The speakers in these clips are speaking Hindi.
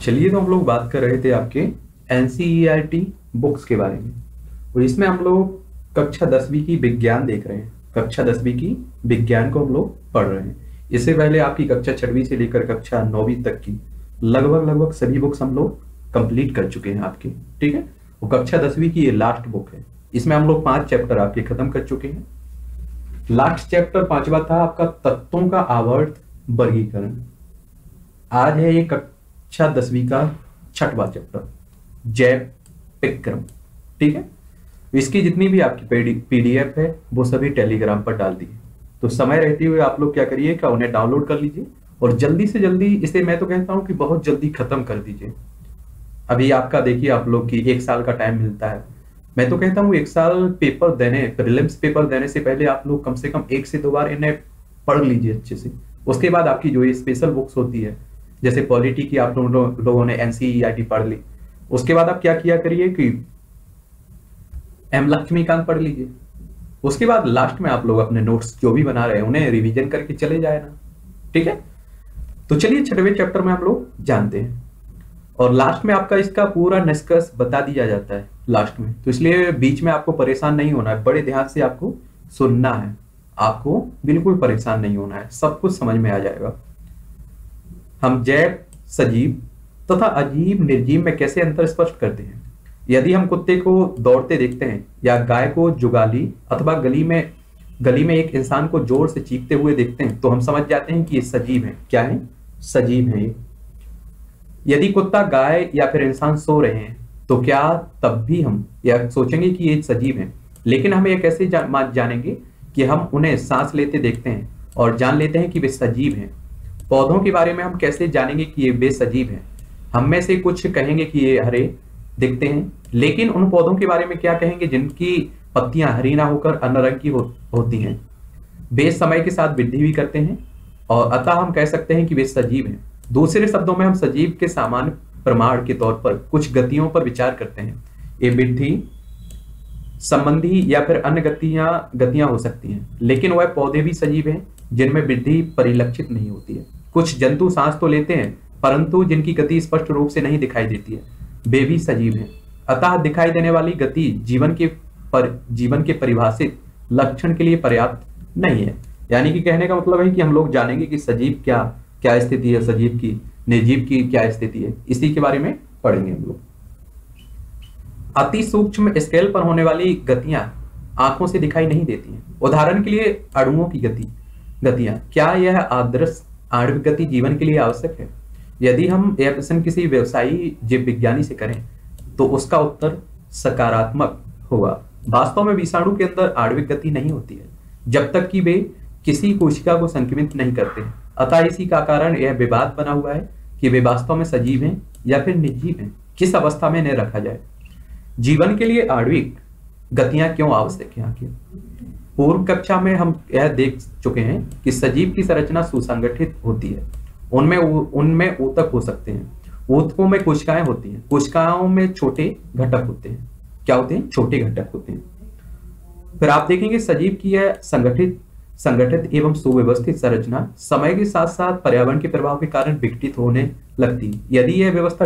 चलिए, तो हम लोग बात कर रहे थे आपके एनसीईआरटी बुक्स के बारे में। और इसमें हम लोग कक्षा 10वीं की विज्ञान देख रहे हैं। कक्षा 10वीं की विज्ञान को हम लोग पढ़ रहे हैं। इससे पहले आपकी कक्षा 6वीं से लेकर कक्षा 9वीं तक की लगभग सभी बुक्स हम लोग कंप्लीट कर चुके हैं आपकी। ठीक है। वो कक्षा 10वीं की ये लास्ट बुक है। इसमें हम लोग 5 चैप्टर आपके खत्म कर चुके हैं। लास्ट चैप्टर 5वां था आपका तत्वों का आवर्त वर्गीकरण। आज है ये कक्षा 10वीं का 6वां चैप्टर, जैव विक्रम। ठीक है। इसकी जितनी भी आपकी पीडीएफ है वो सभी टेलीग्राम पर डाल दी है। तो समय रहते हुए आप लोग क्या करिए कि उन्हें डाउनलोड कर लीजिए और जल्दी से जल्दी इसे, मैं तो कहता हूं कि बहुत जल्दी खत्म कर दीजिए। अभी आपका देखिए, आप लोग की 1 साल का टाइम मिलता है। मैं तो कहता हूँ 1 साल पेपर देने, प्रीलिम्स पेपर देने से पहले आप लोग कम से कम 1 से 2 बार इन्हें पढ़ लीजिए अच्छे से। उसके बाद आपकी जो ये स्पेशल बुक्स होती है, जैसे पॉलिटी की आप लोगों ने एनसीईआरटी पढ़ ली, उसके बाद आप क्या किया करिए कि एम लक्ष्मीकांत पढ़ लीजिए। उसके बाद लास्ट में आप लोग अपने नोट्स जो भी बना रहे हैं उन्हें रिवीजन करके चले जाए ना। ठीक है। तो चलिए 6वें चैप्टर में हम लोग जानते हैं और लास्ट में आपका इसका पूरा निष्कर्ष बता दिया जाता है लास्ट में। तो इसलिए बीच में आपको परेशान नहीं होना है, बड़े ध्यान से आपको सुनना है। आपको बिल्कुल परेशान नहीं होना है, सब कुछ समझ में आ जाएगा। हम जैव, सजीव तथा अजीब निर्जीव में कैसे अंतर स्पष्ट करते हैं। यदि हम कुत्ते को दौड़ते देखते हैं या गाय को जुगाली अथवा गली में एक इंसान को जोर से चीखते हुए देखते हैं तो हम समझ जाते हैं कि ये सजीव है। क्या है? सजीव है ये। यदि कुत्ता, गाय या फिर इंसान सो रहे हैं तो क्या तब भी हम यह सोचेंगे कि ये सजीव है? लेकिन हम यह कैसे जानेंगे कि हम उन्हें सांस लेते देखते हैं और जान लेते हैं कि वे सजीव हैं। पौधों के बारे में हम कैसे जानेंगे कि ये बेसजीव हैं? हम में से कुछ कहेंगे कि ये हरे दिखते हैं, लेकिन उन पौधों के बारे में क्या कहेंगे जिनकी पत्तियां हरी ना होकर अन्य रंग की होती हैं? वे समय के साथ वृद्धि भी करते हैं और अतः हम कह सकते हैं कि वे सजीव हैं। दूसरे शब्दों में हम सजीव के सामान्य प्रमाण के तौर पर कुछ गतियों पर विचार करते हैं। ये वृद्धि संबंधी या फिर अन्य गतियां हो सकती हैं, लेकिन वह पौधे भी सजीव हैं जिनमें वृद्धि परिलक्षित नहीं होती है। कुछ जंतु सांस तो लेते हैं परंतु जिनकी गति स्पष्ट रूप से नहीं दिखाई देती है, वे भी सजीव हैं। अतः दिखाई देने वाली गति जीवन के परिभाषित लक्षण के लिए पर्याप्त नहीं है। यानी कि कहने का मतलब है कि हम लोग जानेंगे कि सजीव क्या स्थिति है, सजीव की, निर्जीव की क्या स्थिति है, इसी के बारे में पढ़ेंगे हम लोग। अति सूक्ष्म स्केल पर होने वाली गतियां आंखों से दिखाई नहीं देती हैं। उदाहरण के लिए अणुओं की गतियां, क्या यह आदर्श आणविक गति जीवन के लिए आवश्यक है? यदि हम यह प्रश्न किसी व्यवसायी जीव विज्ञानी से करें तो उसका उत्तर सकारात्मक होगा। वास्तव में विषाणु के अंदर आणविक गति नहीं होती है जब तक कि वे किसी कोशिका को संक्रमित नहीं करते हैं। अतः इसी का कारण यह विवाद बना हुआ है कि वे वास्तव में सजीव हैं या फिर निर्जीव हैं, किस अवस्था में इन्हें रखा जाए। जीवन के लिए आणविक गतियां क्यों आवश्यक है आखिर? पूर्व कक्षा में हम यह देख चुके हैं कि सजीव की संरचना सुसंगठित होती है। उनमें ऊतक हो सकते हैं, ऊतकों में कोशिकाएं होती हैं, कोशिकाओं में छोटे घटक होते हैं। क्या होते हैं? छोटे घटक होते हैं। फिर आप देखेंगे सजीव की यह संगठित एवं सुव्यवस्थित संरचना समय के साथ साथ पर्यावरण के प्रभाव के कारण विघटित होने लगती है। यदि यह व्यवस्था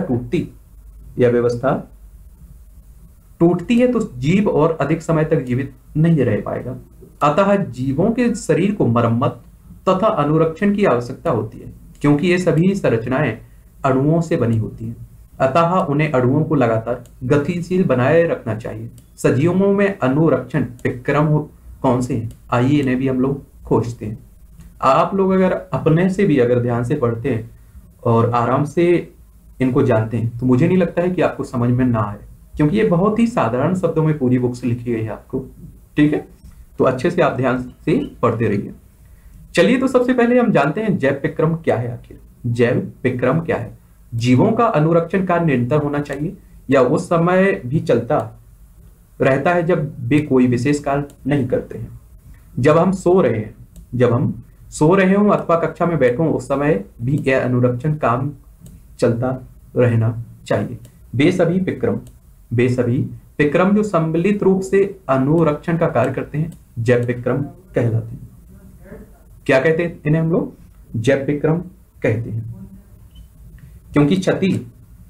टूटती है तो जीव और अधिक समय तक जीवित नहीं रह पाएगा। अतः जीवों के शरीर को मरम्मत तथा अनुरक्षण की आवश्यकता होती है, क्योंकि ये सभी संरचनाएं अणुओं से बनी होती हैं। अतः उन्हें अणुओं को लगातार गतिशील बनाए रखना चाहिए। सजीवों में अनुरक्षण विक्रम कौन से हैं? आइए इन्हें भी हम लोग खोजते हैं। आप लोग अगर अपने से भी अगर ध्यान से पढ़ते हैं और आराम से इनको जानते हैं तो मुझे नहीं लगता है कि आपको समझ में ना आए, क्योंकि ये बहुत ही साधारण शब्दों में पूरी बुक से लिखी गई है आपको। ठीक है। तो अच्छे से आप ध्यान से पढ़ते रहिए। चलिए, तो सबसे पहले हम जानते हैं जैव विक्रम क्या है आखिर। जैव विक्रम क्या है? जीवों का अनुरक्षण कार्य निरंतर होना चाहिए या उस समय भी चलता रहता है जब वे कोई विशेष कार्य नहीं करते हैं। जब हम सो रहे हों अथवा कक्षा में बैठे हों उस समय भी यह अनुरक्षण काम चलता रहना चाहिए। वे सभी विक्रम जो सम्मिलित रूप से अनुरक्षण का कार्य करते हैं जैव विक्रम कहलाते हैं। क्या कहते हैं इन्हें? हम लोग जैव विक्रम कहते हैं। क्योंकि क्षति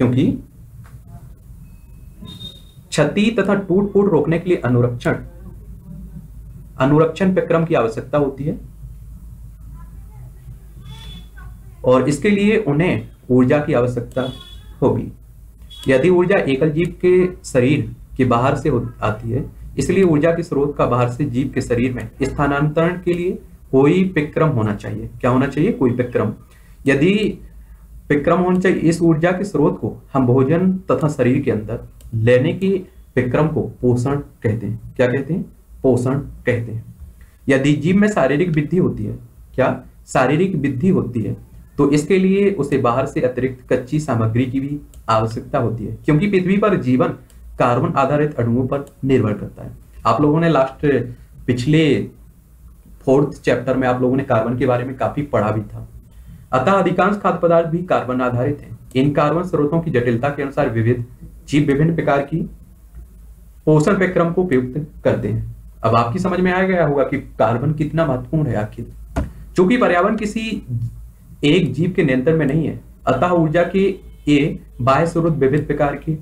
क्योंकि क्षति तथा टूट फूट रोकने के लिए अनुरक्षण प्रक्रम की आवश्यकता होती है, और इसके लिए उन्हें ऊर्जा की आवश्यकता होगी। यदि ऊर्जा एकल जीव के शरीर के बाहर से आती है, इसलिए ऊर्जा के स्रोत का बाहर से जीव के शरीर में स्थानांतरण के लिए कोई विक्रम होना चाहिए। क्या होना चाहिए? कोई विक्रम। यदि विक्रम होना चाहिए, इस ऊर्जा के स्रोत को हम भोजन तथा शरीर के अंदर लेने की विक्रम को पोषण कहते हैं। क्या कहते हैं? पोषण कहते हैं। यदि जीव में शारीरिक वृद्धि होती है, क्या शारीरिक वृद्धि होती है, तो इसके लिए उसे बाहर से अतिरिक्त कच्ची सामग्री की भी आवश्यकता होती है, क्योंकि पृथ्वी पर जीवन कार्बन आधारित अणुओं पर निर्भर करता है। आप लोगों ने पिछले 4th चैप्टर में आप लोगों ने कार्बन के बारे में काफी पढ़ा भी था। अतः अधिकांश खाद्य पदार्थ भी कार्बन आधारित हैं। इन कार्बन स्रोतों की जटिलता के अनुसार विविध जीव विभिन्न प्रकार की पोषण प्रक्रम को प्रयुक्त करते हैं। अब आपकी समझ में आ गया होगा कि कार्बन कितना महत्वपूर्ण है आखिर। चूंकि पर्यावरण किसी एक जीव के नियंत्रण में नहीं है, अतः ऊर्जा के ये बाह्य स्रोत विविध प्रकार के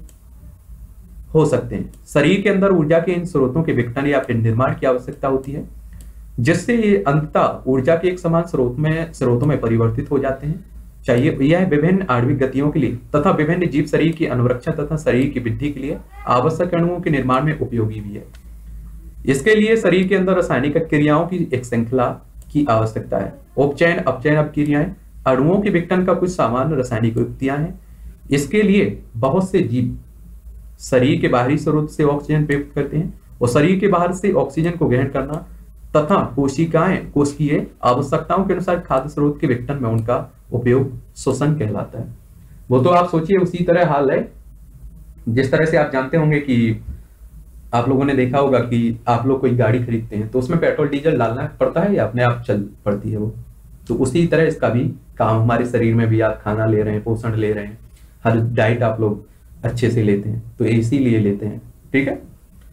हो सकते हैं। शरीर के अंदर ऊर्जा के इन स्रोतों के विघटन या फिर निर्माण की आवश्यकता होती है, जिससे ये अंततः ऊर्जा के एक समान स्रोतों में परिवर्तित हो जाते हैं। चाहिए यह विभिन्न आणविक गतियों के लिए तथा विभिन्न जीव शरीर की अनुरक्षण तथा शरीर की वृद्धि के लिए आवश्यक अणुओं के निर्माण में उपयोगी भी है। इसके लिए शरीर के अंदर रासायनिक क्रियाओं की एक श्रृंखला की आवश्यकता है। उपचयन अपचयन अपक्रियाएं अणुओं के विघटन का कुछ सामान्य रासायनिक युक्तियां हैं। इसके लिए बहुत से जीव शरीर के बाहरी स्रोत से ऑक्सीजन प्रयुक्त करते हैं और शरीर के बाहर से ऑक्सीजन को ग्रहण करना तथा कोशिकीय आवश्यकताओं के अनुसार खाद्य स्रोत के विघटन में उनका उपयोग श्वसन कहलाता है। वो तो आप सोचिए उसी तरह हाल है जिस तरह से आप जानते होंगे कि आप लोगों ने देखा होगा कि आप लोग कोई गाड़ी खरीदते हैं तो उसमें पेट्रोल डीजल डालना पड़ता है या अपने आप चल पड़ती है वो। तो उसी तरह इसका भी काम हमारे शरीर में भी आप खाना ले रहे हैं, पोषण ले रहे हैं, हर डाइट आप लोग अच्छे से लेते हैं तो इसीलिए लेते हैं। ठीक है।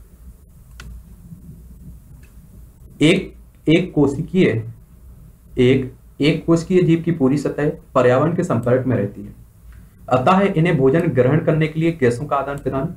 एक कोशिकीय जीव की पूरी सतह पर्यावरण के संपर्क में रहती है, अतः इन्हें भोजन ग्रहण करने के लिए गैसों का आदान प्रदान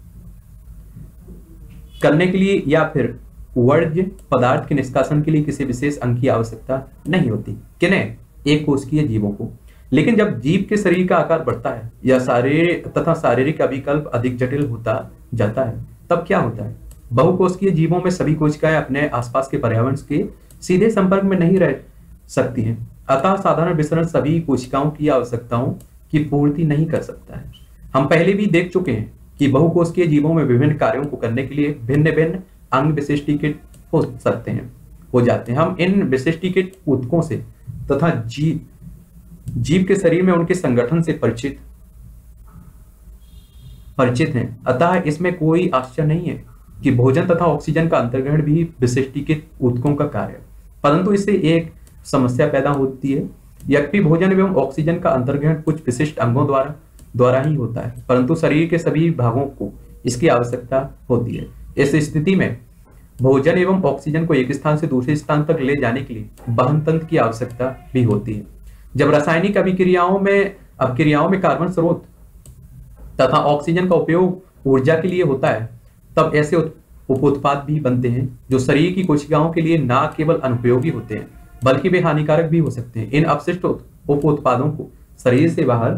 करने के लिए या फिर वर्ज्य पदार्थ के निष्कासन के लिए किसी विशेष अंग की आवश्यकता नहीं होती। किन्हें? एक कोशिकीय जीवों को। लेकिन जब जीव के शरीर का आकार बढ़ता है या शारीरिक अभिकल्प अधिक जटिल होता जाता है तब क्या होता है? बहुकोशिकीय जीवों में सभी कोशिकाएं अपने आसपास के पर्यावरण के सीधे संपर्क में नहीं रह सकती हैं, अतः साधारण विसरण सभी कोशिकाओं की आवश्यकताओं की पूर्ति नहीं कर सकता है। हम पहले भी देख चुके हैं कि बहुकोशिकीय जीवों में विभिन्न कार्यों को करने के लिए भिन्न भिन्न अंग विशिष्टीकृत हो जाते हैं। हम इन विशिष्टीकृत ऊतकों से तथा जीव के शरीर में उनके संगठन से परिचित हैं, अतः इसमें कोई आश्चर्य नहीं है कि भोजन तथा ऑक्सीजन का अंतर्ग्रहण भी विशिष्टीकृत ऊतकों का कार्य है। परंतु इससे एक समस्या पैदा होती है। यद्यपि भोजन एवं ऑक्सीजन का अंतर्ग्रहण कुछ विशिष्ट अंगों द्वारा ही होता है, परंतु शरीर के सभी भागों को इसकी आवश्यकता होती है। इस स्थिति में भोजन एवं ऑक्सीजन को एक स्थान से दूसरे स्थान तक ले जाने के लिए वहन तंत्र की आवश्यकता भी होती है। जब रासायनिक अभिक्रियाओं में कार्बन स्रोत तथा ऑक्सीजन का उपयोग ऊर्जा के लिए होता है, तब ऐसे उप उत्पाद भी बनते हैं जो शरीर की कोशिकाओं के लिए न केवल अनुपयोगी होते हैं बल्कि वे हानिकारक भी हो सकते हैं। इन अपशिष्ट उप उत्पादों को शरीर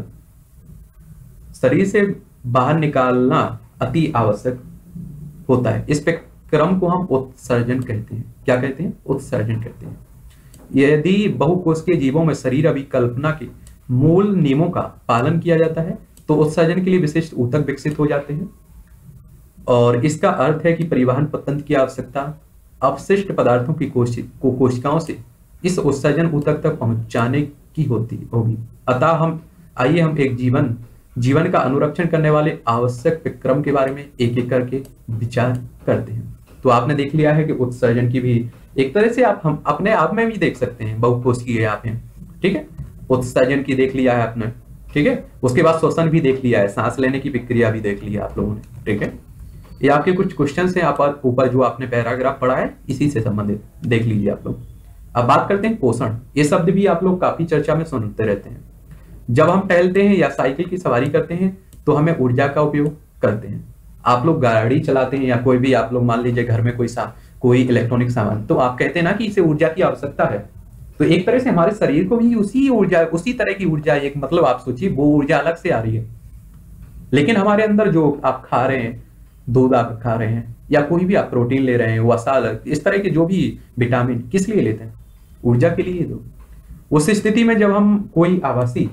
से बाहर निकालना अति आवश्यक होता है। इस क्रम को हम उत्सर्जन कहते हैं। क्या कहते हैं? उत्सर्जन कहते हैं। यदि बहुकोशिकीय जीवों में शरीर अभिकल्पना के मूल नियमों का पालन किया जाता है तो उत्सर्जन के लिए विशिष्ट ऊतक विकसित हो जाते हैं, और इसका अर्थ है कि परिवहन तंत्र की आवश्यकता अपशिष्ट पदार्थों की कोशिकाओं से इस उत्सर्जन ऊतक तक पहुंचाने की होगी। अतः हम एक जीवन का अनुरक्षण करने वाले आवश्यक क्रम के बारे में एक एक करके विचार करते हैं। तो आपने देख लिया है कि उत्सर्जन की भी एक तरह से हम अपने आप में भी देख सकते हैं, बहुकोशिकीय आप हैं। ठीक है। उत्सर्जन की देख लिया है आपने। ठीक है। उसके बाद श्वसन भी देख लिया है, सांस लेने की प्रक्रिया भी देख लिया आप लोगों ने। ठीक है। ये आपके कुछ क्वेश्चन हैं आप ऊपर जो आपने पैराग्राफ पढ़ा है इसी से संबंधित देख लीजिए आप लोग। अब बात करते हैं पोषण। ये शब्द भी आप लोग काफी चर्चा में सुनते रहते हैं। जब हम टहलते हैं या साइकिल की सवारी करते हैं तो हमें ऊर्जा का उपयोग करते हैं। आप लोग गाड़ी चलाते हैं या कोई भी आप लोग मान लीजिए घर में कोई इलेक्ट्रॉनिक सामान, तो आप कहते हैं ना कि इसे ऊर्जा की आवश्यकता है। तो एक तरह से हमारे शरीर को भी उसी तरह की ऊर्जा, एक मतलब आप सोचिए वो ऊर्जा अलग से आ रही है। लेकिन हमारे अंदर जो आप खा रहे हैं, दूध आप खा रहे हैं या कोई भी आप प्रोटीन ले रहे हैं, वसा, इस तरह के जो भी विटामिन किस लिए लेते हैं? ऊर्जा के लिए। तो उस स्थिति में जब हम कोई आवासीय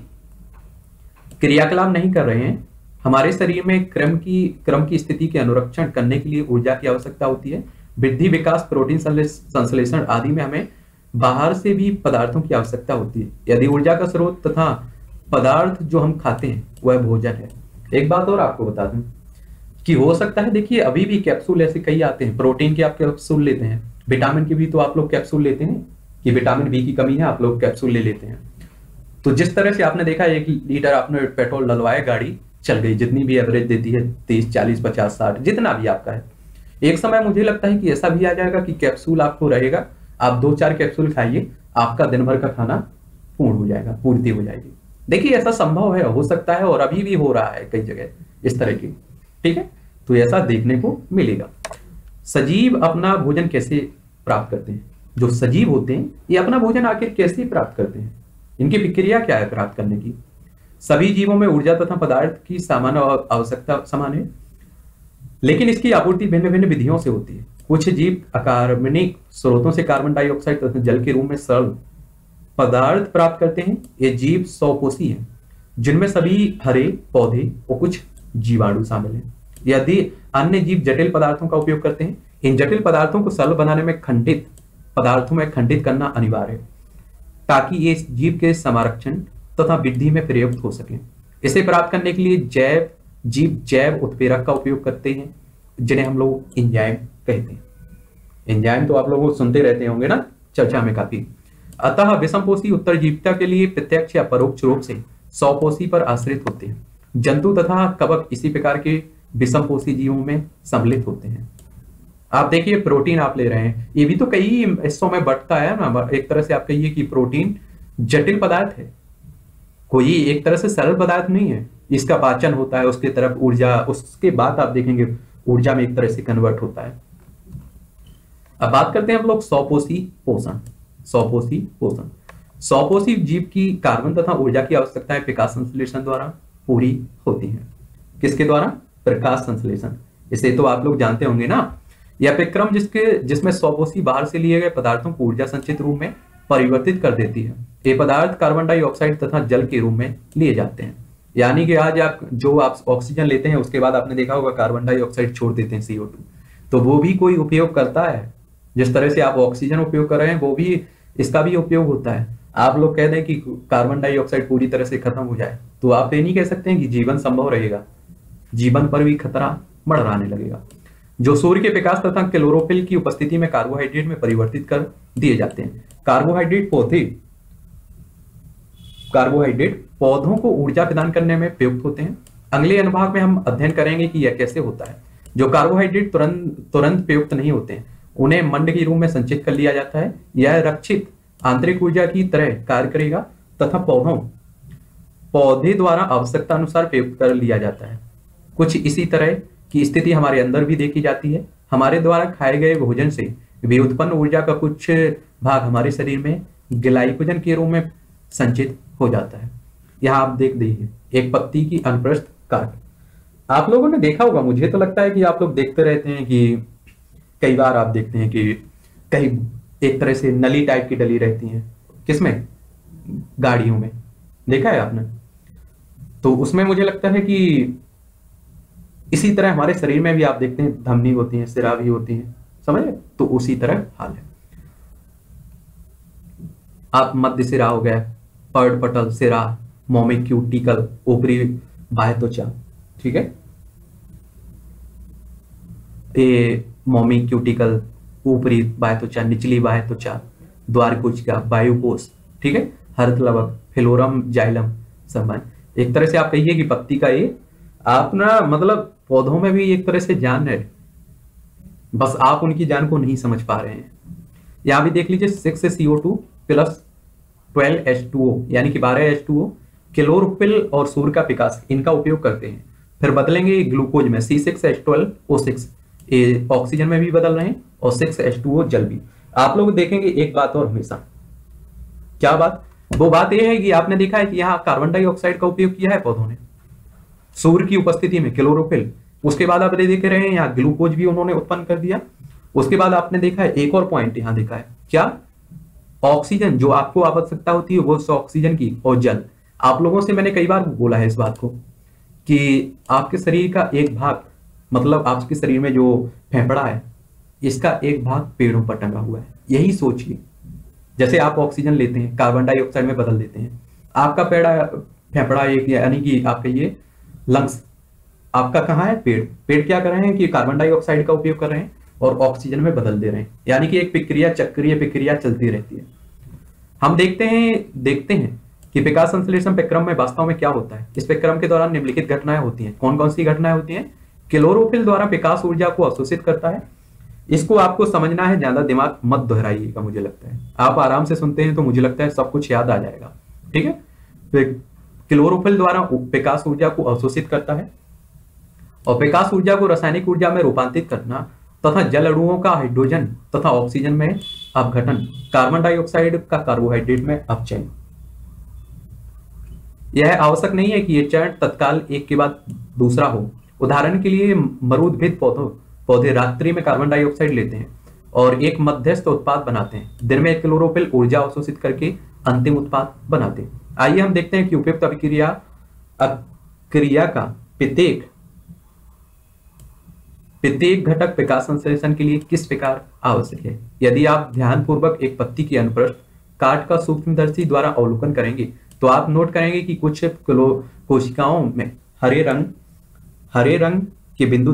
क्रियाकलाप नहीं कर रहे हैं, हमारे शरीर में क्रम की स्थिति के अनुरक्षण करने के लिए ऊर्जा की आवश्यकता होती है। वृद्धि, विकास, प्रोटीन संश्लेषण आदि में हमें बाहर से भी पदार्थों की आवश्यकता होती है। यदि ऊर्जा का स्रोत तथा पदार्थ जो हम खाते हैं वह भोजन है। एक बात और आपको बता दूं कि हो सकता है, देखिए अभी भी कैप्सूल ऐसे कई आते हैं, प्रोटीन के आप कैप्सूल लेते हैं, विटामिन के भी तो आप लोग कैप्सूल लेते हैं कि विटामिन बी की कमी है, आप लोग कैप्सूल ले लेते हैं। तो जिस तरह से आपने देखा 1 लीटर आपने पेट्रोल डलवाया, गाड़ी चल गई, जितनी भी एवरेज देती है 30, 40, 50, 60 जितना भी आपका है। एक समय मुझे लगता है कि ऐसा भी आ जाएगा कि कैप्सूल आपको रहेगा, आप 2-4 कैप्सूल खाइए, आपका दिन भर का खाना पूर्ण हो जाएगा, पूर्ति हो जाएगी। देखिए ऐसा संभव है, हो सकता है, और अभी भी हो रहा है कई जगह इस तरह की। ठीक है, तो ऐसा देखने को मिलेगा। सजीव अपना भोजन कैसे प्राप्त करते हैं? जो सजीव होते हैं ये अपना भोजन आखिर कैसे प्राप्त करते हैं? इनकी प्रक्रिया क्या है प्राप्त करने की? सभी जीवों में ऊर्जा तथा पदार्थ की सामान्य आवश्यकता समान है, लेकिन इसकी आपूर्ति भिन्न भिन्न विधियों से होती है। कुछ जीव अकार्बनिक स्रोतों से कार्बन डाइऑक्साइड तथा जल के रूप में सरल पदार्थ प्राप्त करते हैं। ये जीव स्वपोषी हैं, जिनमें सभी हरे पौधे और कुछ जीवाणु शामिल हैं। यदि अन्य जीव जटिल पदार्थों का उपयोग करते हैं, इन जटिल पदार्थों को सरल बनाने में खंडित पदार्थों में खंडित करना अनिवार्य है, ताकि ये जीव के संरक्षण तथा वृद्धि में प्रयुक्त हो सके। इसे प्राप्त करने के लिए जीव जैव उत्प्रेरक का उपयोग करते हैं, जिन्हें हम लोग एंजाइम कहते हैं। एंजाइम तो आप लोग सुनते रहते होंगे ना चर्चा में काफी। अतः विषमपोषी उत्तरजीविता के लिए प्रत्यक्ष या परोक्ष रूप से स्वपोषी पर आश्रित होते हैं। जंतु तथा कवक इसी प्रकार के विषमपोषी जीवों में सम्मिलित होते हैं। आप देखिए प्रोटीन आप ले रहे हैं, ये भी तो कई हिस्सों में बंटता है ना। एक तरह से आप कहिए कि प्रोटीन जटिल पदार्थ है, कोई एक तरह से सरल पदार्थ नहीं है। इसका पाचन होता है, उसके तरफ ऊर्जा, उसके बाद आप देखेंगे ऊर्जा में एक तरह से कन्वर्ट होता है। अब बात करते हैं हम लोग स्वपोषी पोषण। स्वपोषी जीव की कार्बन तथा ऊर्जा की आवश्यकताएं प्रकाश संश्लेषण द्वारा पूरी होती हैं। किसके द्वारा? प्रकाश संश्लेषण। इसे तो आप लोग जानते होंगे ना। यह प्रक्रम जिसमें स्वपोषी बाहर से लिए गए पदार्थों को ऊर्जा संचित रूप में परिवर्तित कर देती है। ये पदार्थ कार्बन डाइऑक्साइड तथा जल के रूप में लिए जाते हैं। यानी कि आज आप ऑक्सीजन लेते हैं, उसके बाद आपने देखा होगा कार्बन डाइऑक्साइड छोड़ देते हैं, CO2, तो वो भी कोई उपयोग करता है। जिस तरह से आप ऑक्सीजन उपयोग कर रहे हैं, वो भी इसका भी उपयोग होता है। आप लोग कह दें कि कार्बन डाइऑक्साइड पूरी तरह से खत्म हो जाए, तो आप ये नहीं कह सकते हैं कि जीवन संभव रहेगा, जीवन पर भी खतरा मंडराने लगेगा। जो सूर्य के प्रकाश तथा क्लोरोफिल की उपस्थिति में कार्बोहाइड्रेट में परिवर्तित कर दिए जाते हैं। कार्बोहाइड्रेट पौधों को ऊर्जा प्रदान करने में प्रयुक्त होते हैं। अगले अनुभाग में हम अध्ययन करेंगे कि यह कैसे होता है। जो कार्बोहाइड्रेट तुरंत प्रयुक्त नहीं होते हैं, उन्हें मंड के रूप में संचित कर लिया जाता है। यह रक्षित आंतरिक ऊर्जा की तरह कार्य करेगा तथा पौधे द्वारा आवश्यकता अनुसार प्रयुक्त कर लिया जाता है। कुछ इसी तरह की स्थिति हमारे अंदर भी देखी जाती है। हमारे द्वारा खाए गए भोजन से भी उत्पन्न ऊर्जा का कुछ भाग हमारे शरीर में ग्लाइकोजन के रूप में संचित हो जाता है। यहाँ आप देख दीजिए एक पत्ती की अनुप्रस्थ काट। आप लोगों ने देखा होगा, मुझे तो लगता है कि आप लोग देखते रहते हैं कि कई बार आप देखते हैं कि कहीं एक तरह से नली टाइप की डली रहती हैं। किसमें? गाड़ियों में। देखा है आपने? तो उसमें मुझे लगता है कि इसी तरह हमारे शरीर में भी आप देखते हैं धमनी होती है, सिरा भी होती है, समझे? तो उसी तरह हाल है। आप मध्य सिरा हो गया, पर्ड पटल सिरा, मोमिक क्यूटिकल, ऊपरी बाह्य त्वचा, ठीक है, ये मोमिक क्यूटिकल, ऊपरी बाह्य त्वचा, निचली बाह्य त्वचा, द्वारकुचिका, वायुकोश, ठीक है, हरतलवक, फ्लोरम, जाइलम, संबंध। एक तरह से आप कहिए कि पत्ती का ये अपना मतलब पौधों में भी एक तरह से जान है, बस आप उनकी जान को नहीं समझ पा रहे हैं। यहां भी देख लीजिए 6CO2 प्लस 12H2O यानी कि 12H2O, क्लोरोफिल और सूर्य का प्रकाश, इनका उपयोग करते हैं। फिर बदलेंगे ग्लूकोज में C6H12O6, ये ऑक्सीजन में भी बदल रहे हैं, और 6H2O जल भी। आप लोग देखेंगे एक बात और हमेशा, क्या बात, वो बात यह है कि आपने देखा है कि यहाँ कार्बन डाइऑक्साइड का उपयोग किया है पौधों ने सूर्य की उपस्थिति में, क्लोरोफिल। उसके बाद आप देख रहे हैं यहाँ ग्लूकोज भी उन्होंने उत्पन्न कर दिया। उसके बाद आपने देखा है एक और पॉइंट यहाँ देखा है, क्या, ऑक्सीजन जो आपको आवश्यकता होती है वो ऑक्सीजन की, और जल। आप लोगों से मैंने कई बार बोला है इस बात को कि आपके शरीर का एक भाग, मतलब आपके शरीर में जो फेफड़ा है इसका एक भाग पेड़ों पर टंगा हुआ है। यही सोचिए, जैसे आप ऑक्सीजन लेते हैं कार्बन डाइऑक्साइड में बदल देते हैं, आपका फेफड़ा एक, यानी कि आपका ये लंग्स आपका कहाँ है, पेड़। पेड़ क्या कर रहे हैं कि कार्बन डाइऑक्साइड का उपयोग कर रहे हैं और ऑक्सीजन में बदल दे रहे हैं, यानी कि एक प्रक्रिया, चक्रीय प्रक्रिया चलती रहती है। हम देखते हैं कि विकास संश्लेषण प्रक्रम में वास्तव में क्या होता है। इस प्रक्रम के दौरान निम्नलिखित घटनाएं होती हैं। कौन कौन सी घटनाएं होती हैं? क्लोरोफिल द्वारा विकास ऊर्जा को अवशोषित करता है। इसको आपको समझना है, ज्यादा दिमाग मत दोहराइएगा, मुझे लगता है आप आराम से सुनते हैं तो मुझे लगता है सब कुछ याद आ जाएगा, ठीक है। क्लोरोफिल द्वारा विकास ऊर्जा को अवशोषित करता है और विकास ऊर्जा को रासायनिक ऊर्जा में रूपांतरित करना तथा जल अणुओं का हाइड्रोजन तथा ऑक्सीजन में अपघटन, कार्बन डाइऑक्साइड का कार्बोहाइड्रेट में अपचयन। यह आवश्यक नहीं है कि यह चरण तत्काल एक के बाद दूसरा हो। उदाहरण के लिए मरुद्भिद पौधे रात्रि में कार्बन डाइऑक्साइड लेते हैं और एक मध्यस्थ उत्पाद बनाते हैं, दिन में क्लोरोफिल ऊर्जा अवशोषित करके अंतिम उत्पाद बनाते हैं। आइए हम देखते हैं कि उपयुक्त अभिक्रिया का प्रत्येक घटक विकास संश्लेषण के लिए किस प्रकार आवश्यक है। यदि आप ध्यानपूर्वक एक पत्ती की अनुप्रस्थ काट का सूक्ष्मदर्शी द्वारा अवलोकन करेंगे तो आप नोट करेंगे कि कुछ कोशिकाओं में हरे रंग के बिंदु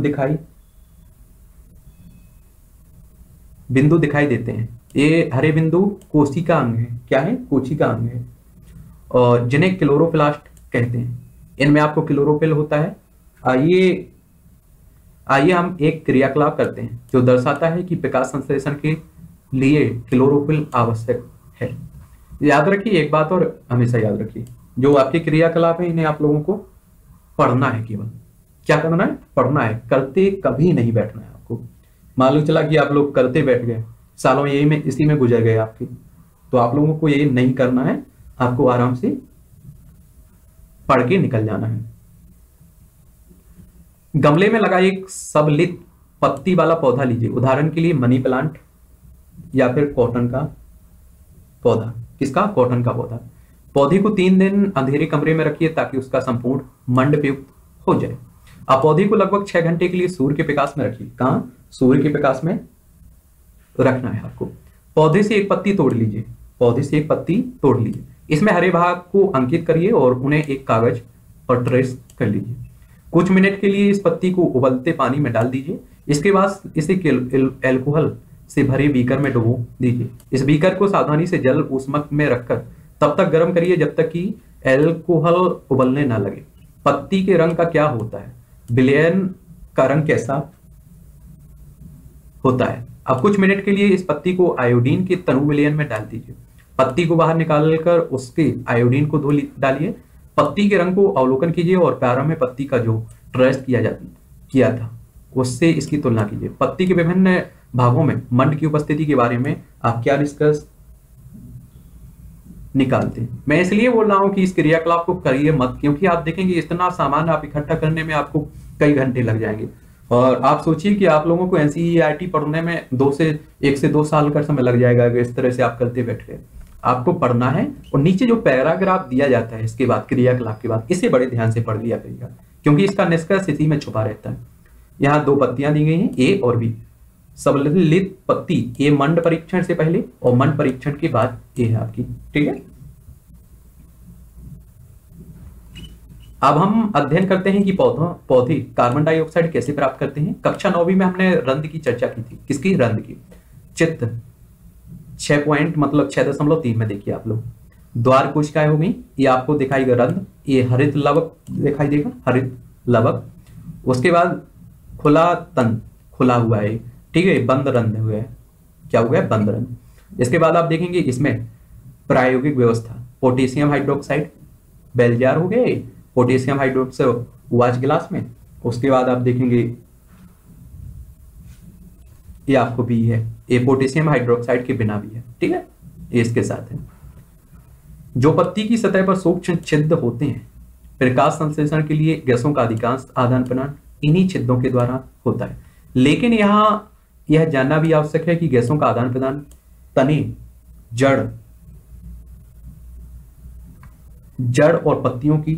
दिखाई देते हैं। ये हरे बिंदु कोशिका अंग है। क्या है? कोशिका अंग है, और जिन्हें क्लोरोप्लास्ट कहते हैं। इनमें आपको क्लोरोफिल होता है। आइए हम एक क्रियाकलाप करते हैं जो दर्शाता है कि विकास संश्लेषण के लिए क्लोरोफिल आवश्यक है। याद रखिए एक बात, और हमेशा याद रखिए, जो आपके क्रियाकलाप है इन्हें आप लोगों को पढ़ना है। केवल क्या करना है? पढ़ना है, करते कभी नहीं बैठना है आपको। मालूम चला कि आप लोग करते बैठ गए, सालों इसी में गुजर गए आपके, तो आप लोगों को ये नहीं करना है। आपको आराम से पढ़ के निकल जाना है। गमले में लगा एक सबलित पत्ती वाला पौधा लीजिए, उदाहरण के लिए मनी प्लांट या फिर कॉटन का पौधा। किसका? कॉटन का पौधा। पौधे को 3 दिन अंधेरे कमरे में रखिए ताकि उसका संपूर्ण मंडपयुक्त हो जाए। अब पौधे को लगभग 6 घंटे के लिए सूर्य के प्रकाश में रखिए। कहाँ? सूर्य के प्रकाश में रखना है आपको। पौधे से एक पत्ती तोड़ लीजिए। इसमें हरे भाग को अंकित करिए और उन्हें एक कागज पर ट्रेस कर लीजिए। कुछ मिनट के लिए इस पत्ती को उबलते पानी में डाल दीजिए। इसके बाद इसे एल्कोहल से भरे बीकर में डुबो दीजिए। इस बीकर को सावधानी से जल ऊष्मक में रखकर तब तक गर्म करिए जब तक कि एल्कोहल उबलने ना लगे। पत्ती के रंग का क्या होता है? विलयन का रंग कैसा होता है? अब कुछ मिनट के लिए इस पत्ती को आयोडीन के तनु विलयन में डाल दीजिए। पत्ती को बाहर निकालकर उसके आयोडीन को डालिए। पत्ती के रंग को अवलोकन कीजिए और प्रारंभ में पत्ती का जो ट्रेस किया था उससे इसकी तुलना कीजिए। पत्ती के विभिन्न भागों में मंड की उपस्थिति के बारे में आप क्या निष्कर्ष निकालते हैं? मैं इसलिए बोल रहा हूं कि इस क्रियाकलाप को करिए मत, क्योंकि आप देखेंगे इतना सामान आप इकट्ठा करने में आपको कई घंटे लग जाएंगे। और आप सोचिए कि आप लोगों को एनसीईआरटी पढ़ने में 1 से 2 साल का समय लग जाएगा अगर इस तरह से आप करते बैठ गए। आपको पढ़ना है और नीचे जो पैराग्राफ दिया जाता है इसके बाद, क्रियाकलाप के बाद, इसे बड़े ध्यान से पढ़ लिया करिएगा, क्योंकि इसका निष्कर्ष इसी में छुपा रहता है। यहाँ 2 पत्तियां दी गई हैं, ए और बी। सबलित पत्ती ए मंड परीक्षण से पहले और मंड परीक्षण के बाद ए है आपकी, ठीक है। अब हम अध्ययन करते हैं कि पौधे कार्बन डाइऑक्साइड कैसे प्राप्त करते हैं। कक्षा 9वीं में हमने रंध्र की चर्चा की थी। किसकी? रंध्र की। चित्र 6.3 में देखिए आप लोग। द्वार कोशिकाएं हो गई, ये आपको दिखाएगा रंध्र, ये हरित लवक दिखाई देगा, हरित लवक। उसके बाद खुला तंत्र, खुला हुआ है, ठीक है, बंद रंध्र हुआ है। क्या हुआ है? बंद रंध्र। इसके बाद आप देखेंगे इसमें प्रायोगिक व्यवस्था, पोटेशियम हाइड्रोक्साइड, बेलजार हो गए, पोटेशियम हाइड्रोक्साइड OH गिलास में। उसके बाद आप देखेंगे ये आपको भी है, ये पोटेशियम हाइड्रोक्साइड के बिना भी है, ठीक है, ये इसके साथ है। जो पत्ती की सतह पर सूक्ष्म छिद्र होते हैं, प्रकाश संश्लेषण के लिए गैसों का अधिकांश आदान प्रदान इन्हीं छिद्रों के द्वारा होता है। लेकिन यहाँ यह जानना भी आवश्यक है कि गैसों का आदान प्रदान तने, जड़ और पत्तियों की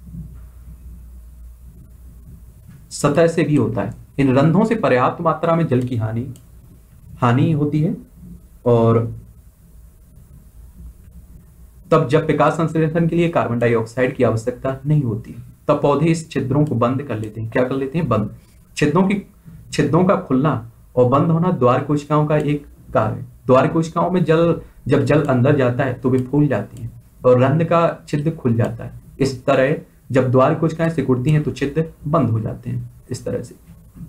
सतह से भी होता है। इन रंध्रों से पर्याप्त मात्रा में जल की हानि होती है, और तब जब प्रकाश संश्लेषण के लिए कार्बन डाइऑक्साइड की आवश्यकता नहीं होती, तब पौधे इस छिद्रों को बंद कर लेते हैं। क्या कर लेते हैं? बंद। छिद्रों का खुलना और बंद होना द्वार कोशिकाओं का एक कार्य है। द्वार कोशिकाओं में जब जल अंदर जाता है तो वे फूल जाती हैं और रंध्र का छिद्र खुल जाता है। इस तरह जब द्वार कोशिकाएं सिकुड़ती हैं तो छिद्र बंद हो जाते हैं। इस तरह से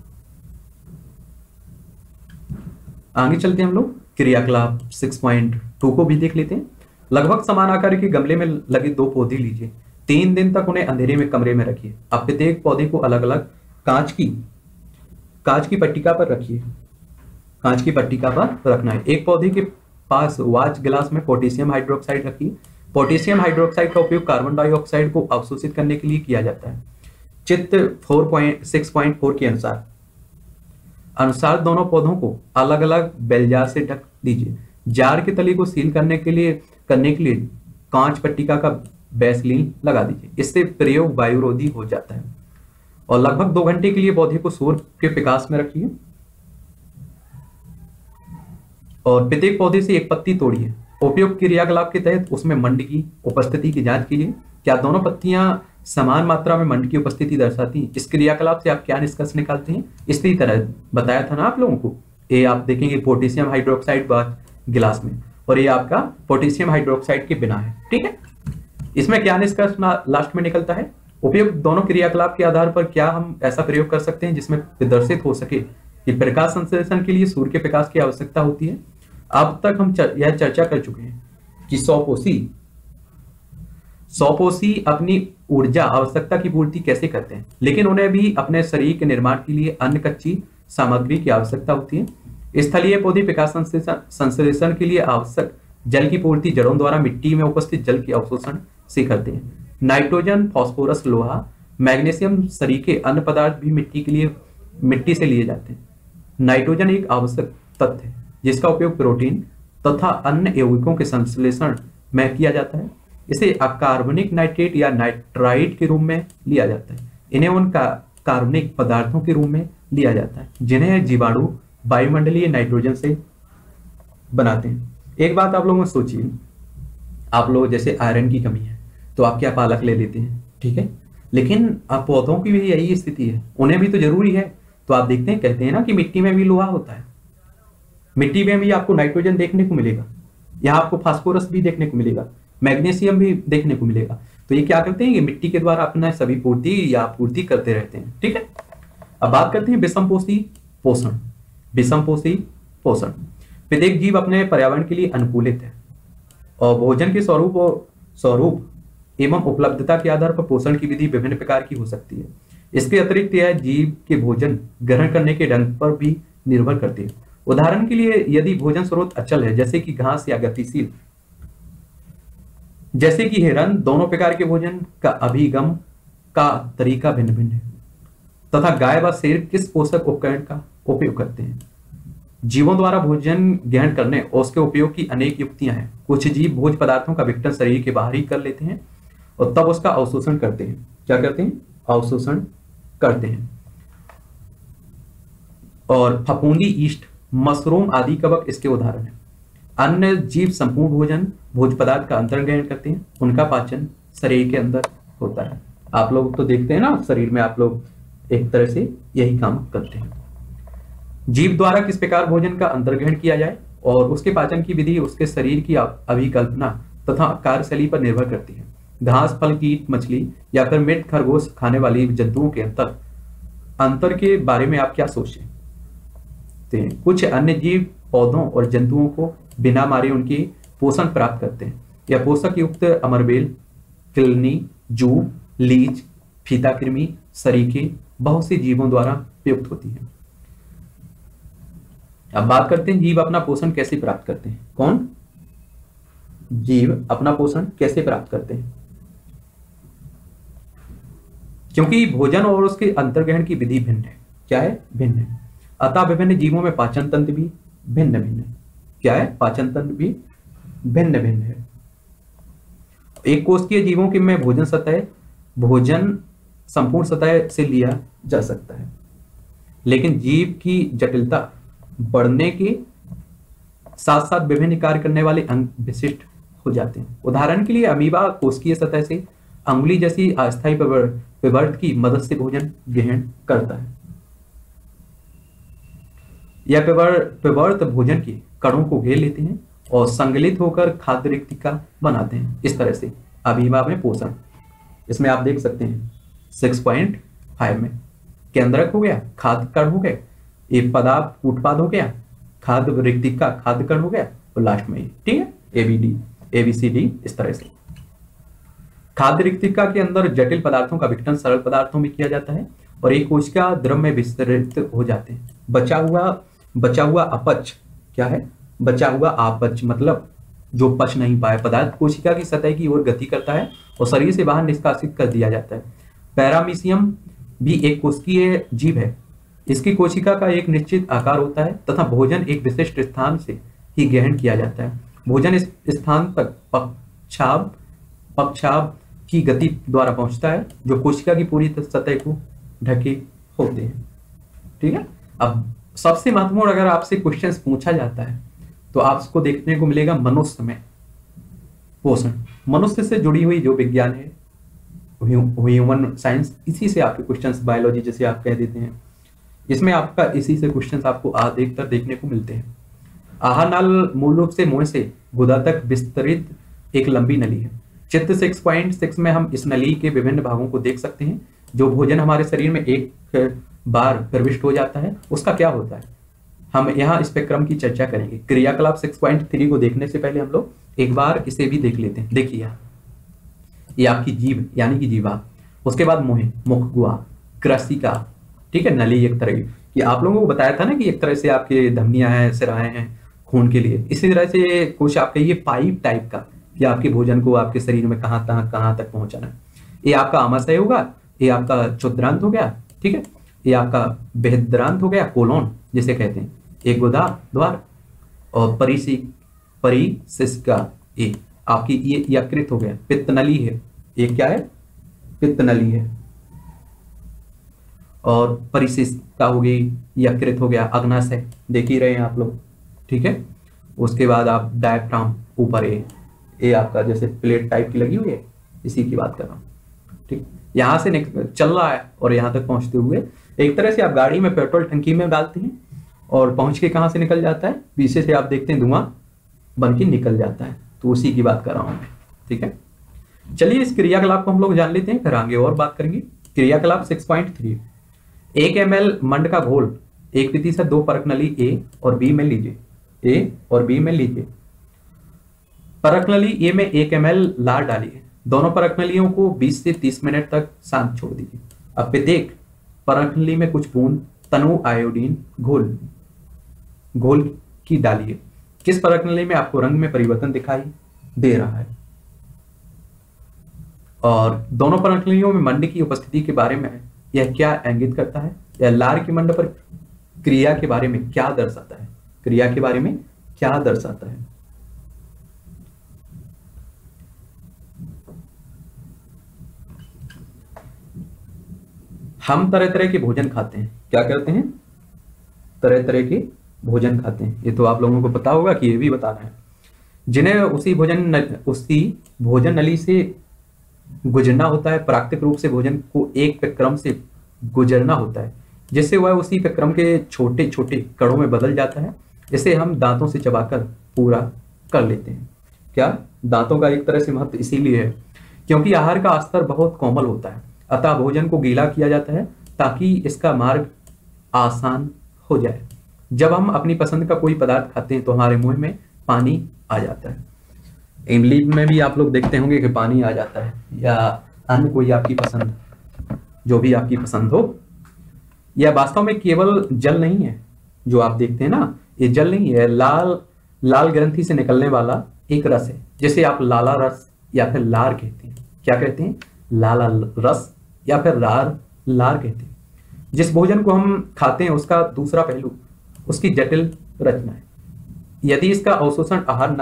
आगे चलते हैं, हम लोग क्रियाकलाप 6.2 को भी देख लेते हैं। लगभग समान आकार के गमले में लगे 2 पौधे लीजिए। 3 दिन तक उन्हें अंधेरे में कमरे में रखिए। अब प्रत्येक पौधे को अलग अलग कांच की पट्टिका पर रखिए। कांच की पट्टिका पर रखना है। एक पौधे के पास OH गिलास में पोटेशियम हाइड्रोक्साइड रखिए। पोटेशियम हाइड्रोक्साइड का उपयोग कार्बन डाइऑक्साइड को अवशोषित करने के लिए किया जाता है। चित्र 4.6.4 के अनुसार दोनों पौधों को अलग अलग बेल जार से ढक दीजिए। जार के तले को सील करने के लिए कांच पट्टिका का वैसलीन लगा दीजिए। इससे प्रयोग वायुरोधी हो जाता है। और लगभग 2 घंटे के लिए पौधे को सूर्य के प्रकाश में रखिए और प्रत्येक पौधे से एक पत्ती तोड़िए। उपयुक्त क्रियाकलाप के तहत उसमें मंड की उपस्थिति की जांच कीजिए। क्या दोनों पत्तियां समान मात्रा में मंड की उपस्थिति दर्शाती हैं? इस क्रियाकलाप से आप क्या निष्कर्ष निकालते हैं? इसी तरह बताया था ना आप लोगों को। ये आप देखेंगे पोटेशियम हाइड्रोक्साइड गिलास में, और ये आपका पोटेशियम हाइड्रोक्साइड के बिना है, ठीक है। इसमें क्या निष्कर्ष लास्ट में निकलता है? उपयुक्त दोनों क्रियाकलाप के आधार पर क्या हम ऐसा प्रयोग कर सकते हैं जिसमें प्रदर्शित हो सके कि प्रकाश संश्लेषण के लिए सूर्य के प्रकाश की आवश्यकता होती है। अब तक हम यह चर्चा कर चुके हैं कि सौपोषी अपनी ऊर्जा आवश्यकता की पूर्ति कैसे करते हैं, लेकिन उन्हें भी अपने शरीर के निर्माण के लिए अन्य कच्ची सामग्री की आवश्यकता होती है। स्थलीय पौधे प्रकाश संश्लेषण के लिए आवश्यक जल की पूर्ति जड़ों द्वारा मिट्टी में उपस्थित जल के अवशोषण से करते हैं। नाइट्रोजन, फास्फोरस, लोहा, मैग्नीशियम सरीखे अन्य पदार्थ भी मिट्टी से लिए जाते हैं। नाइट्रोजन एक आवश्यक तत्व है जिसका उपयोग प्रोटीन तथा अन्य यौगिकों के संश्लेषण में किया जाता है। इसे अकार्बनिक नाइट्रेट या नाइट्राइट के रूप में लिया जाता है। इन्हें उन कार्बनिक पदार्थों के रूप में लिया जाता है जिन्हें जीवाणु वायुमंडलीय नाइट्रोजन से बनाते हैं। एक बात आप लोगों सोचिए, आप लोग जैसे आयरन की कमी है तो आप क्या पालक ले लेते हैं, ठीक है, लेकिन अब पौधों की भी यही स्थिति है, उन्हें भी तो जरूरी है। तो आप देखते हैं, कहते हैं ना कि मिट्टी में भी लोहा होता है, मिट्टी में भी आपको नाइट्रोजन देखने को मिलेगा, यहाँ आपको फास्फोरस भी देखने को मिलेगा, मैग्नीशियम भी देखने को मिलेगा। तो ये क्या करते हैं, ये मिट्टी के द्वारा अपना सभी पूर्ति करते रहते हैं, ठीक है। अब बात करते हैं विषमपोषी पोषण। विषमपोषी पोषण, प्रत्येक जीव अपने पर्यावरण के लिए अनुकूलित है और भोजन के स्वरूप एवं उपलब्धता के आधार पर पोषण की विधि विभिन्न प्रकार की हो सकती है। इसके अतिरिक्त यह जीव के भोजन ग्रहण करने के ढंग पर भी निर्भर करती है। उदाहरण के लिए यदि भोजन स्रोत अचल है जैसे कि घास या गतिशील जैसे कि हिरन, दोनों प्रकार के भोजन का अभिगम का तरीका भिन्न भिन्न है तथा गाय व शेर किस पोषक उपकरण का उपयोग करते हैं। जीवों द्वारा भोजन ग्रहण करने और उसके उपयोग की अनेक युक्तियां हैं। कुछ जीव भोज्य पदार्थों का विघटन शरीर के बाहर ही कर लेते हैं और तब उसका अवशोषण करते हैं। क्या करते हैं? अवशोषण करते हैं। और फफूंदी, ईस्ट, मशरूम आदि कवक इसके उदाहरण हैं। अन्य जीव संपूर्ण भोज्य पदार्थ का अंतर्ग्रहण करते हैं। उनका पाचन शरीर के अंदर होता है। आप लोग तो देखते हैं ना, शरीर में आप लोग एक तरह से यही काम करते हैं। जीव द्वारा किस प्रकार भोजन का अंतर्ग्रहण किया जाए और उसके पाचन की विधि उसके शरीर की अभिकल्पना तथा कार्यशैली पर निर्भर करती है। घास, फल, कीट, मछली या फिर मृत खरगोश खाने वाली जंतुओं के अंतर के बारे में आप क्या सोचते हैं? कुछ अन्य जीव पौधों और जंतुओं को बिना मारे उनकी पोषण प्राप्त करते हैं। यह पोषक युक्त अमरबेल, किलनी, जूं लीच, फीता कृमि, सरीखे, बहुत से जीवों द्वारा प्रयुक्त होती है। अब बात करते हैं जीव अपना पोषण कैसे प्राप्त करते हैं। कौन? जीव अपना पोषण कैसे प्राप्त करते हैं? क्योंकि भोजन और उसके अंतर्ग्रहण की विधि भिन्न है। क्या है? भिन्न है। अतः विभिन्न जीवों में पाचन तंत्र भी भिन्न भिन्न है। क्या है? पाचन तंत्र भी भिन्न भिन्न है। एक कोशिकीय जीवों के में भोजन संपूर्ण सतह से लिया जा सकता है, लेकिन जीव की जटिलता बढ़ने के साथ साथ विभिन्न कार्य करने वाले अंग विशिष्ट हो जाते हैं। उदाहरण के लिए अमीबा कोशिकीय सतह से अंगुली जैसी अस्थायी विवर्त की मदद से भोजन ग्रहण करता है। यह विवर्त भोजन के कणों को घेर लेते हैं और संगलित होकर खाद्य रिक्तिका बनाते हैं। इस तरह से अमीबा में पोषण, इसमें आप देख सकते हैं 6.5 में केंद्रक हो गया, खाद्य कण हो गए, एक पदार्थ उत्पाद हो गया, खाद्य रिक्तिका खाद्य कण हो गया, और लास्ट में ठीक है ABCD इस तरह से। खाद्य रिक्तिका के अंदर जटिल पदार्थों का विघटन सरल पदार्थों में किया जाता है और एक कोशिका द्रव में विस्तृत हो जाते हैं। बचा हुआ अपच क्या है? बचा हुआ अपच मतलब जो पच नहीं पाए पदार्थ कोशिका की सतह की ओर गति करता है और शरीर से बाहर निष्कासित कर दिया जाता है। पैरामीशियम भी एक कोशिकीय जीव है। इसकी कोशिका का एक निश्चित आकार होता है तथा भोजन एक विशिष्ट स्थान से ही ग्रहण किया जाता है। भोजन इस स्थान तक पक्षाभ की गति द्वारा पहुंचता है जो कोशिका की पूरी सतह को ढके होते हैं। ठीक है। अब सबसे महत्वपूर्ण अगर आपसे क्वेश्चंस पूछा जाता है तो आपको देखने को मिलेगा मनुष्य में पोषण। मनुष्य से जुड़ी हुई जो विज्ञान है ह्यूमन साइंस, इसी से आपके क्वेश्चंस, बायोलॉजी जैसे आप कह देते हैं, इसमें आपका इसी से क्वेश्चंस आपको अधिकतर देखने को मिलते हैं। आहार नाल मूल रूप से मुंह से गुदा तक विस्तरित एक लंबी नली है। चित्र 6.6 में हम इस नली के विभिन्न भागों को देख सकते हैं। जो भोजन हमारे शरीर में एक बार प्रविष्ट हो जाता है उसका क्या होता है, हम यहाँ स्पेक्ट्रम की चर्चा करेंगे। क्रियाकलाप 6.3 को देखने से पहले हम लोग एक बार इसे भी देख लेते हैं। देखिए ये आपकी जीभ यानी कि जीवा, उसके बाद मुख गुहा, क्रसिका, ठीक है, नली एक तरह की आप लोगों को बताया था ना कि एक तरह से आपके धमनियां हैं, सिराएं हैं खून के लिए। इसी तरह से कुछ आपके ये पाइप टाइप का कि आपके भोजन को आपके शरीर में कहाँ तक पहुंचाना है। ये आपका आमाशय होगा, ये आपका क्षुद्रांत हो गया, ठीक है, ये आपका बृहद्रांत हो गया, कोलोन जिसे कहते हैं, एक गुदा द्वार, और परिशिष्का ये आपकी ये यकृत हो गया, पित्त नली है, ये क्या है, पित्त नली है, और परिशिष्का हो गई, यकृत हो गया, अग्नाशय देख ही रहे हैं आप लोग, ठीक है। उसके बाद आप डायफ्राम ऊपर ये आपका जैसे प्लेट टाइप की लगी हुई है, इसी की बात कर रहा हूँ, ठीक। यहाँ से चल रहा है और यहाँ तक पहुंचते हुए एक तरह से आप गाड़ी में पेट्रोल टंकी में डालते हैं और पहुंच के कहाँ से निकल जाता है, पीछे से आप देखते हैं धुआं बन के निकल जाता है, तो उसी की बात कर रहा हूं मैं, ठीक है। चलिए इस क्रियाकलाप को हम लोग जान लेते हैं, फिर आगे और बात करेंगे। क्रियाकलाप 6.3, 1 ml मंड का घोल 1% 2 परक नली ए और बी में लीजिए। परक नली ए में 1 ml लार डालिए, दोनों परक नलियों को 20 से 30 मिनट तक शांत छोड़ दीजिए। अब प्रत्येक परक नली में कुछ बूंद तनु आयोडीन घोल की डालिए। किस परक नली में आपको रंग में परिवर्तन दिखाई दे रहा है, और दोनों परक नलियों में मंड की उपस्थिति के बारे में यह क्या इंगित करता है, या लार की मंड पर क्रिया के बारे में क्या दर्शाता है, क्रिया के बारे में क्या दर्शाता है। हम तरह तरह के भोजन खाते हैं, क्या करते हैं, तरह तरह के भोजन खाते हैं, ये तो आप लोगों को पता होगा कि ये भी बताना है, जिन्हें उसी भोजन नली से गुजरना होता है। प्राकृतिक रूप से भोजन को एक क्रम से गुजरना होता है, जिससे वह उसी क्रम के छोटे छोटे कणों में बदल जाता है। इसे हम दांतों से चबाकर पूरा कर लेते हैं। क्या दांतों का एक तरह से महत्व इसीलिए है क्योंकि आहार का स्तर बहुत कोमल होता है, अतः भोजन को गीला किया जाता है ताकि इसका मार्ग आसान हो जाए। जब हम अपनी पसंद का कोई पदार्थ खाते हैं तो हमारे मुंह में पानी आ जाता है। इमली में भी आप लोग देखते होंगे कि पानी आ जाता है, या अन्य कोई आपकी पसंद, जो भी आपकी पसंद हो। यह वास्तव में केवल जल नहीं है जो आप देखते हैं ना, ये जल नहीं है, लाल लाल ग्रंथि से निकलने वाला एक रस है, जिसे आप लाला रस या फिर लार कहते हैं। क्या कहते हैं? लाला रस या फिर लार कहते हैं। जिस भोजन को हम खाते हैं उसका दूसरा पहलू उसकी जटिल रचना है। यदि इसका अवशोषण आहार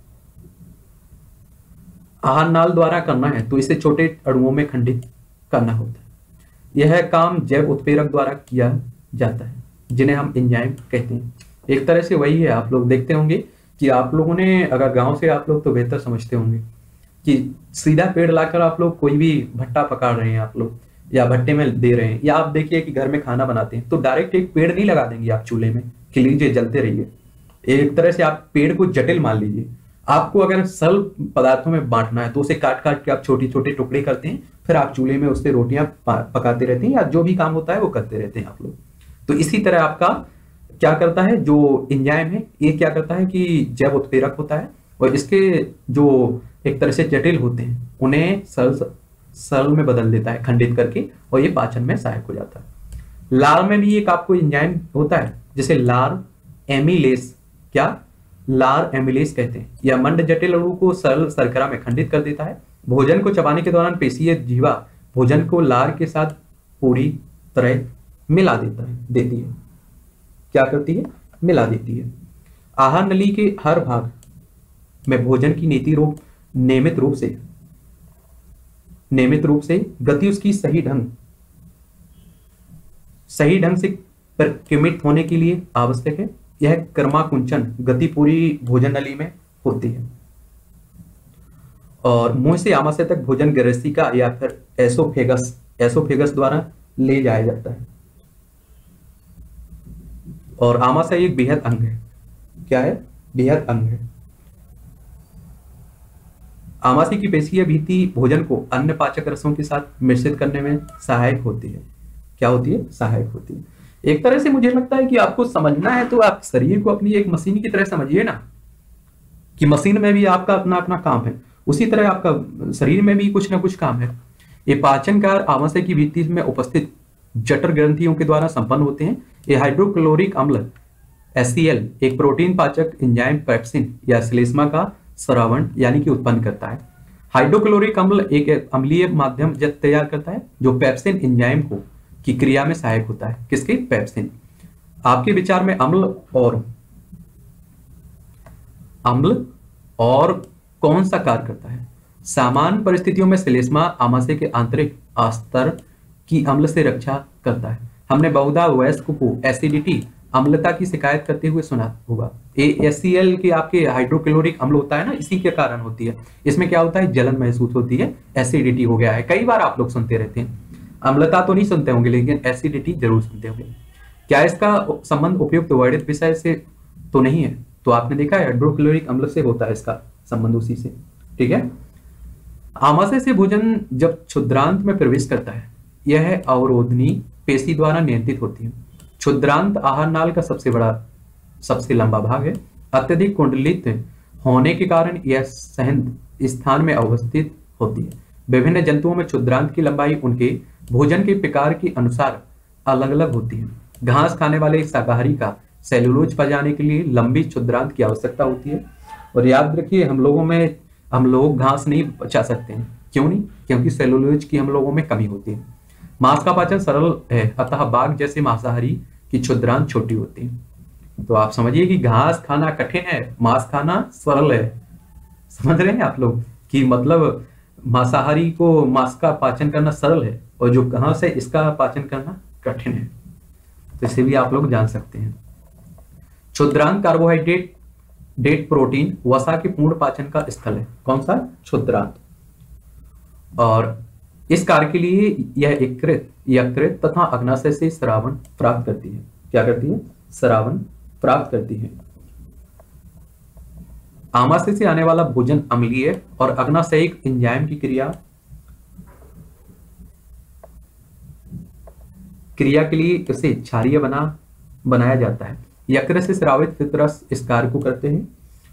नाल द्वारा करना है तो इसे छोटे अणुओं में खंडित करना होता है। यह काम जैव उत्प्रेरक द्वारा किया जाता है, जिन्हें हम एंजाइम कहते हैं। एक तरह से वही है, आप लोग देखते होंगे कि आप लोगों ने, अगर गांव से आप लोग तो बेहतर समझते होंगे कि सीधा पेड़ लाकर आप लोग कोई भी भट्टा पका रहे हैं आप लोग, या भट्टे में दे रहे हैं, या आप देखिए कि घर में खाना बनाते हैं तो डायरेक्ट एक पेड़ नहीं लगा देंगे आप चूल्हे में कि लीजिए जलते रहिए। एक तरह से आप पेड़ को जटिल मान लीजिए। आपको अगर सरल पदार्थों में बांटना है तो उसे काट काट के आप छोटे छोटे टुकड़े करते हैं, फिर आप चूल्हे में उससे रोटियां पकाते रहते हैं, या जो भी काम होता है वो करते रहते हैं आप लोग। तो इसी तरह आपका क्या करता है, जो एंजाइम है ये क्या करता है कि जैव उत्प्रेरक होता है, और इसके जो एक तरह से जटिल होते हैं उन्हें सरल में बदल देता है, खंडित करके, और ये पाचन में सहायक हो जाता है। लार में भी एक आपको एंजाइम होता है जिसे लार एमिलेस, क्या लार एमिलेस कहते हैं। यह मंड जटिल अणु को सरल शर्करा में खंडित कर देता है। भोजन को चबाने के दौरान पेशीय जीवा भोजन को लार के साथ पूरी तरह मिला देती है। क्या करती है? मिला देती है। आहार नली के हर भाग में भोजन की नियमित रूप से गति उसकी सही ढंग से परिक्रमित होने के लिए आवश्यक है। यह क्रमाकुंचन गति पूरी भोजन नली में होती है, और मुंह से आमाशय तक भोजन गृहस्थी या फिर एसोफेगस द्वारा ले जाया जाता है। और आमाशय एक बेहद अंग है। क्या है? बेहद अंग है। आमाशय की पेशीय भित्ति भोजन को अन्य पाचक रसों के साथ मिश्रित करने में सहायक होती है। क्या होती है? सहायक होती है। एक तरह से मुझे लगता है कि आपको समझना है तो आप शरीर को अपनी एक मशीन की तरह समझिए ना, कि मशीन में भी आपका अपना अपना काम है, उसी तरह आपका शरीर में भी कुछ ना कुछ काम है। ये पाचन कार्य आमाशय की भित्ति में उपस्थित जठर ग्रंथियों के द्वारा संपन्न होते हैं। ये हाइड्रोक्लोरिक अम्ल HCl एक प्रोटीन पाचक एंजाइम पेप्सिन या श्लेष्मा का स्रावण यानी कि उत्पन्न करता है। हाइड्रोक्लोरिक अम्ल एक अम्लीय माध्यम तैयार करता है जो पेप्सिन एंजाइम को की क्रिया में सहायक होता है। किसके? पेप्सिन। आपके विचार में अम्ल और कौन सा कार्य करता है? सामान्य परिस्थितियों में श्लेष्मा आमाशय के आंतरिक अस्तर की अम्ल से रक्षा करता है। हमने बहुधा वयस्क को एसिडिटी अम्लता की शिकायत करते हुए सुना होगा। HCl के आपके हाइड्रोक्लोरिक अम्ल होता है ना, इसी के कारण होती है। इसमें क्या होता है? जलन महसूस होती है, एसिडिटी हो गया है। कई बार आप लोग सुनते रहते हैं, अम्लता तो नहीं सुनते होंगे लेकिन एसिडिटी जरूर सुनते होंगे। क्या इसका संबंध उपयुक्त वर्णित विषय से तो नहीं है? तो आपने देखा है हाइड्रोक्लोरिक अम्ल से होता है इसका संबंध, उसी से। ठीक है। आमाशय से भोजन जब क्षुद्रांत में प्रवेश करता है, यह अवरोधनी पेशी द्वारा नियंत्रित होती है। क्षुद्रांत आहार नाल का सबसे लंबा भाग है। अत्यधिक कुंडलित होने के कारण यह सहन स्थान में अवस्थित होती है। विभिन्न जंतुओं में क्षुद्रांत की लंबाई उनके भोजन के प्रकार के अनुसार अलग अलग होती है। घास खाने वाले शाकाहारी का सेलुलोज पचाने के लिए लंबी क्षुद्रांत की आवश्यकता होती है। और याद रखिए, हम लोग घास नहीं पचा सकते हैं। क्यों नहीं? क्योंकि सेलुलोज की हम लोगों में कमी होती है। मांस का पाचन सरल है, अतः बाघ जैसे मांसाहारी की क्षुद्रांत छोटी होती है। तो आप समझिए कि घास खाना कठिन है, मांस खाना सरल है। समझ रहे हैं आप लोग कि मतलब मांसाहारी को मांस का पाचन करना सरल है, और जो घास है इसका पाचन करना कठिन है। तो इसे भी आप लोग जान सकते हैं। क्षुद्रांत कार्बोहाइड्रेट प्रोटीन वसा के पूर्ण पाचन का स्थल है। कौन सा? क्षुद्रांत। और इस कार्य के लिए यह यकृत तथा अग्नाशय से स्रावन प्राप्त करती है। क्या करती है? स्रावन प्राप्त करती है। आमाशय से आने वाला भोजन अम्लीय और अग्नाशयिक एंजाइम की क्रिया के लिए इसे क्षारीय बनाया जाता है। यकृत से स्रावित पित्तरस इस कार्य को करते हैं।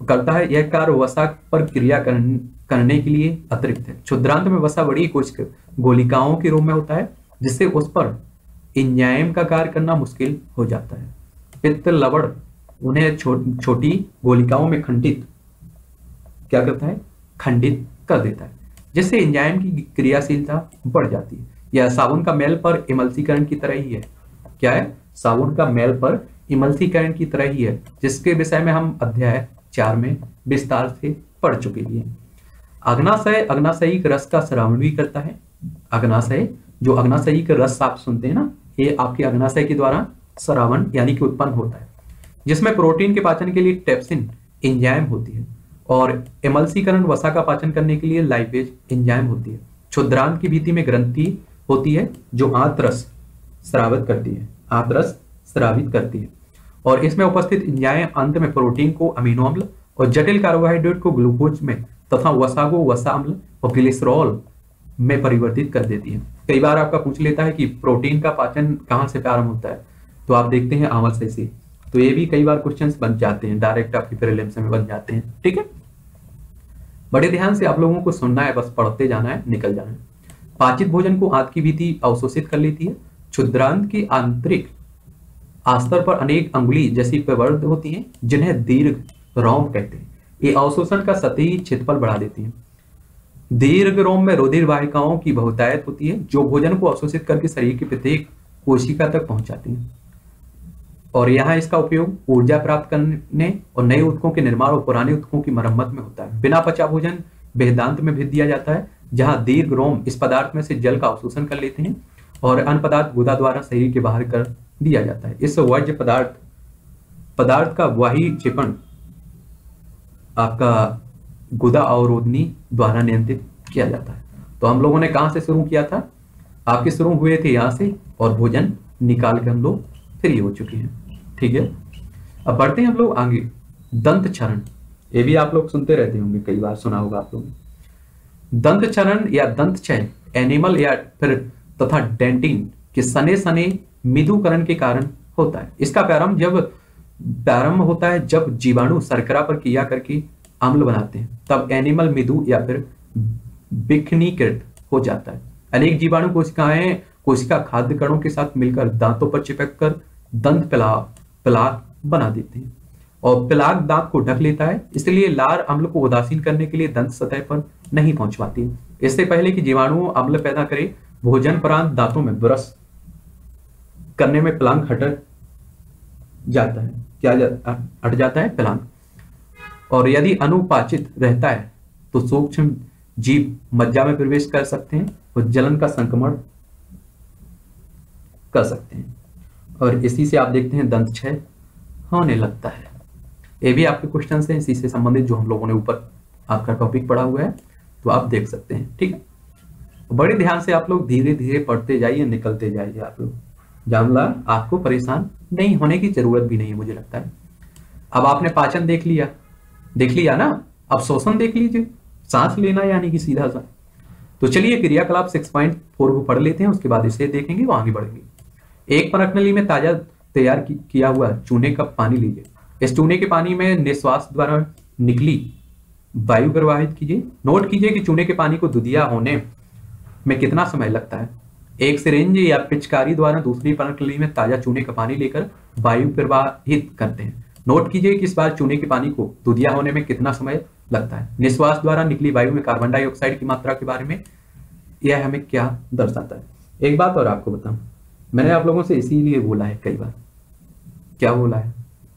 करता है, यह कार्य वसा पर क्रिया करने के लिए अतिरिक्त है। क्षुद्रांत में वसा बड़ी कोशिका गोलिकाओं के रूप में होता है, जिससे उस पर एंजाइम का कार्य करना मुश्किल हो जाता है। पित्त लवण उन्हें छोटी गोलिकाओं में खंडित क्या करता है, खंडित कर देता है, जिससे एंजाइम की क्रियाशीलता बढ़ जाती है। यह साबुन का मैल पर इमल्सीकरण की तरह ही है। क्या है? साबुन का मैल पर इमल्सीकरण की तरह ही है, जिसके विषय में हम अध्याय 4 में विस्तार से पढ़ चुके हैं। अग्नाशय अग्नाशयिक रस का स्रावन भी करता है। अग्नाशय, जो अग्नाशयिक रस आप सुनते हैं ना, ये आपके अग्नाशय के द्वारा स्रावन यानी कि उत्पन्न होता है, जिसमें प्रोटीन के पाचन के लिए ट्रिप्सिन एंजाइम होती है और इमल्सीकरण वसा का पाचन करने के लिए लाइपेज एंजाइम होती है। क्षुद्रांत की भित्ति में ग्रंथि होती है जो आंतरस स्रावित करती है, आंतरस स्रावित करती है, और इसमें उपस्थित एंजाइम अंत में प्रोटीन को अमीनो अम्ल और जटिल कार्बोहाइड्रेट को ग्लूकोज में तथा वसा को वसा अम्ल और ग्लिसरॉल में परिवर्तित कर देती है। कई बार आपका पूछ लेता है कि प्रोटीन का पाचन कहाँ से प्रारंभ होता है, तो आप देखते हैं आमाशय से। तो ये भी कई बार क्वेश्चंस बन जाते हैं, डायरेक्ट आपकी प्रीलिम्स में बन जाते हैं। ठीक है, बड़े ध्यान से आप लोगों को सुनना है, बस पढ़ते जाना है, निकल जाना है। पाचित भोजन को आंत की भित्ति अवशोषित कर लेती है। क्षुद्रांत की आंतरिक आस्तर पर अनेक अंगुली जैसी प्रवर्ध होती हैं, जिन्हें दीर्घ रोम कहते हैं। ये अवशोषण का सतही क्षेत्रफल बढ़ा देती हैं। दीर्घ रोम में रुधिर वाहिकाओं की बहुतायत होती है, जो भोजन को अवशोषित करके शरीर की प्रत्येक कोशिका तक पहुंचाती है, और यहाँ इसका उपयोग ऊर्जा प्राप्त करने और नए ऊतकों के निर्माण और पुराने ऊतकों की मरम्मत में होता है। बिना पचा भोजन बृहदांत में भेज दिया जाता है, जहां दीर्घ रोम इस पदार्थ में से जल का अवशोषण कर लेते हैं और अन्य पदार्थ गुदा द्वारा शरीर के बाहर कर दिया जाता है। इस वर्ज्य पदार्थ का वाही क्षेपण आपका गुदा अवरोधनी द्वारा नियंत्रित किया जाता है। तो हम लोगों ने कहां से शुरू किया था? आपके शुरू हुए थे यहां से, और भोजन निकाल के हम लोग फ्री हो चुके हैं। ठीक है, अब बढ़ते हैं हम लोग आगे। दंत क्षरण, ये भी आप लोग सुनते रहते होंगे, कई बार सुना होगा आप लोगों ने। दंत क्षरण या दंत क्षय एनिमल या फिर तथा डेंटिन के सने सने मृदुकरण के कारण होता है। इसका प्रारंभ होता है जब जीवाणु शर्करा पर क्रिया करके अम्ल बनाते हैं, तब एनिमल मृदु या फिर विखनीकृत हो जाता है। अनेक जीवाणु कोशिका खाद्य कणों के साथ मिलकर दांतों पर चिपक कर दंत प्लाक बना देते हैं, और प्लाक दांत को ढक लेता है, इसलिए लार अम्ल को उदासीन करने के लिए दंत सतह पर नहीं पहुंच पाती। इससे पहले कि जीवाणु अम्ल पैदा करे, भोजन परांत दांतों में ब्रश करने में प्लांक हट जाता है। क्या हट जाता है? प्लांक। और यदि अनुपाचित रहता है तो सूक्ष्म जीव मज्जा में प्रवेश कर सकते हैं और जलन का संक्रमण कर सकते हैं, और इसी से आप देखते हैं दंत क्षय होने लगता है। ये भी आपके क्वेश्चन हैं इसी से संबंधित, जो हम लोगों ने ऊपर आपका टॉपिक पढ़ा हुआ है, तो आप देख सकते हैं। ठीक है, बड़े ध्यान से आप लोग धीरे धीरे पढ़ते जाइए, निकलते जाइए। आप लोग जानला आपको परेशान नहीं होने की जरूरत भी नहीं है, मुझे लगता है। अब आपने पाचन देख लिया ना, अब शोषण देख लीजिए, सांस लेना यानी कि सीधा सा। तो चलिए क्रियाकलाप 6.4 को पढ़ लेते हैं, उसके बाद इसे देखेंगे, वो आगे बढ़ेंगे। एक परखनली में ताजा तैयार किया हुआ चूने का पानी लीजिए। इस चूने के पानी में निश्वास द्वारा निकली वायु प्रवाहित कीजिए। नोट कीजिए कि चूने के पानी को दुधिया होने में कितना समय लगता है। एक सिरिंज या पिचकारी द्वारा दूसरी परखनली में ताजा चूने का पानी लेकर वायु प्रवाहित करते हैं। नोट कीजिए कि इस बार चूने के पानी को दुधिया होने में कितना समय लगता है। निश्वास द्वारा निकली वायु में कार्बन डाइऑक्साइड की मात्रा के बारे में यह हमें क्या दर्शाता है। एक बात और आपको बताऊं, मैंने आप लोगों से इसीलिए बोला है कई बार, क्या बोला है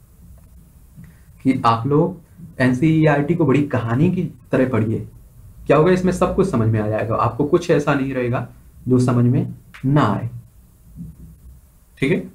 कि आप लोग एनसीईआरटी को बड़ी कहानी की तरह पढ़िए। क्या होगा, इसमें सब कुछ समझ में आ जाएगा, आपको कुछ ऐसा नहीं रहेगा जो समझ में ना आए। ठीक है,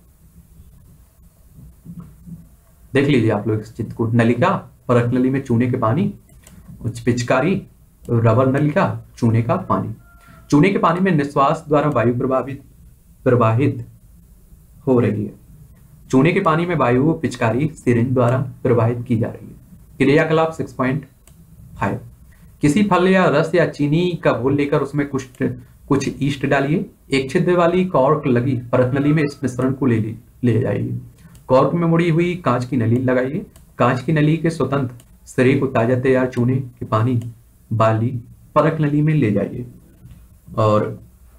देख लीजिए आप लोग इस चित्र को। नलिका, परखनली में चूने के पानी, पिचकारी, रबर नलिका, चूने का पानी। चूने के पानी में निश्वास द्वारा वायु प्रवाहित हो रही है। चूने के पानी में वायु पिचकारी सिरिंज द्वारा प्रवाहित की जा रही है। क्रियाकलाप 6.5, किसी फल या रस या चीनी का घोल लेकर उसमें कुछ ईस्ट डालिए। एक छिद्र वाली कॉर्क लगी परखनली में इस मिश्रण को ले जाइए। कॉर्क में मुड़ी हुई कांच की नली लगाइए। कांच की नली के स्वतंत्र सिरे को ताजा तैयार चूने के पानी वाली परख नली में ले जाइए और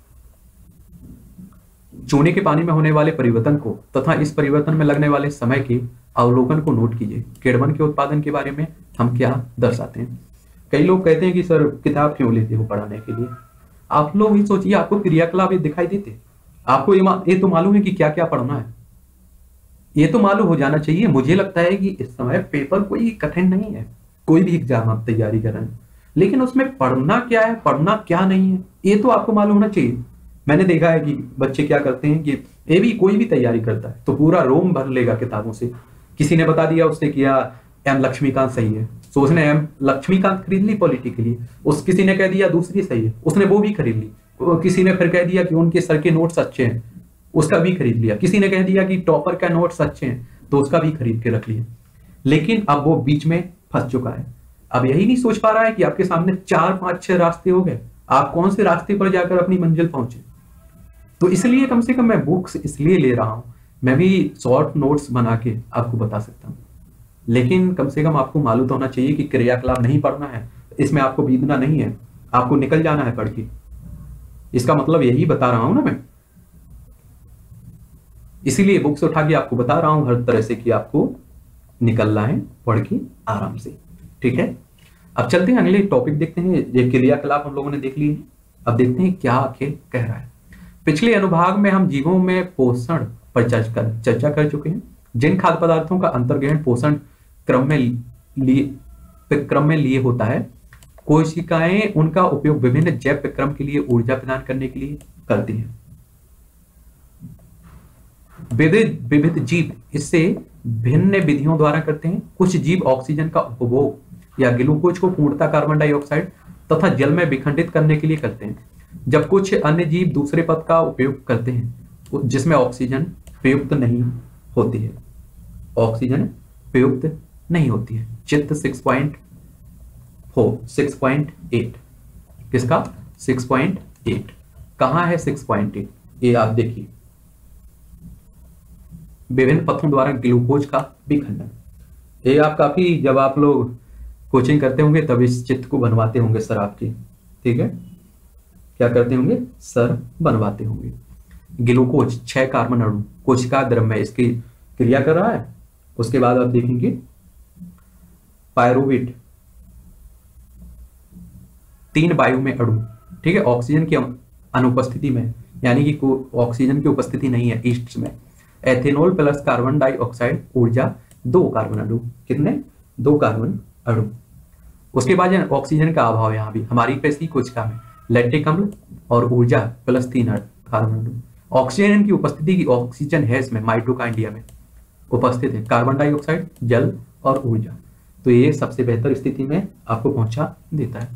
चूने के पानी में होने वाले परिवर्तन को तथा इस परिवर्तन में लगने वाले समय के अवलोकन को नोट कीजिए। किण्वन के उत्पादन के बारे में हम क्या दर्शाते हैं। कई लोग कहते हैं कि सर किताब क्यों लेते हो पढ़ाने के लिए। आप लोग ही सोचिए, आपको क्रियाकलाप दिखाई देते, आपको ये तो मालूम है कि क्या क्या पढ़ना है, ये तो मालूम हो जाना चाहिए। मुझे लगता है कि इस समय पेपर कोई कठिन नहीं है, कोई भी एग्जाम आप तैयारी कर रहे हैं, लेकिन उसमें पढ़ना क्या है, पढ़ना क्या नहीं है, ये तो आपको मालूम होना चाहिए। मैंने देखा है कि बच्चे क्या करते हैं कि ये भी कोई भी तैयारी करता है तो पूरा रोम भर लेगा किताबों से। किसी ने बता दिया, उससे किया एम लक्ष्मीकांत सही है, तो उसने एम लक्ष्मीकांत खरीद ली पॉलिटी के लिए। उस किसी ने कह दिया दूसरी सही है, उसने वो भी खरीद ली। किसी ने फिर कह दिया कि उनके सर के नोट्स अच्छे हैं, उसका भी खरीद लिया। किसी ने कह दिया कि टॉपर का नोट्स अच्छे हैं, तो उसका भी खरीद के रख लिया। लेकिन अब वो बीच में फंस चुका है, अब यही नहीं सोच पा रहा है कि आपके सामने 4 5 6 रास्ते हो गए, आप कौन से रास्ते पर जाकर अपनी मंजिल पहुंचे। तो इसलिए कम से कम मैं बुक्स इसलिए ले रहा हूं, मैं भी शॉर्ट नोट्स बना के आपको बता सकता हूं, लेकिन कम से कम आपको मालूम तो होना चाहिए कि क्रियाकलाप नहीं पढ़ना है, इसमें आपको बीतना नहीं है, आपको निकल जाना है पढ़ के। इसका मतलब यही बता रहा हूं ना मैं, इसीलिए बुक्स उठा के आपको बता रहा हूं हर तरह से कि आपको निकलना है पढ़ के आराम से। ठीक है, अब चलते हैं अगले टॉपिक देखते हैं। ये क्रियाकलाप हम लोगों ने देख लिए, अब देखते हैं क्या आखिर कह रहा है। पिछले अनुभाग में हम जीवों में पोषण पर चर्चा कर चुके हैं। जिन खाद्य पदार्थों का अंतर्ग्रहण पोषण क्रम में लिए होता है, कोशिकाएं उनका उपयोग विभिन्न जैव विक्रम के लिए ऊर्जा प्रदान करने के लिए करती हैं। विविध जीव इससे भिन्न विधियों द्वारा करते हैं। कुछ जीव ऑक्सीजन का उपभोग या ग्लूकोज को पूर्णतः कार्बन डाइऑक्साइड तथा जल में विखंडित करने के लिए करते हैं, जब कुछ अन्य जीव दूसरे पद का उपयोग करते हैं जिसमें ऑक्सीजन प्रयुक्त नहीं होती है। ऑक्सीजन प्रयुक्त नहीं होती है। चित्र 6.8 किसका 6.8 कहां है 6.8, ये आप देखिए, विभिन्न पथों द्वारा ग्लूकोज का विखंडन। ये आप काफी, जब आप लोग कोचिंग करते होंगे तब इस चित्र को बनवाते होंगे सर आपके, ठीक है, क्या करते होंगे सर बनवाते होंगे। ग्लूकोज 6 कार्बन अणु कोशिका द्रव्य में इसकी क्रिया कर रहा है। उसके बाद आप देखेंगे पायरुवेट 3 वायु में अणु, ठीक है, ऑक्सीजन की अनुपस्थिति में, यानी कि ऑक्सीजन की उपस्थिति नहीं है ईस्ट में। एथेनॉल प्लस कार्बन डाइऑक्साइड ऊर्जा 2 कार्बन अणु, कितने 2 कार्बन अणु। उसके बाद ऑक्सीजन का अभाव, यहां भी हमारी पेशी कोशिका में लैक्टिक अम्ल और ऊर्जा प्लस 3 कार्बन अणु। ऑक्सीजन की उपस्थिति की, ऑक्सीजन है इसमें माइटोकांड्रिया में उपस्थित है, कार्बन डाइऑक्साइड जल और ऊर्जा, तो ये सबसे बेहतर स्थिति में आपको पहुंचा देता है।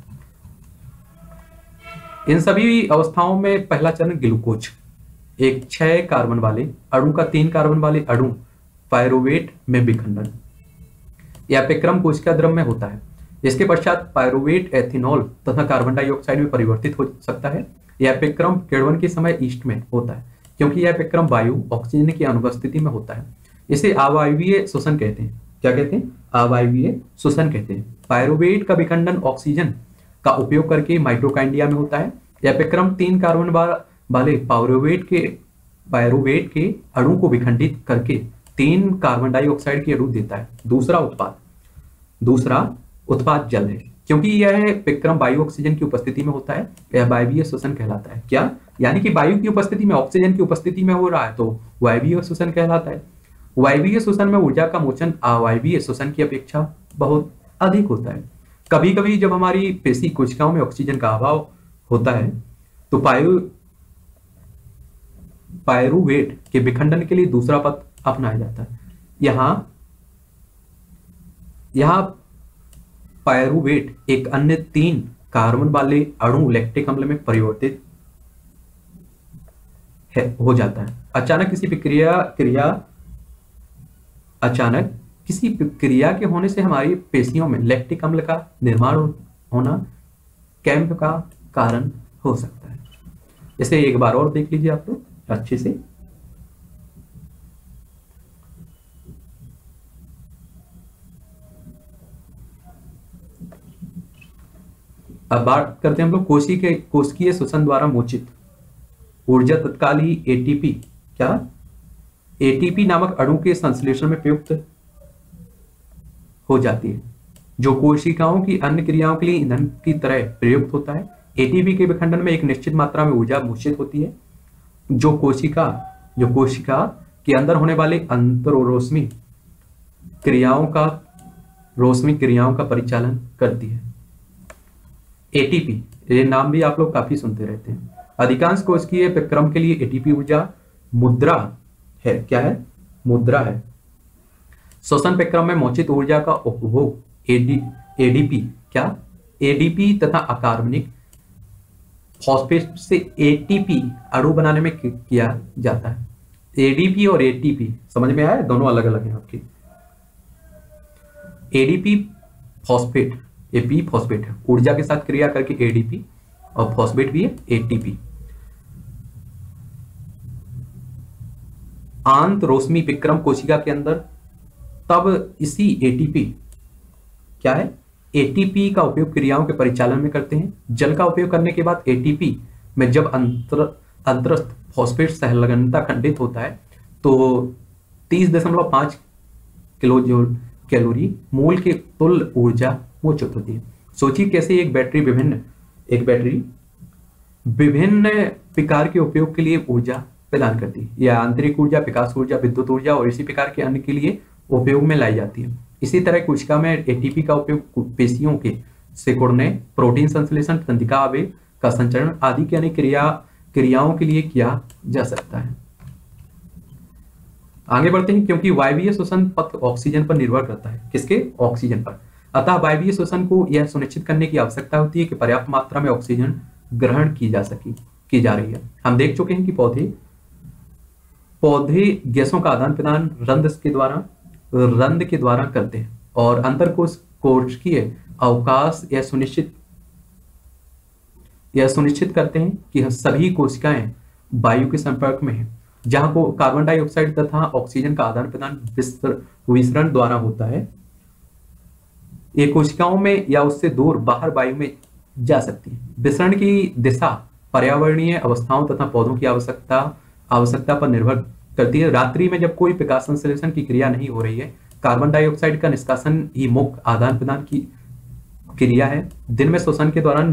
इन सभी अवस्थाओं में पहला चरण ग्लूकोज एक 6 कार्बन वाले अणु का 3 कार्बन वाले अणु पायरुवेट में विखंडन या विक्रम कोशिका द्रव्य में होता है। इसके पश्चात पायरुवेट एथेनॉल तथा कार्बन डाइऑक्साइड में परिवर्तित हो सकता है। यह विक्रम किण्वन के समय ईस्ट में होता है, क्योंकि यह विक्रम वायु ऑक्सीजन की अनुपस्थिति में होता है। इसे अवायवीय श्वसन कहते हैं। क्या कहते हैं? अवायवीय श्वसन कहते हैं। पायरुवेट का विखंडन ऑक्सीजन का उपयोग करके माइटोकांड्रिया में होता है। यह विक्रम 3 कार्बन वाले पायरुवेट के अणु को विखंडित करके 3 कार्बन डाइऑक्साइड के अणु देता है। दूसरा उत्पाद जल है, क्योंकि यह विक्रम वायु ऑक्सीजन की उपस्थिति में होता है। यह वायवीय श्वसन कहलाता है। क्या? यानी कि वायु की उपस्थिति में, ऑक्सीजन की उपस्थिति में हो रहा है तो वायवीय श्वसन कहलाता है। वायवीय श्वसन में ऊर्जा का मोचन अवायवीय श्वसन की अपेक्षा बहुत अधिक होता है। कभी कभी जब हमारी पेशी कोशिकाओं में ऑक्सीजन का अभाव होता है तो पायरुवेट के विखंडन के लिए दूसरा पथ अपनाया जाता है। यहां पायरुवेट एक अन्य 3 कार्बन वाले अणु लैक्टिक अम्ल में परिवर्तित हो जाता है। अचानक किसी क्रिया के होने से हमारी पेशियों में लैक्टिक अम्ल का निर्माण होना कैंप का कारण हो सकता है। इसे एक बार और देख लीजिए आप लोग अच्छे से। अब बात करते हैं हम लोग कोशिकीय श्वसन द्वारा मोचित ऊर्जा तत्काल ही एटीपी, क्या एटीपी नामक अणु के संश्लेषण में प्रयुक्त हो जाती है, जो कोशिकाओं की अन्य क्रियाओं के लिए ईंधन की तरह प्रयुक्त होता है। एटीपी के विखंडन में एक निश्चित मात्रा में ऊर्जा मोचित होती है, जो कोशिका के अंदर होने वाले अंतरोष्मी क्रियाओं का परिचालन करती है। एटीपी, ये नाम भी आप लोग काफी सुनते रहते हैं। अधिकांश कोशिकीय प्रक्रम के लिए एटीपी ऊर्जा मुद्रा है। क्या है? मुद्रा है। श्वसन प्रक्रम में मोचित ऊर्जा का उपभोग एडीपी, क्या एडीपी तथा अकार्बनिक फॉस्फेट से एटीपी अणु बनाने में किया जाता है। एडीपी और एटीपी समझ में आया? दोनों अलग अलग हैं आपकी। एडीपी फॉस्फेट, एपी फॉस्फेट है, ऊर्जा के साथ क्रिया करके एडीपी, और फॉस्फेट भी है एटीपी। आंत रोशमी विक्रम कोशिका के अंदर तब इसी एटीपी, क्या है, एटीपी का उपयोग क्रियाओं के परिचालन में करते हैं। जल का उपयोग करने के बाद एटीपी में जब अंतरस्थ फॉस्फेट सहलगनता खंडित होता है तो 30.5 किलो जूल कैलोरी मोल के तुल्य ऊर्जा मोचित होती है। सोचिए कैसे एक बैटरी विभिन्न प्रकार के उपयोग के लिए ऊर्जा प्रदान करती है। यह आंतरिक ऊर्जा, प्रकाश ऊर्जा, विद्युत ऊर्जा और इसी प्रकार के अन्य के लिए उपयोग में लाई जाती है। इसी तरह कोशिका में एटीपी का उपयोग पेशियों के सिकुड़ने, प्रोटीन संश्लेषण, तंत्रिका आवेग का संचरण आदि की अनेक क्रियाओं के लिए किया जा सकता है। आगे बढ़ते हैं। क्योंकि वायवीय श्वसन पथ ऑक्सीजन पर निर्भर करता है, किसके? ऑक्सीजन पर। अतः वायवीय श्वसन को यह सुनिश्चित करने की आवश्यकता होती है कि पर्याप्त मात्रा में ऑक्सीजन ग्रहण की जा रही है। हम देख चुके हैं कि पौधे गैसों का आदान प्रदान रंध्र के द्वारा करते हैं और अंतरकोशिकीय अवकाश यह सुनिश्चित करते हैं कि सभी कोशिकाएं वायु के संपर्क में हैं, जहां को कार्बन डाइऑक्साइड तथा ऑक्सीजन का आदान प्रदान विसरण द्वारा होता है। ये कोशिकाओं में या उससे दूर बाहर वायु में जा सकती है। विसरण की दिशा पर्यावरणीय अवस्थाओं तथा पौधों की आवश्यकता पर निर्भर करती है। रात्रि में जब कोई प्रकाश संश्लेषण की क्रिया नहीं हो रही है, कार्बन डाइऑक्साइड का निष्कासन ही मुख्य आदान प्रदान की क्रिया है। दिन में श्वसन के दौरान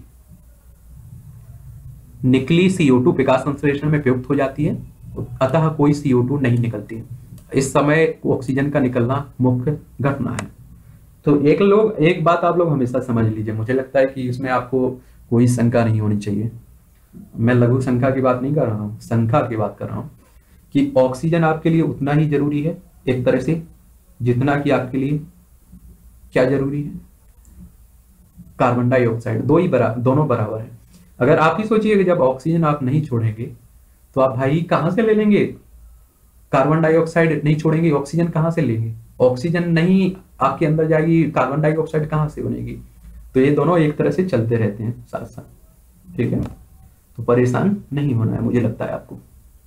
निकली CO2 प्रकाश संश्लेषण में प्रयुक्त हो जाती है, अतः कोई CO2 नहीं निकलती है। इस समय ऑक्सीजन का निकलना मुख्य घटना है। तो एक बात आप लोग हमेशा समझ लीजिए, मुझे लगता है कि इसमें आपको कोई शंका नहीं होनी चाहिए। मैं लघु शंका की बात नहीं कर रहा हूं, शंका की बात कर रहा हूं कि ऑक्सीजन आपके लिए उतना ही जरूरी है एक तरह से जितना कि आपके लिए क्या जरूरी है? Carbon dioxide. दोनों बराबर है। अगर आप ही सोचिए कि जब ऑक्सीजन आप नहीं छोड़ेंगे तो आप भाई कहां से ले लेंगे? कार्बन डाइऑक्साइड नहीं छोड़ेंगे, ऑक्सीजन कहां से लेंगे? ऑक्सीजन नहीं आपके अंदर जाएगी, कार्बन डाइऑक्साइड कहां से बनेगी? तो ये दोनों एक तरह से चलते रहते हैं साथ साथ, ठीक है। तो परेशान नहीं होना है, मुझे लगता है आपको।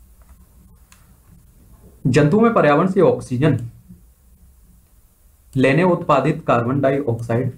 जंतु में पर्यावरण से ऑक्सीजन लेने उत्पादित कार्बन डाइऑक्साइड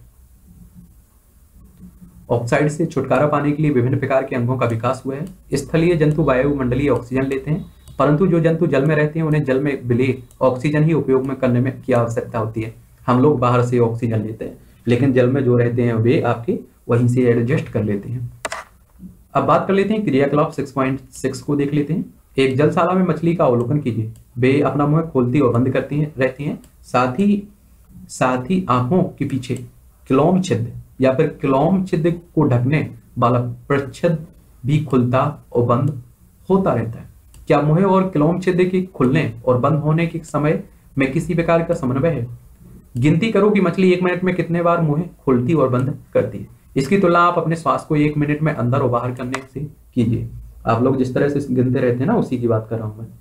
से छुटकारा पाने के लिए विभिन्न प्रकार के अंगों का विकास हुआ है। स्थलीय जंतु वायुमंडलीय ऑक्सीजन लेते हैं, परंतु जो जंतु जल में रहते हैं उन्हें जल में विलेय ऑक्सीजन ही उपयोग में करने में की आवश्यकता होती है। हम लोग बाहर से ऑक्सीजन लेते हैं, लेकिन जल में जो रहते हैं वे आपके वहीं से एडजस्ट कर लेते हैं। अब बात कर लेते हैं क्रियाकलाप 6.6 को देख लेते हैं। एक जलशाला में मछली का अवलोकन कीजिए। वे अपना मुंह खोलती और बंद करती रहती हैं। साथ ही आंखों के पीछे क्लोम छिद्र या फिर क्लोम छिद्र को ढकने वाला प्रच्छद भी खुलता और बंद होता रहता है। क्या मुंह और क्लोम छिद्र के खुलने और बंद होने के समय में किसी प्रकार का समन्वय है? गिनती करो कि मछली 1 मिनट में कितने बार मुंह खोलती और बंद करती है। इसकी तुलना आप अपने श्वास को 1 मिनट में अंदर और बाहर करने से कीजिए। आप लोग जिस तरह से गिनते रहते हैं ना, उसी की बात कर रहा हूं मैं।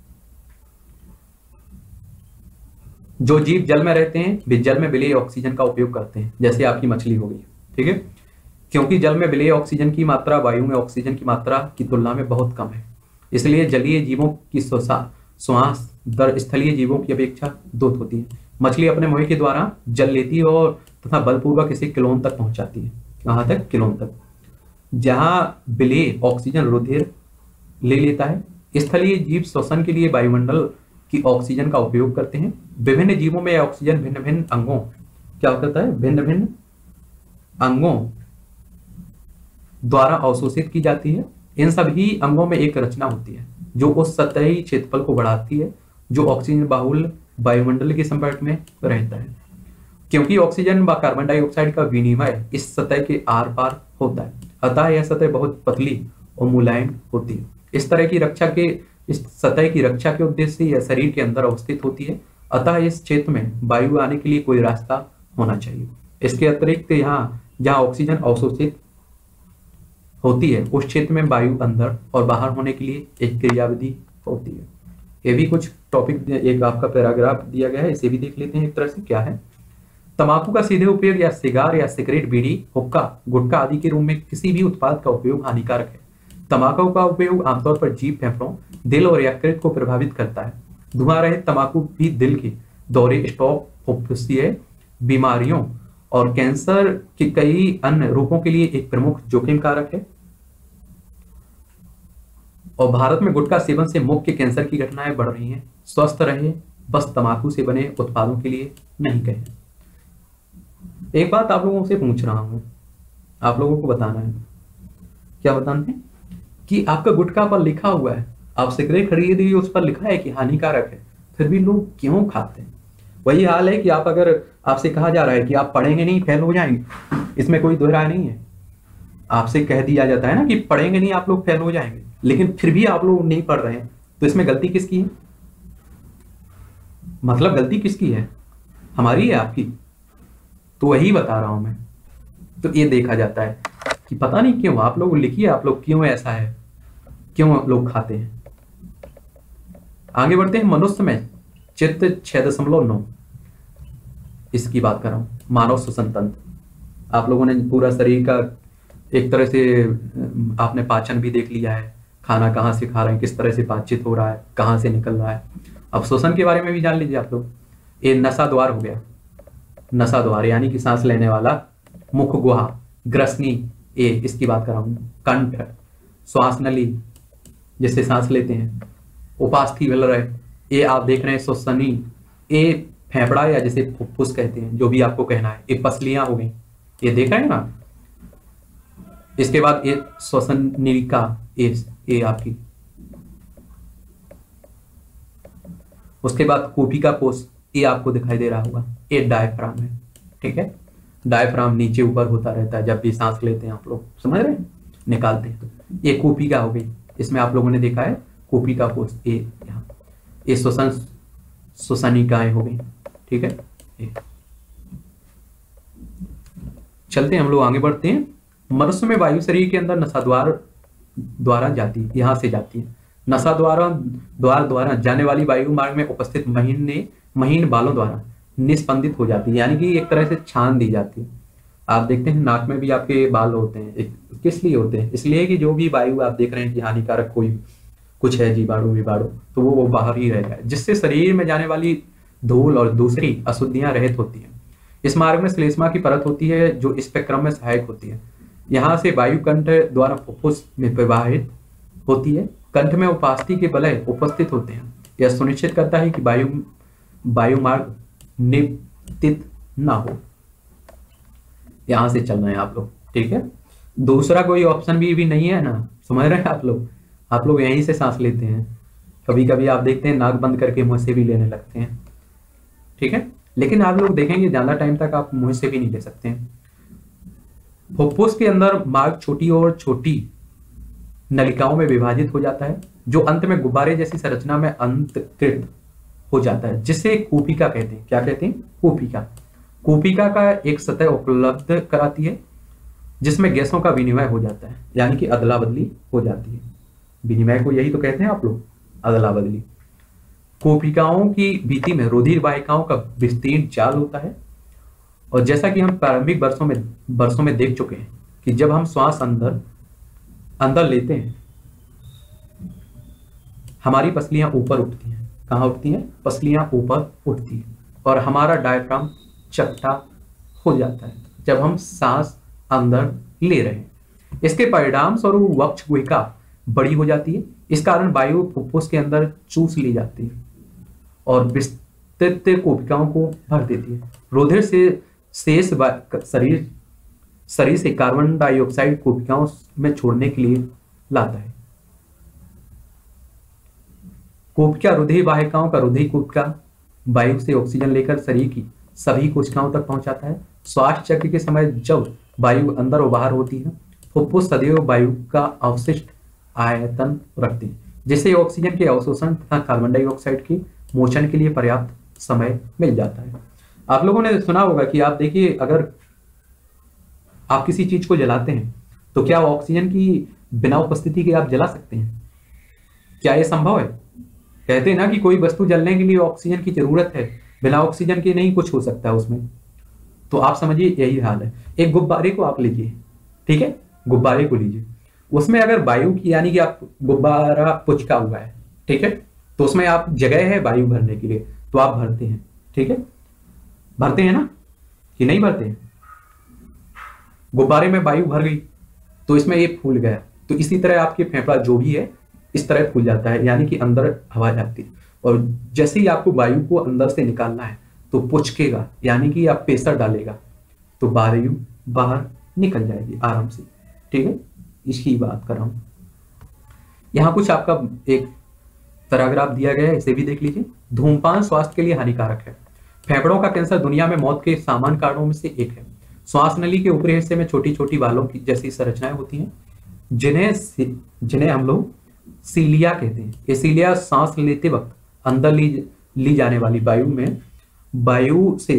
जो जीव जल में रहते हैं वे जल में विलेय ऑक्सीजन का उपयोग करते हैं, जैसे आपकी मछली हो गई, ठीक है। क्योंकि जल में विलेय ऑक्सीजन की मात्रा वायु में ऑक्सीजन की मात्रा की तुलना में बहुत कम है, इसलिए जलीय जीवों की श्वास दर स्थलीय जीवों की अपेक्षा द्रुत होती है। मछली अपने मुंह के द्वारा जल लेती है और तथा बलपूर्वक इसे क्लोम तक पहुंचाती है। कहाँ तक? किलोम तक। जहां विलेय ऑक्सीजन रुधिर ले लेता है। स्थलीय जीव श्वसन के लिए वायुमंडल की ऑक्सीजन का उपयोग करते हैं। विभिन्न जीवों में ऑक्सीजन भिन्न भिन्न अंगों क्या करता है? भिन्न भिन्न अंगों द्वारा अवशोषित की जाती है। इन सभी अंगों में एक रचना होती है जो उस सतही क्षेत्रफल को बढ़ाती है जो ऑक्सीजन बाहुल वायुमंडल के संपर्क में रहता है। क्योंकि ऑक्सीजन व कार्बन डाइऑक्साइड का विनिमय इस सतह के आर पार होता है, अतः यह सतह बहुत पतली और मुलायम होती है। इस सतह की रक्षा के उद्देश्य से यह शरीर के अंदर अवस्थित होती है, अतः इस क्षेत्र में वायु आने के लिए कोई रास्ता होना चाहिए। इसके अतिरिक्त यहाँ जहाँ ऑक्सीजन अवशोषित होती है उस क्षेत्र में वायु अंदर और बाहर होने के लिए एक क्रियाविधि होती है। ये भी कुछ टॉपिक, एक आपका पैराग्राफ दिया गया है, इसे भी देख लेते हैं एक तरह से क्या है। तंबाकू का सीधे उपयोग या सिगार या सिगरेट, बीड़ी, हुक्का, गुटखा आदि के रूप में किसी भी उत्पाद का उपयोग हानिकारक है। तंबाकू का उपयोग आमतौर पर जीभ, फेफड़ों, दिल और यकृत को प्रभावित करता है। धुआं रहित तंबाकू भी दिल के दौरे, स्ट्रोक, फुफ्फुसीय बीमारियों और कैंसर के कई अन्य रूपों के लिए एक प्रमुख जोखिम कारक है। और भारत में गुटखा सेवन से मुख के कैंसर की घटनाएं बढ़ रही हैं। स्वस्थ रहे, बस तंबाकू से बने उत्पादों के लिए नहीं कहें। एक बात आप लोगों से पूछ रहा हूं, आप लोगों को बताना है। क्या बताना है? कि आपका गुटखा पर लिखा हुआ है, आप सिगरेट खरीदिए उस पर लिखा है कि हानिकारक है, फिर भी लोग क्यों खाते हैं? वही हाल है कि आप अगर आपसे कहा जा रहा है कि आप पढ़ेंगे नहीं फेल हो जाएंगे, इसमें कोई दो राय नहीं है। आपसे कह दिया जाता है ना कि पढ़ेंगे नहीं आप लोग फेल हो जाएंगे, लेकिन फिर भी आप लोग नहीं पढ़ रहे हैं, तो इसमें गलती किसकी है? मतलब गलती किसकी है? हमारी है, आपकी? तो वही बता रहा हूं मैं। तो ये देखा जाता है कि पता नहीं क्यों आप लोग लिखिए, आप लोग क्यों ऐसा है, क्यों लोग खाते हैं। आगे बढ़ते हैं। मनुष्य में चित्त 6.9 इसकी बात कर रहा हूं। मानव श्वसन तंत्र, आप लोगों ने पूरा शरीर का एक तरह से आपने पाचन भी देख लिया है, खाना कहाँ से खा रहे हैं, किस तरह से बातचीत हो रहा है, कहाँ से निकल रहा है। अब श्वसन के बारे में भी जान लीजिए आप लोग। ये नसा द्वार हो गया, नसा द्वार यानी कि सांस लेने वाला, मुख गुहा, ग्रसनी, ये इसकी बात कर रहा हूं। कंठ, श्वास नली जिससे सांस लेते हैं, उपास्थि विलय, ये आप देख रहे हैं श्वसनी, ये फेफड़ा या जिसे फुफ्फुस कहते हैं, जो भी आपको कहना है। ये पसलियां हो गई, ये देख रहे हैं ना। इसके बाद ये श्वसन निलिका, ये आपकी। उसके बाद कोपिका कोष, ये आपको दिखाई दे रहा होगा, ये डायफ्राम है। ठीक है, डायफ्राम नीचे ऊपर होता रहता है जब भी सांस लेते हैं, आप लोग समझ रहे हैं, निकालते हैं। तो ये कोपिका हो गई, इसमें आप लोगों ने देखा है कोपिका कोष, ये यहाँ, ये श्वसनिकाएं हो गई। ठीक है, चलते हैं हम लोग आगे बढ़ते हैं। मनुष्य में वायु शरीर के अंदर नसाद्वार द्वारा जाती है, यहां से जाती है। नसा द्वारा जाने वाली वायु मार्ग में उपस्थित महीन बालों द्वारा निस्पंदित हो जाती है, यानी कि एक तरह से छान दी जाती है। आप देखते हैं नाक में भी आपके बाल होते हैं, किस लिए होते हैं? इसलिए कि जो भी वायु आप देख रहे हैं कि हानिकारक कोई कुछ है, जीवाणु विवाणु, तो वो बाहर ही रहेगा, जिससे शरीर में जाने वाली धूल और दूसरी अशुद्धियां रहित होती हैं। इस मार्ग में श्लेष्मा की परत होती है जो इस क्रम में सहायक होती है। यहाँ से वायु कंठ द्वारा फुफ्फुस में प्रवाहित होती है। कंठ में उपास्थि के वलय उपस्थित होते हैं। यह सुनिश्चित करता है कि वायु मार्ग निपतित ना हो। यहां से चलना है आप लोग। ठीक है, दूसरा कोई ऑप्शन भी नहीं है ना, समझ रहे हैं आप लोग? आप लोग यहीं से सांस लेते हैं, कभी कभी आप देखते हैं नाक बंद करके मुंह से भी लेने लगते हैं। ठीक है, लेकिन आप लोग देखेंगे ज्यादा टाइम तक आप मुंह से भी नहीं ले सकते हैं। फुफ्फुस के अंदर मार्ग छोटी और छोटी नलिकाओं में विभाजित हो जाता है, जो अंत में गुब्बारे जैसी संरचना में अंतकृत हो जाता है, जिसे कूपिका कहते हैं। क्या कहते हैं? कूपिका। कूपिका का एक सतह उपलब्ध कराती है जिसमें गैसों का विनिमय हो जाता है, यानी कि अदला बदली हो जाती है। विनिमय को यही तो कहते हैं आप लोग, अदला बदली। कोपिकाओं की भित्ति में रुधिर वाहिकाओं का विस्तीर्ण जाल होता है। और जैसा कि हम प्रारंभिक वर्षों में देख चुके हैं कि जब हम श्वास अंदर लेते हैं, हमारी पसलियां ऊपर उठती हैं। कहाँ उठती हैं? पसलियां ऊपर उठती हैं और हमारा डायफ्राम चपटा हो जाता है। जब हम सांस अंदर ले रहे हैं। इसके परिणाम स्वरूप वक्ष गुहिका बड़ी हो जाती है। इस कारण वायु फुफ्फुस के अंदर चूस ली जाती है और विस्तृत कोशिकाओं को भर देती है। रुधिर से शेष शरीर से कार्बन डाइऑक्साइड कोशिकाओं में छोड़ने के लिए लाता है। कोशिका रुधिर वाहिकाओं का रुधिर कोशिका वायु से ऑक्सीजन लेकर शरीर की सभी कोशिकाओं तक पहुंचाता है। श्वास चक्र के समय जब वायु अंदर और बाहर होती है, फुफ्फुस सदैव वायु का अवशिष्ट आयतन रखते हैं, जिससे ऑक्सीजन के अवशोषण तथा कार्बन डाइऑक्साइड के मोचन के लिए पर्याप्त समय मिल जाता है। आप लोगों ने सुना होगा कि आप देखिए, अगर आप किसी चीज को जलाते हैं तो क्या ऑक्सीजन की बिना उपस्थिति के आप जला सकते हैं? क्या यह संभव है? कहते हैं ना कि कोई वस्तु जलने के लिए ऑक्सीजन की जरूरत है, बिना ऑक्सीजन के नहीं कुछ हो सकता है उसमें। तो आप समझिए यही हाल है। एक गुब्बारे को आप लीजिए, ठीक है, गुब्बारे को लीजिए, उसमें अगर वायु की, यानी कि आप गुब्बारा पुचका हुआ है, ठीक है, तो उसमें आप जगह है वायु भरने के लिए, तो आप भरते हैं, ठीक है, भरते हैं ना कि नहीं भरते हैं? गुब्बारे में वायु भर गई तो इसमें ये फूल गया। तो इसी तरह आपके फेफड़ा जो भी है इस तरह फूल जाता है, यानी कि अंदर हवा जाती है। और जैसे ही आपको वायु को अंदर से निकालना है तो पुचकेगा, यानी कि आप प्रेशर डालेगा तो वायु बाहर निकल जाएगी आराम से, ठीक है। इसकी बात कर रहा हूं। यहां कुछ आपका एक पैराग्राफ दिया गया है, इसे भी देख लीजिए। धूम्रपान स्वास्थ्य के लिए हानिकारक है। फेफड़ों का कैंसर दुनिया में मौत के सामान्य कारणों में से एक है। श्वास नली के ऊपरी हिस्से में छोटी छोटी बालों की जैसी संरचनाएं होती हैं, जिन्हें हम लोग सीलिया कहते हैं। ये सीलिया सांस लेते वक्त अंदर ली जाने वाली वायु से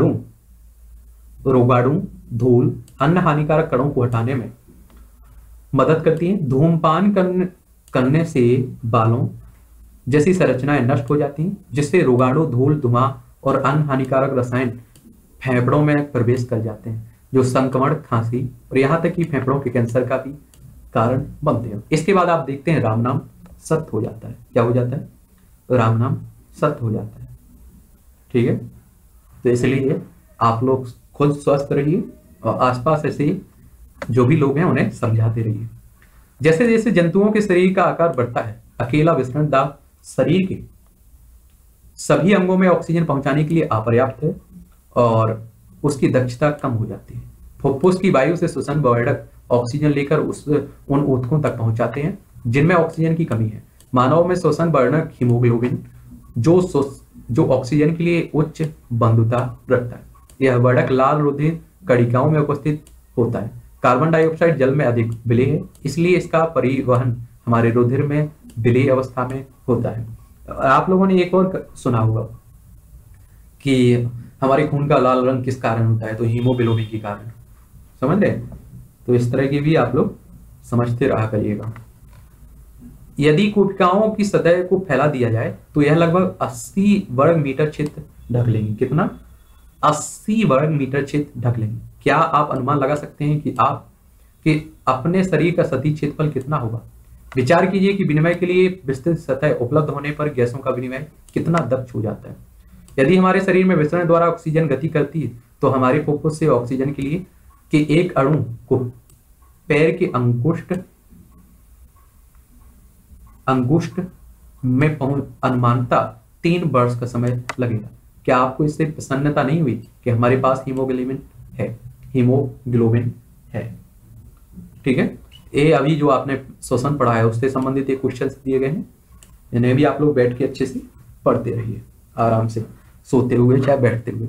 रोगाणु, धूल, अन्य हानिकारक कणों को हटाने में मदद करती हैं। धूम्रपान करने से बालों जैसी संरचनाएं नष्ट हो जाती हैं, जिससे रोगाणु, धूल, धुआं और अन्य हानिकारक रसायन फेफड़ों में प्रवेश कर जाते हैं, जो संक्रमण, खांसी और यहां तक कि फेफड़ों के कैंसर का भी कारण बनते हैं। इसके बाद आप देखते हैं राम नाम सत्य हो जाता है। क्या हो जाता है? राम नाम सत्य हो जाता है, ठीक है। तो इसलिए आप लोग खुद स्वस्थ रहिए और आसपास ऐसे जो भी लोग हैं उन्हें समझाते रहिए। जैसे जैसे जंतुओं के शरीर का आकार बढ़ता है, अकेला विसरण दाब शरीर के सभी अंगों में ऑक्सीजन पहुंचाने के लिए अपर्याप्त है और उसकी दक्षता कम हो जाती है। फुफ्फुस की वायु से श्वसन बर्डक ऑक्सीजन लेकर उन ऊतकों तक पहुंचाते हैं जिनमें ऑक्सीजन की कमी है। मानव में श्वसन बर्डक हीमोग्लोबिन जो ऑक्सीजन के लिए उच्च बंधुता रखता है। यह बर्डक लाल रुधिर कणिकाओं में उपस्थित होता है। कार्बन डाइऑक्साइड जल में अधिक विलेय है, इसलिए इसका परिवहन हमारे रुधिर में विलेय अवस्था में होता है। आप लोगों ने एक और सुना होगा कि हमारे खून का लाल रंग किस कारण होता है, तो हीमोग्लोबिन के कारण। समझ रहे? तो इस तरह की भी आप लोग समझते रहा करिएगा। यदि कोशिकाओं की सतह को फैला दिया जाए तो यह लगभग 80 वर्ग मीटर क्षेत्र ढक लेंगे। कितना? 80 वर्ग मीटर क्षेत्र ढक लेंगे। क्या आप अनुमान लगा सकते हैं कि आपके अपने शरीर का सतही क्षेत्रफल कितना होगा? विचार कीजिए कि विनिमय के लिए विस्तृत सतह उपलब्ध होने पर गैसों का विनिमय कितना दक्ष हो जाता है। यदि हमारे शरीर में विसरण द्वारा ऑक्सीजन गति करती है तो हमारे फुफ्फुस से ऑक्सीजन के लिए के एक अणु को पैर के अंगुष्ठ में अनुमानता 3 वर्ष का समय लगेगा। क्या आपको इससे प्रसन्नता नहीं हुई कि हमारे पास हीमोग्लोबिन है? ठीक है। ये अभी जो आपने श्वसन पढ़ा है उससे संबंधित एक क्वेश्चन दिए गए हैं, इन्हें भी आप लोग बैठ के अच्छे से पढ़ते रहिए, आराम से सोते हुए चाहे बैठते हुए।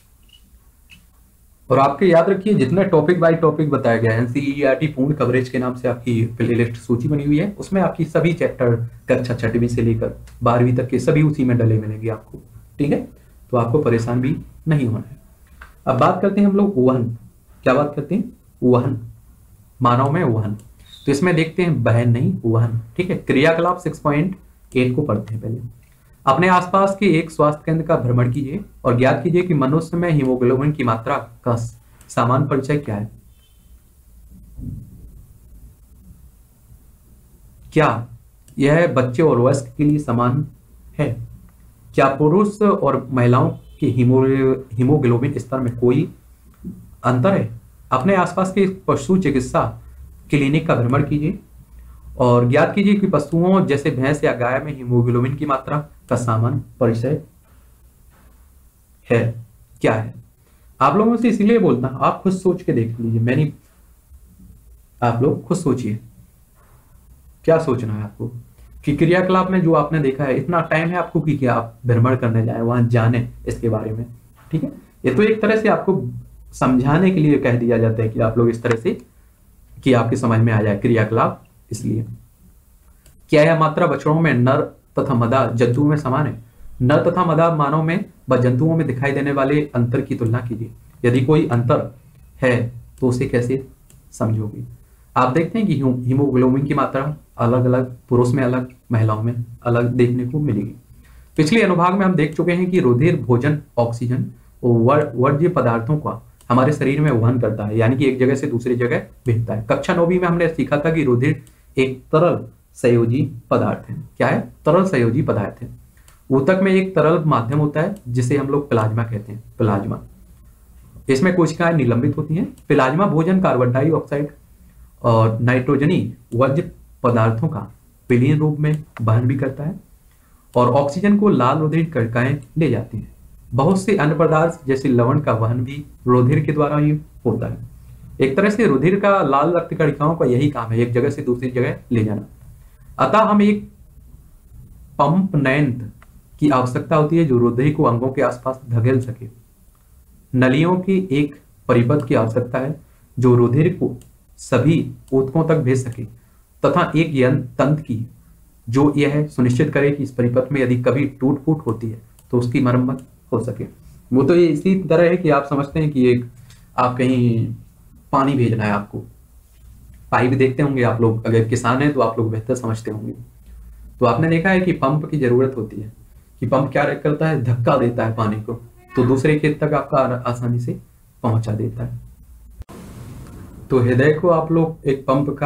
और आपके याद रखिए जितने टॉपिक बाय टॉपिक बताया गया है, एनसीईआरटी पूर्ण कवरेज के नाम से आपकी प्लेलिस्ट सूची बनी हुई है, उसमें आपकी सभी चैप्टर कक्षा 6वीं से लेकर 12वीं तक के सभी उसी में डले मिलेंगे आपको, ठीक है। तो आपको परेशान भी नहीं होना है। अब बात करते हैं हम लोग वहन। क्या बात करते हैं? वहन, मानव में वहन। तो इसमें देखते हैं बहन नहीं वहन, ठीक है। क्रियाकलाप 6.8 को पढ़ते हैं। पहले अपने आसपास के एक स्वास्थ्य केंद्र का भ्रमण कीजिए और ज्ञात कीजिए कि मनुष्य में हीमोग्लोबिन की मात्रा का सामान्य परिचय क्या है। क्या यह बच्चे और वयस्क के लिए समान है? क्या पुरुष और महिलाओं के हीमोग्लोबिन स्तर में कोई अंतर है? अपने आसपास के पशु चिकित्सा क्लिनिक का भ्रमण कीजिए और ज्ञात कीजिए कि पशुओं जैसे भैंस या गाय में हीमोग्लोबिन की मात्रा का सामान्य परिचय है क्या है। आप लोगों से इसीलिए बोलता हूं, आप खुद सोच के देख लीजिए, मैंने आप लोग खुद सोचिए क्या सोचना है आपको कि क्रियाकलाप में जो आपने देखा है, इतना टाइम है आपको कि क्या आप भ्रमण करने जाए, वहां जाने इसके बारे में। ठीक है, ये तो एक तरह से आपको समझाने के लिए कह दिया जाता है कि आप लोग इस तरह से कि आपके समझ में आ जाए क्रियाकलाप। इसलिए क्या यह मात्रा बछड़ों में नर तथा मादा जंतुओं में समान है। नर तथा मादा मानव में व जंतुओं में दिखाई देने वाले अंतर की तुलना कीजिए। यदि कोई अंतर है तो उसे कैसे समझोगे। आप देखते हैं कि हीमोग्लोबिन की मात्रा अलग अलग पुरुष में अलग, महिलाओं में अलग देखने को मिलेगी। पिछले अनुभाग में हम देख चुके हैं कि रुधिर भोजन, ऑक्सीजन और वर्ज्य पदार्थों का हमारे शरीर में वहन करता है, यानी कि एक जगह से दूसरी जगह भेजता है। कक्षा 9वीं में हमने सीखा था कि रुधिर एक तरल संयोजी पदार्थ है। क्या है? तरल संयोजी पदार्थ है। ऊतक में एक तरल माध्यम होता है जिसे हम लोग प्लाज्मा कहते हैं। प्लाज्मा, इसमें कोशिकाएं निलंबित होती हैं। प्लाज्मा भोजन कार्बन डाइऑक्साइड और नाइट्रोजनी वर्ज्य पदार्थों का विलीन रूप में वहन भी करता है और ऑक्सीजन को लाल रुधिर कणिकाएं ले जाती हैं। बहुत से अन्य पदार्थ जैसे लवण का वहन भी रुधिर के द्वारा ही होता है। एक तरह से रुधिर का लाल रक्त कणिकाओं का यही काम है, एक जगह से दूसरी जगह ले जाना। अतः हम एक पंप नयंत्र की आवश्यकता होती है जो रुधिर को अंगों के आसपास धकेल सके। नलियों की एक परिपथ की आवश्यकता है जो रुधिर को सभी ऊतकों तक भेज सके तथा एक तंत्र की जो यह सुनिश्चित करे कि इस परिपथ में यदि कभी टूट फूट होती है तो उसकी मरम्मत हो सके। वो तो ये इसी तरह है कि आप समझते हैं कि एक आप कहीं पानी भेजना है, आपको पाइप देखते होंगे आप लोग, अगर किसान है तो आप लोग बेहतर समझते होंगे। तो आपने देखा है कि पंप की जरूरत होती है कि पंप क्या करता है, धक्का देता है पानी को तो दूसरे खेत तक आपका आसानी से पहुंचा देता है। तो हृदय को आप लोग एक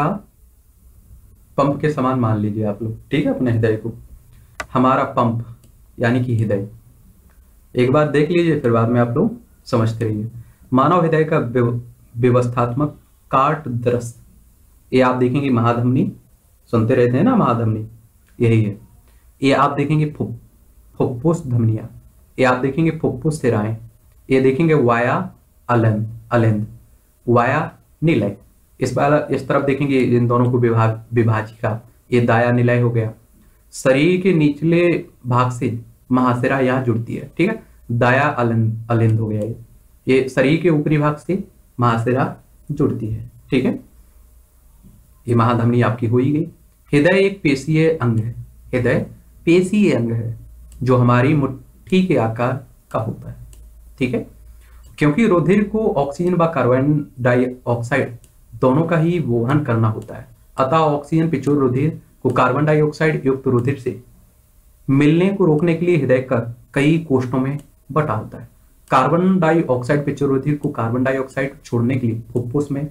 पंप के समान मान लीजिए आप लोग, ठीक है। अपने हृदय को हमारा पंप यानी कि हृदय, एक बार देख लीजिए फिर बाद में आप लोग समझते रहिए। मानव हृदय का व्यवस्थात्मक काट दृश्य, ये आप देखेंगे महाधमनी, सुनते रहते हैं ना महाधमनी, यही है। ये आप देखेंगे फुफ्फुस धमनियां, ये आप देखेंगे फुफ्फुस सिराएं, ये देखेंगे वाया अलेंद, वाया निलय। इस तरफ देखेंगे इन दोनों को विभाजिका, ये दाया निलय हो गया। शरीर के निचले भाग से महाशिरा यहाँ जुड़ती है, ठीक है, दाया अलिंद हो गया। ये शरीर के ऊपरी भाग से महाशिरा जुड़ती है, ठीक है। ये महाधमनी आपकी हो ही गई। हृदय एक पेशीय अंग है, हृदय पेशीय अंग है जो हमारी मुट्ठी के आकार का होता है, ठीक है। क्योंकि रुधिर को ऑक्सीजन व कार्बन डाइऑक्साइड दोनों का ही वहन करना होता है, अतः ऑक्सीजन पिछोर रुधिर को कार्बन डाइऑक्साइड युक्त रुधिर से मिलने को रोकने के लिए हृदय का कई कोष्ठों में बटा होता है। कार्बन डाइऑक्साइड पिछोर रुधिर को कार्बन डाइऑक्साइड छोड़ने के लिए फुफ्फुस में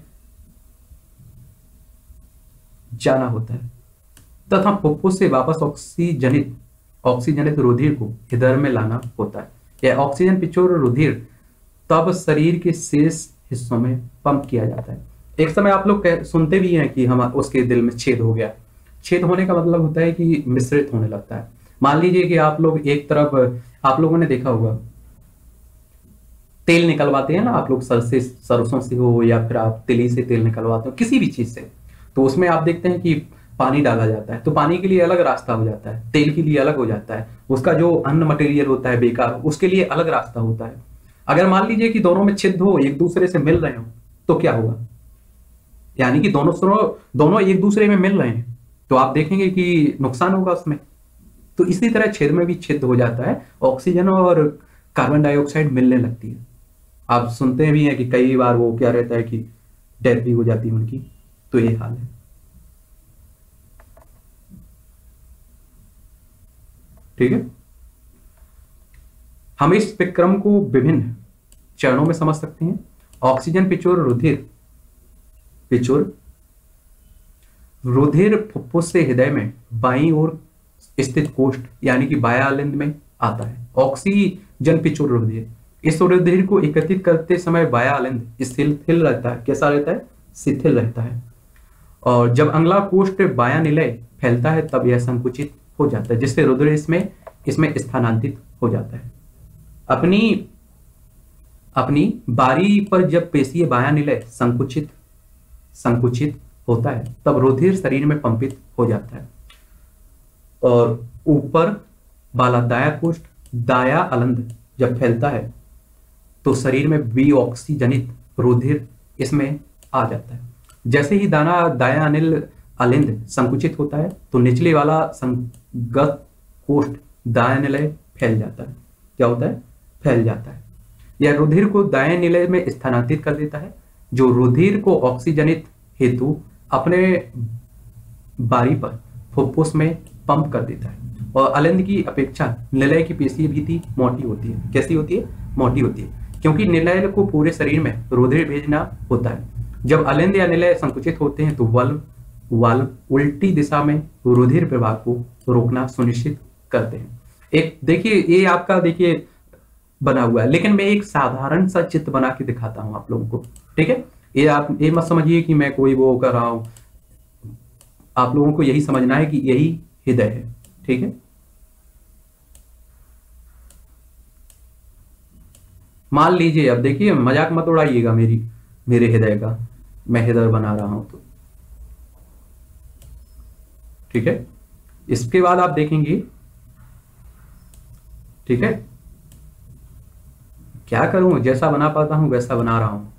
जाना होता है तथा फुफ्फुस से वापस ऑक्सीजनित रुधिर को हृदय में लाना होता है। यह ऑक्सीजन पिछोर रुधिर तब शरीर के शेष हिस्सों में पंप किया जाता है। एक समय आप लोग सुनते भी हैं कि हम उसके दिल में छेद हो गया। छेद होने का मतलब होता है कि मिश्रित होने लगता है। मान लीजिए कि आप लोग एक तरफ, आप लोगों ने देखा होगा तेल निकलवाते हैं ना आप लोग, सरसों से हो या फिर आप तिली से तेल निकलवाते हो, किसी भी चीज से, तो उसमें आप देखते हैं कि पानी डाला जाता है तो पानी के लिए अलग रास्ता हो जाता है, तेल के लिए अलग हो जाता है, उसका जो अन्य मटेरियल होता है बेकार, उसके लिए अलग रास्ता होता है। अगर मान लीजिए कि दोनों में छिद्र हो, एक दूसरे से मिल रहे हो तो क्या होगा, यानी कि दोनों एक दूसरे में मिल रहे हैं तो आप देखेंगे कि नुकसान होगा उसमें। तो इसी तरह छेद में भी छिद्र हो जाता है, ऑक्सीजन और कार्बन डाइऑक्साइड मिलने लगती है। आप सुनते भी हैं कि कई बार वो क्या रहता है कि डेथ भी हो जाती है उनकी, तो ये हाल है, ठीक है। हम इस विक्रम को विभिन्न चरणों में समझ सकते हैं। ऑक्सीजन पिछोर रुधिर फुफ्फुस से हृदय में बाईं ओर स्थित कोष्ठ यानी कि बाह्य अलिंद में आता है। ऑक्सीजन पिछोर रुधिर इस रुधिर को एकत्रित करते समय बाया अलिंद शिथिल रहता है। कैसा रहता है? शिथिल रहता है। और जब अगला कोष्ठ बाया निलय फैलता है तब यह संकुचित हो जाता है, जिससे रुधिर इसमें स्थानांतरित हो जाता है। अपनी बारी पर जब पेशीय बाया निलय संकुचित होता है तब रुधिर शरीर में पंपित हो जाता है और ऊपर वाला दाया कोष्ठ दाया अलिंद जब फैलता है तो शरीर में विऑक्सीजनित रुधिर इसमें आ जाता है। जैसे ही दाया अलिंद संकुचित होता है तो निचले वाला संगत कोष्ठ दाया निलय फैल जाता है। क्या होता है? फैल जाता है। यह रुधिर को दाया निलय में स्थानांतरित कर देता है, जो रुधिर को ऑक्सीजनित हेतु अपने बारी पर फुफ्फुस में पंप कर देता है। और अलिंद की अपेक्षा निलय की पेशी भी मोटी होती है। कैसी होती है? मोटी होती है, क्योंकि निलय को पूरे शरीर में रुधिर भेजना होता है। जब अलिंद या निलय संकुचित होते हैं तो वाल्व उल्टी दिशा में रुधिर प्रवाह को रोकना सुनिश्चित करते हैं। एक देखिए, ये आपका देखिए बना हुआ है, लेकिन मैं एक साधारण सा चित्र बना के दिखाता हूं आप लोगों को। ठीक है? ये आप ये मत समझिए कि मैं कोई वो कर रहा हूं, आप लोगों को यही समझना है कि यही हृदय है। ठीक है? मान लीजिए, अब देखिए, मजाक मत उड़ाइएगा मेरे हृदय का, मैं हृदय बना रहा हूं तो। ठीक है? इसके बाद आप देखेंगे, ठीक है, क्या करूं, जैसा बना पाता हूं वैसा बना रहा हूं।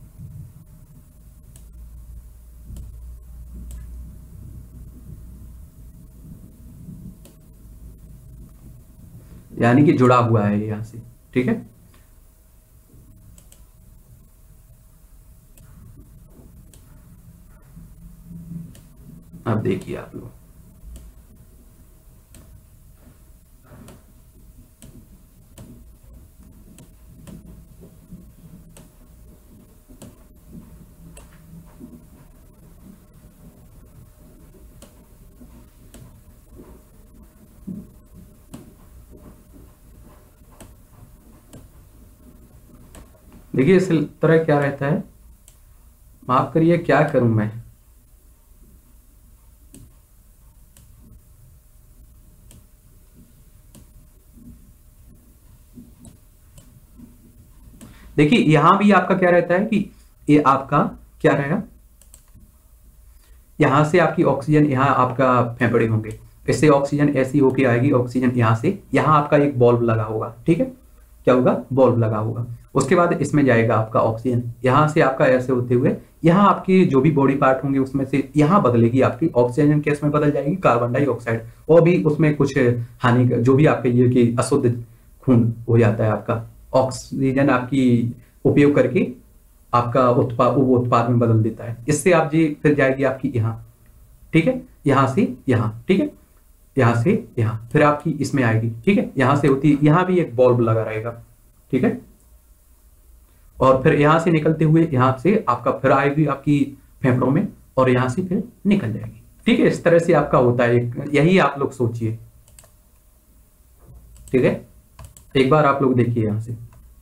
यानी कि जुड़ा हुआ है यहां से। ठीक है? अब देखिए आप लोग, देखिए इस तरह क्या रहता है, माफ करिए, क्या करूं मैं। देखिए यहां भी आपका क्या रहता है कि ये आपका क्या रहेगा, यहां से आपकी ऑक्सीजन, यहां आपका फेफड़े होंगे, इससे ऑक्सीजन ऐसी होके आएगी, ऑक्सीजन यहां से, यहां आपका एक बल्ब लगा होगा। ठीक है? क्या होगा? बल्ब लगा होगा। उसके बाद इसमें जाएगा आपका ऑक्सीजन, यहां से आपका ऐसे होते हुए यहां आपके जो भी बॉडी पार्ट होंगे उसमें से यहां बदलेगी आपकी ऑक्सीजन, केस में बदल जाएगी कार्बन डाइऑक्साइड, और भी उसमें कुछ हानि जो भी आपके ये कि अशुद्ध खून हो जाता है आपका, ऑक्सीजन आपकी उपयोग करके आपका उत्पाद में बदल देता है। इससे आप जी फिर जाएगी आपकी यहाँ। ठीक है? यहाँ से यहाँ। ठीक है? यहाँ से यहाँ, फिर आपकी इसमें आएगी। ठीक है? यहाँ से होती, यहाँ भी एक बल्ब लगा रहेगा। ठीक है? और फिर यहाँ से निकलते हुए यहाँ से आपका फिर आएगी आपकी फेफड़ों में, और यहाँ से फिर निकल जाएगी। ठीक है? इस तरह से आपका होता है, यही आप लोग सोचिए। ठीक है? एक बार आप लोग देखिए, यहां से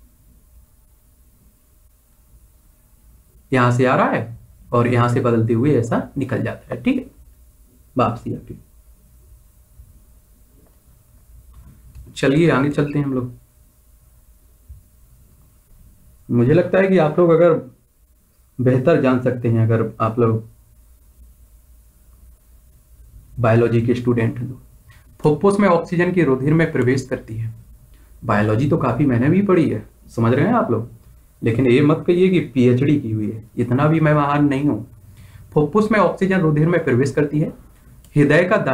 यहां से आ रहा है और यहां से बदलते हुए ऐसा निकल जाता है। ठीक है? वापसी आपकी। चलिए आगे चलते हैं हम लोग। मुझे लगता है कि आप लोग अगर बेहतर जान सकते हैं, अगर आप लोग बायोलॉजी के स्टूडेंट हैं तो। फुफ्फुस में ऑक्सीजन की रुधिर में प्रवेश करती है। बायोलॉजी तो काफी मैंने भी पढ़ी है, समझ रहे हैं आप लोग, लेकिन ये मत कहिए कि पीएचडी की हुई है, इतना भी मैं महान नहीं हूं। फुफ्फुस में ऑक्सीजन रुधिर में प्रवेश करती है। हृदय का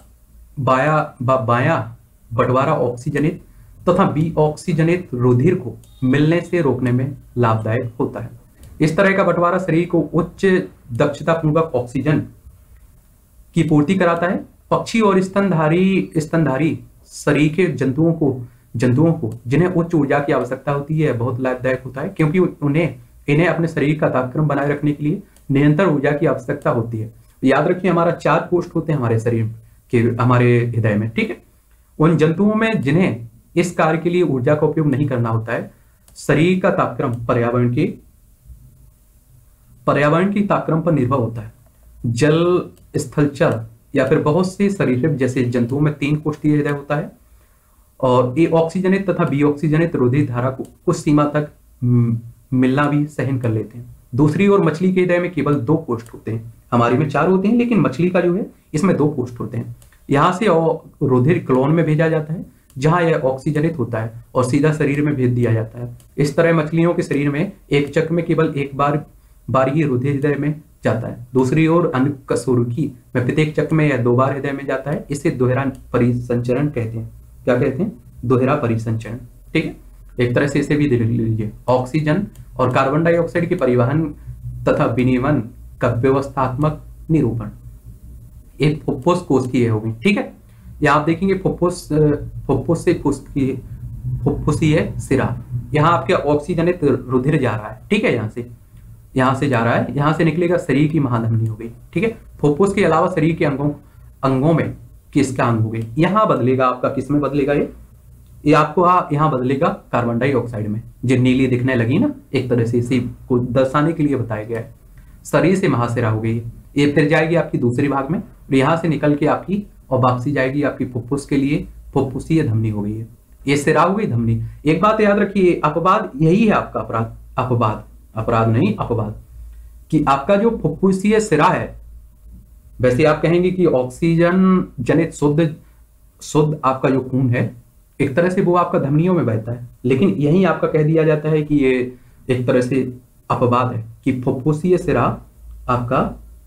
बायां बंटवारा ऑक्सीजनित तथा विऑक्सीजनित रुधिर को मिलने से रोकने में लाभदायक होता है। इस तरह का बंटवारा शरीर को उच्च दक्षता पूर्वक ऑक्सीजन की पूर्ति कराता है। पक्षी और स्तनधारी शरीर के जंतुओं को जिन्हें उच्च ऊर्जा की आवश्यकता होती है बहुत लाभदायक होता है, क्योंकि इन्हें अपने शरीर का तापक्रम बनाए रखने के लिए निरंतर ऊर्जा की आवश्यकता होती है। याद रखिए, हमारा 4 कोष्ठ होते हैं हमारे शरीर के, हमारे हृदय में। ठीक है? उन जंतुओं में जिन्हें इस कार्य के लिए ऊर्जा का उपयोग नहीं करना होता है, शरीर का तापक्रम पर्यावरण के तापक्रम पर निर्भर होता है। जल, स्थलचर या फिर बहुत से सरीसृप जैसे जंतुओं में 3 कोष्ठीय हृदय होता है और ए ऑक्सीजनित तथा बी ऑक्सीजनित रुधिर धारा को कुछ सीमा तक मिलना भी सहन कर लेते हैं। दूसरी ओर मछली के हृदय में केवल 2 कोष्ठ होते हैं। हमारी में 4 होते हैं, लेकिन मछली का जो है इसमें 2 कोष्ठ होते हैं। यहाँ से रुधिर क्लोन में भेजा जाता है जहां यह ऑक्सीजनित होता है और सीधा शरीर में भेज दिया जाता है। इस तरह मछलियों के शरीर में एक चक्र में केवल एक बार ही रुधिर हृदय में जाता है। दूसरी ओर अकशेरुकी में प्रत्येक चक्र में यह 2 बार हृदय में जाता है। इसे दोहरा परिसंचरण कहते हैं। क्या कहते हैं? दोहरा परिसंचरण। ठीक है, एक तरह से इसे भी देख लीजिए। ऑक्सीजन और कार्बन डाइऑक्साइड के परिवहन तथा विनिमय का व्यवस्थात्मक निरूपण एक फुफ्फुस कोश की होगी। ठीक है, यहाँ आप देखेंगे फुफ्फुस से फुफ्फुसीय सिरा। यहाँ आपके ऑक्सीजनित रुधिर जा रहा है। ठीक है, यहाँ से जा रहा है, यहाँ से निकलेगा शरीर की महाधमनी हो गई। ठीक है, फुफ्फुस के अलावा शरीर के अंगों में किसका अंग हो गई? यहाँ बदलेगा आपका, किस में बदलेगा? ये आपको यहाँ बदलेगा कार्बन डाइऑक्साइड में, जो नीली दिखने लगी ना, एक तरह से इसी को दर्शाने के लिए बताया गया है। शरीर से महाशिरा हो गई, ये फिर जाएगी आपकी दूसरी भाग में और यहाँ से निकल के आपकी और वापसी जाएगी आपकी फुफ्फुस के लिए, फुफ्फुसीय धमनी हो गई है। ये सिरा हो गई, धमनी। एक बात याद रखिए, अपवाद यही है आपका अपराध, अपराध नहीं अपवाद, कि आपका जो फुफ्फुसीय सिरा है, वैसे आप कहेंगे कि ऑक्सीजन जनित शुद्ध आपका जो खून है एक तरह से वो आपका धमनियों में बहता है, लेकिन यही आपका कह दिया जाता है कि ये एक तरह से अपवाद है कि फुफ्फुसीय सिरा आपका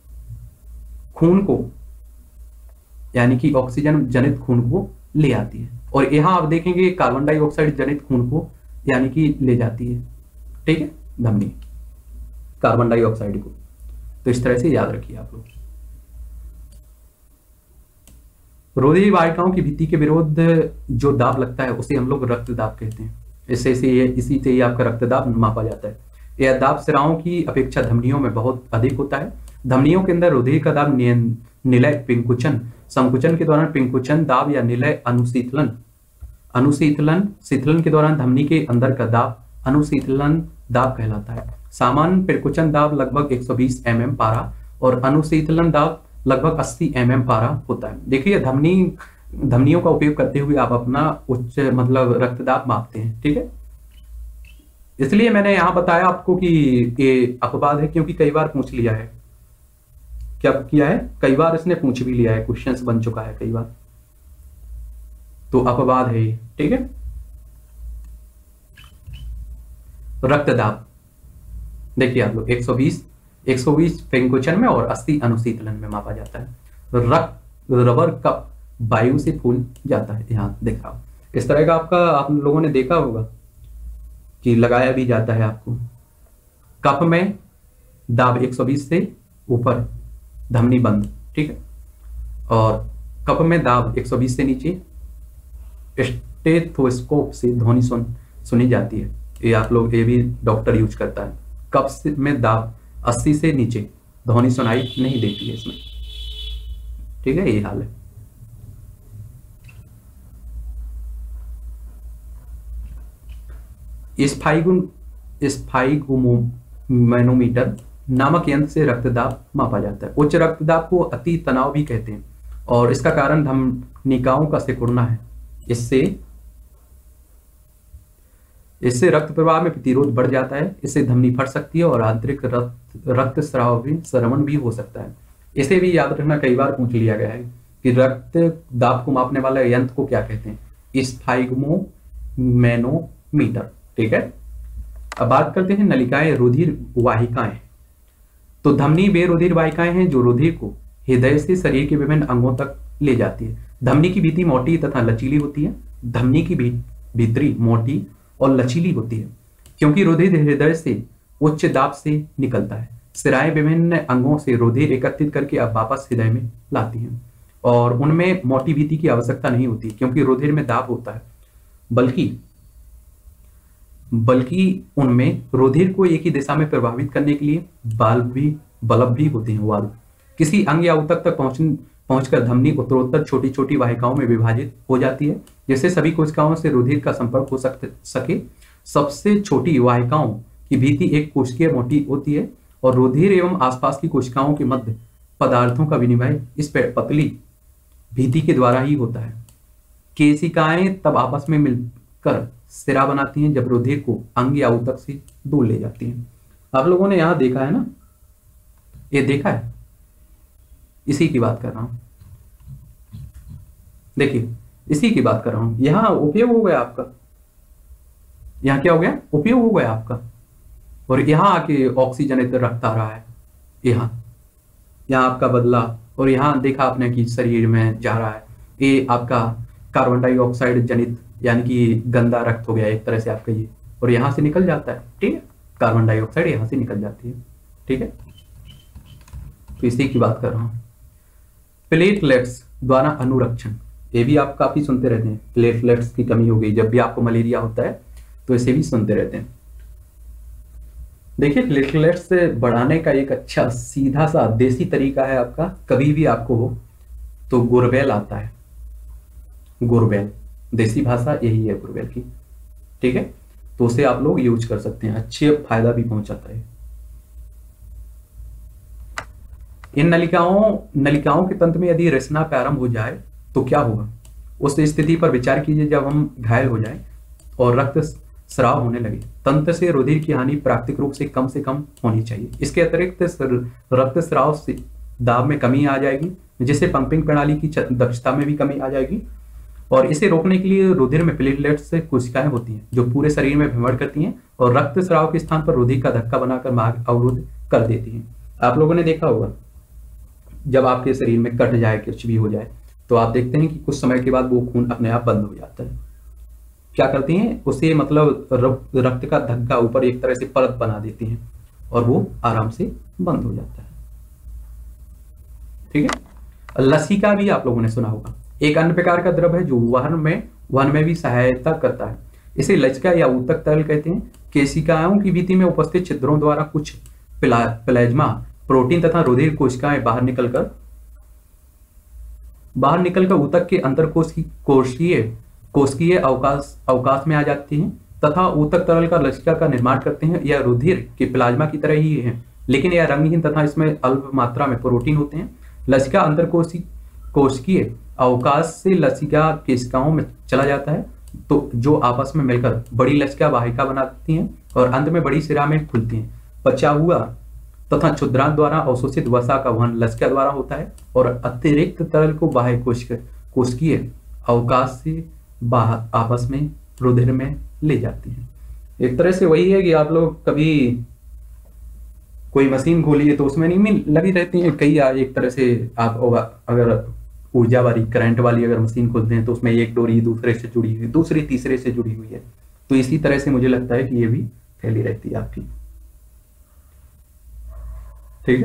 खून को, यानी कि ऑक्सीजन जनित खून को ले आती है, और यहां आप देखेंगे कार्बन डाइऑक्साइड जनित खून को यानी कि ले जाती है। ठीक है, धमनी कार्बन डाइऑक्साइड को। तो इस तरह से याद रखिए आप लोग। रुधिर वाहिकाओं की भित्ति के विरोध जो दाब लगता है उसे हम लोग रक्त दाब कहते हैं। इसी से ही आपका रक्त दाब मापा जाता है। यह दाब सिराओं की अपेक्षा धमनियों में बहुत अधिक होता है। धमनियों के अंदर रुधिर का दाब निलय पिंकुचन संकुचन के दौरान पिंकुचन दाब या निलय शीतलन के दौरान धमनी के अंदर का दाब अनुशीतलन दाब कहलाता है। सामान्य पिंकुचन दाब लगभग 120 mm पारा और अनुशीतलन दाब लगभग 80 mm पारा होता है। देखिए, धमनियों का उपयोग करते हुए आप अपना उच्च मतलब रक्तदाब मापते हैं। ठीक है, इसलिए मैंने यहां बताया आपको कि ये अपवाद है, क्योंकि कई बार पूछ लिया है। क्या किया है? कई बार इसने पूछ भी लिया है, क्वेश्चंस बन चुका है कई बार, तो अपवाद है ये। ठीक है, रक्तदाब देखिए आप लोग 120 पिंकुचन में और 80 अनुशीतलन में मापा जाता है। रबर कप वायु से फूल जाता है। यहाँ देखा इस तरह का आपका आप लोगों ने देखा होगा कि लगाया भी जाता है आपको। कप में दाब 120 से ऊपर, धमनी बंद। ठीक है, और कप में दाब 120 से नीचे स्टेथोस्कोप से ध्वनि सुनी जाती है। ये आप लोग, ये भी डॉक्टर यूज करता है। कप में दाब 80 से नीचे ध्वनि सुनाई नहीं देती है इसमें। ठीक है, ये हाल है। स्फाइगोमैनोमीटर नामक यंत्र से रक्तदाब मापा जाता है। उच्च रक्तदाब को अति तनाव भी कहते हैं और इसका कारण धमनिकाओं का सिकुड़ना है। इससे रक्त प्रवाह में प्रतिरोध बढ़ जाता है। इससे धमनी फट सकती है और आंतरिक रक्त श्रवण भी हो सकता है। इसे भी याद रखना, कई बार पूछ लिया गया है कि रक्त दाब को मापने वाले यंत्र को क्या कहते हैं? स्फाइगोमैनोमीटर। ठीक है, अब बात करते हैं नलिकाएं, रुधिर वाहिकाएं। तो धमनी वे रुधिर वाहिकाएं हैं जो रुधिर को हृदय से शरीर के विभिन्न अंगों तक ले जाती है। धमनी की भित्ति मोटी तथा लचीली होती है। धमनी की भीतरी मोटी और लचीली होती है क्योंकि रुधिर हृदय से उच्च दाब से निकलता है। सिराएं विभिन्न अंगों से रुधिर एकत्रित करके अब वापस हृदय में लाती हैं और उनमें मोटी भित्ति की आवश्यकता नहीं होती क्योंकि रुधिर में दाब होता है, बल्कि उनमें रुधिर को एक ही दिशा में प्रभावित करने के लिए बल्ब भी होते हैं। वाल्व किसी अंग या ऊतक तक पहुंचकर धमनी उत्तरोत्तर छोटी छोटी वाहिकाओं में विभाजित हो जाती है, जिससे सभी कोशिकाओं से रुधिर का संपर्क हो सके। सबसे छोटी वाहिकाओं की भीति एक कोशिकीय मोटी होती है और रुधिर एवं आसपास की कोशिकाओं के मध्य पदार्थों का विनिमय इस पतली भीति के द्वारा ही होता है। केशिकाएं तब आपस में मिलकर सिरा बनाती हैं जब रुधिर को अंग या ऊतक से दूर ले जाती हैं। आप लोगों ने यहां देखा है ना, ये देखा है, इसी की बात कर रहा हूं। देखिए, इसी की बात कर रहा हूं। यहां उपयोग हो गया आपका, यहां क्या हो गया, उपयोग हो गया आपका, और यहां आके ऑक्सीजन रक्त आ रहा है, यहां आपका बदला, और यहां देखा आपने कि शरीर में जा रहा है, ये आपका कार्बन डाइऑक्साइड जनित यानी कि गंदा रक्त हो गया एक तरह से आपका ये, और यहां से निकल जाता है। ठीक है, कार्बन डाइऑक्साइड यहां से निकल जाती है। ठीक है, तो इसी की बात कर रहा हूं। प्लेटलेट्स द्वारा अनुरक्षण, ये भी आप काफी सुनते रहते हैं, प्लेटलेट्स की कमी हो गई, जब भी आपको मलेरिया होता है तो इसे भी सुनते रहते हैं। देखिए, प्लेटलेट्स से बढ़ाने का एक अच्छा सीधा सा देसी तरीका है आपका, कभी भी आपको हो तो गुरबेल आता है, गुरबेल, देसी भाषा यही है गुरबेल की। ठीक है, तो उसे आप लोग यूज कर सकते हैं, अच्छे फायदा भी पहुंचाता है। इन नलिकाओं के तंत्र में यदि रचना प्रारंभ हो जाए तो क्या होगा, उस स्थिति पर विचार कीजिए जब हम घायल हो जाए और रक्त स्राव होने लगे। तंत्र से रुधिर की हानि प्राकृतिक रूप से कम होनी चाहिए। इसके अतिरिक्त रक्त स्राव से दाब में कमी आ जाएगी, जिससे पंपिंग प्रणाली की दक्षता में भी कमी आ जाएगी, और इसे रोकने के लिए रुधिर में प्लेटलेट्स से कोशिकाएं होती हैं जो पूरे शरीर में भ्रमण करती हैं और रक्त स्राव के स्थान पर रुधिर का धक्का बनाकर मार्ग अवरुद्ध कर देती हैं। आप लोगों ने देखा होगा, जब आपके शरीर में कट जाए, कुछ भी हो जाए, तो आप देखते हैं कि कुछ समय के बाद वो खून अपने आप बंद हो जाता है। क्या करती हैं, उसे मतलब रक्त का धक्का ऊपर एक तरह से परत बना देती हैं और वो आराम से बंद हो जाता है। ठीक है, लसिका भी आप लोगों ने सुना होगा, एक अन्य प्रकार का द्रव है जो वहन में भी सहायता करता है। इसे लसिका या ऊतक तरल कहते हैं। केशिकाओं की भीति में उपस्थित छिद्रों द्वारा कुछ प्लाज्मा प्रोटीन तथा रुधिर कोशिकाएं बाहर निकलकर ऊतक के अंतर कोशिकीय अवकाश में आ जाती हैं तथा ऊतक तरल का लसिका का निर्माण करते हैं। यह रुधिर के प्लाज्मा की तरह ही है, लेकिन यह रंगहीन तथा इसमें अल्प मात्रा में प्रोटीन होते हैं। लसिका अंतर कोशिकीय अवकाश से लसिका केशिकाओं में चला जाता है, तो जो आपस में मिलकर बड़ी लसिका वाहिका बनाती हैं और अंत में बड़ी शिरा में खुलती हैं। पचा हुआ तथा क्षुद्रांत द्वारा अवशोषित वसा का वहन लसिका द्वारा होता है और अतिरिक्त तरल को बाह्य कोशिकीय अवकाश से बाहर आपस में रुधिर में ले जाती है। एक तरह से वही है कि आप लोग कभी कोई मशीन खोलिए तो उसमें नहीं लगी रहती है कई, एक तरह से आप अगर ऊर्जा वाली करंट वाली अगर मशीन खोलते हैं तो उसमें एक डोरी दूसरे से जुड़ी हुई, दूसरी तीसरे से जुड़ी हुई है, तो इसी तरह से मुझे लगता है कि ये भी फैली रहती है आपकी। ठीक है,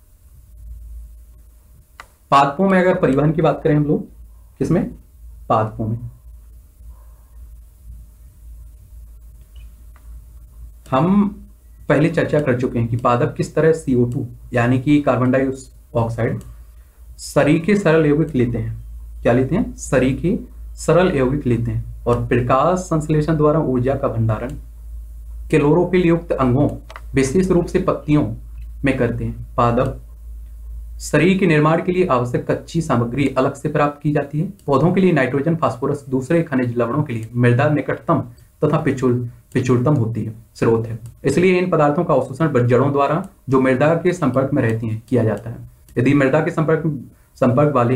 पादपों में अगर परिवहन की बात करें हम लोग, किसमें, पादपों में, हम पहले चर्चा कर चुके हैं कि पादप किस तरह CO2 यानी कि कार्बन डाइऑक्साइड शरीर के सरल यौगिक लेते हैं। क्या लेते हैं, शरीर के सरल यौगिक लेते हैं और प्रकाश संश्लेषण द्वारा ऊर्जा का भंडारण क्लोरोफिल युक्त अंगों, विशेष रूप से पत्तियों में करते हैं। पादप शरीर के निर्माण के लिए आवश्यक कच्ची सामग्री अलग से प्राप्त की जाती है। पौधों के लिए नाइट्रोजन, फास्फोरस, दूसरे खनिज लवणों के लिए मृदा निकटतम तथा पिछुड़तम होती है, स्रोत है। इसलिए इन पदार्थों का अवशोषण जड़ों द्वारा जो मृदा के संपर्क में रहती हैं किया जाता है। यदि मृदा के संपर्क वाले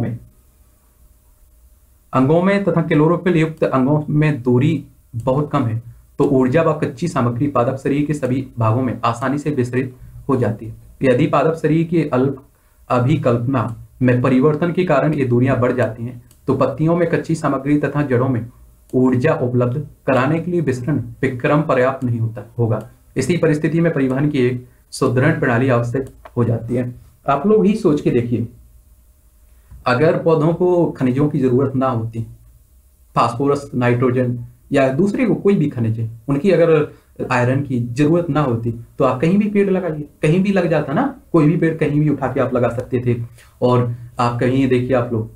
अंगों में तथा क्लोरोफिल युक्त अंगों में दूरी बहुत कम है तो ऊर्जा व कच्ची सामग्री पादप शरीर के सभी भागों में आसानी से विस्तृत हो जाती है। यदि पादप शरीर की अभिकल्पना में परिवर्तन के कारण ये दूरियां बढ़ जाती हैं तो पत्तियों में कच्ची सामग्री तथा जड़ों में ऊर्जा उपलब्ध कराने के लिए विस्तरण विक्रम पर्याप्त नहीं होगा। इसी परिस्थिति में परिवहन की एक सुदृढ़ प्रणाली आवश्यक हो जाती है। आप लोग ही सोच के देखिए, अगर पौधों को खनिजों की जरूरत ना होती, फास्फोरस, नाइट्रोजन या दूसरे को कोई भी खनिज है उनकी अगर आयरन की जरूरत ना होती तो आप कहीं भी पेड़ लगाइए, कहीं भी लग जाता ना, कोई भी पेड़ कहीं भी उठा के आप लगा सकते थे। और आप कहीं देखिए आप लोग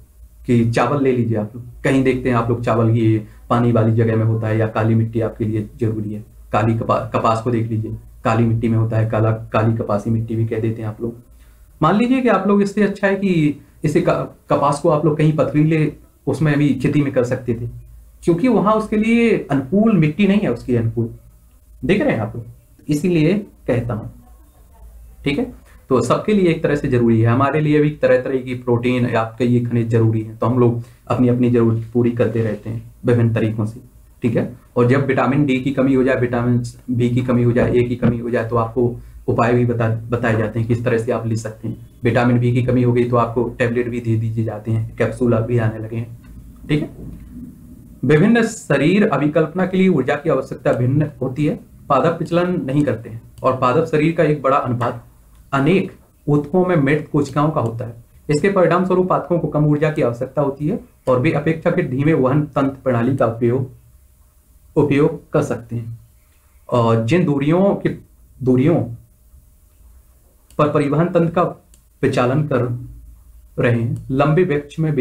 कि चावल ले लीजिए आप लोग, कहीं देखते हैं आप लोग चावल ये पानी वाली जगह में होता है, या काली मिट्टी आपके लिए जरूरी है। काली कपास को देख लीजिए, काली मिट्टी में होता है, काली कपासी मिट्टी भी कह देते हैं आप लोग। मान लीजिए कि आप लोग, इससे अच्छा है कि इसे कपास को आप लोग कहीं पथरीले उसमें भी खेती में कर सकते थे, क्योंकि वहां उसके लिए अनुकूल मिट्टी नहीं है, उसकी अनुकूल, देख रहे हैं आप लोग, इसीलिए कहता हूं। ठीक है, तो सबके लिए एक तरह से जरूरी है, हमारे लिए भी तरह तरह की प्रोटीन आपके ये खनिज जरूरी है, तो हम लोग अपनी अपनी जरूरत पूरी करते रहते हैं विभिन्न तरीकों से। ठीक है, और जब विटामिन डी की कमी हो जाए, विटामिन बी की कमी हो जाए, ए की कमी हो जाए, तो आपको उपाय भी बताए जाते हैं किस तरह से आप ले सकते हैं। विटामिन बी की कमी हो गई तो आपको टैबलेट भी दे दीजिए जाते हैं, कैप्सूल भी आने लगे हैं। ठीक है, विभिन्न शरीर अभिकल्पना के लिए ऊर्जा की आवश्यकता भिन्न होती है, पादप विचलन नहीं करते हैं, और पादप शरीर का एक बड़ा अनुपात अनेक ऊतकों में मृत कोशिकाओं का होता है। इसके परिणाम स्वरूप पादपों को कम ऊर्जा की आवश्यकता होती है और वे अपेक्षाकृत धीमे वहन तंत्र प्रणाली का उपयोग कर सकते हैं। और जिन दूरियों पर परिवहन तंत्र का विचालन कर रहे हैं, लंबे वृक्ष में भी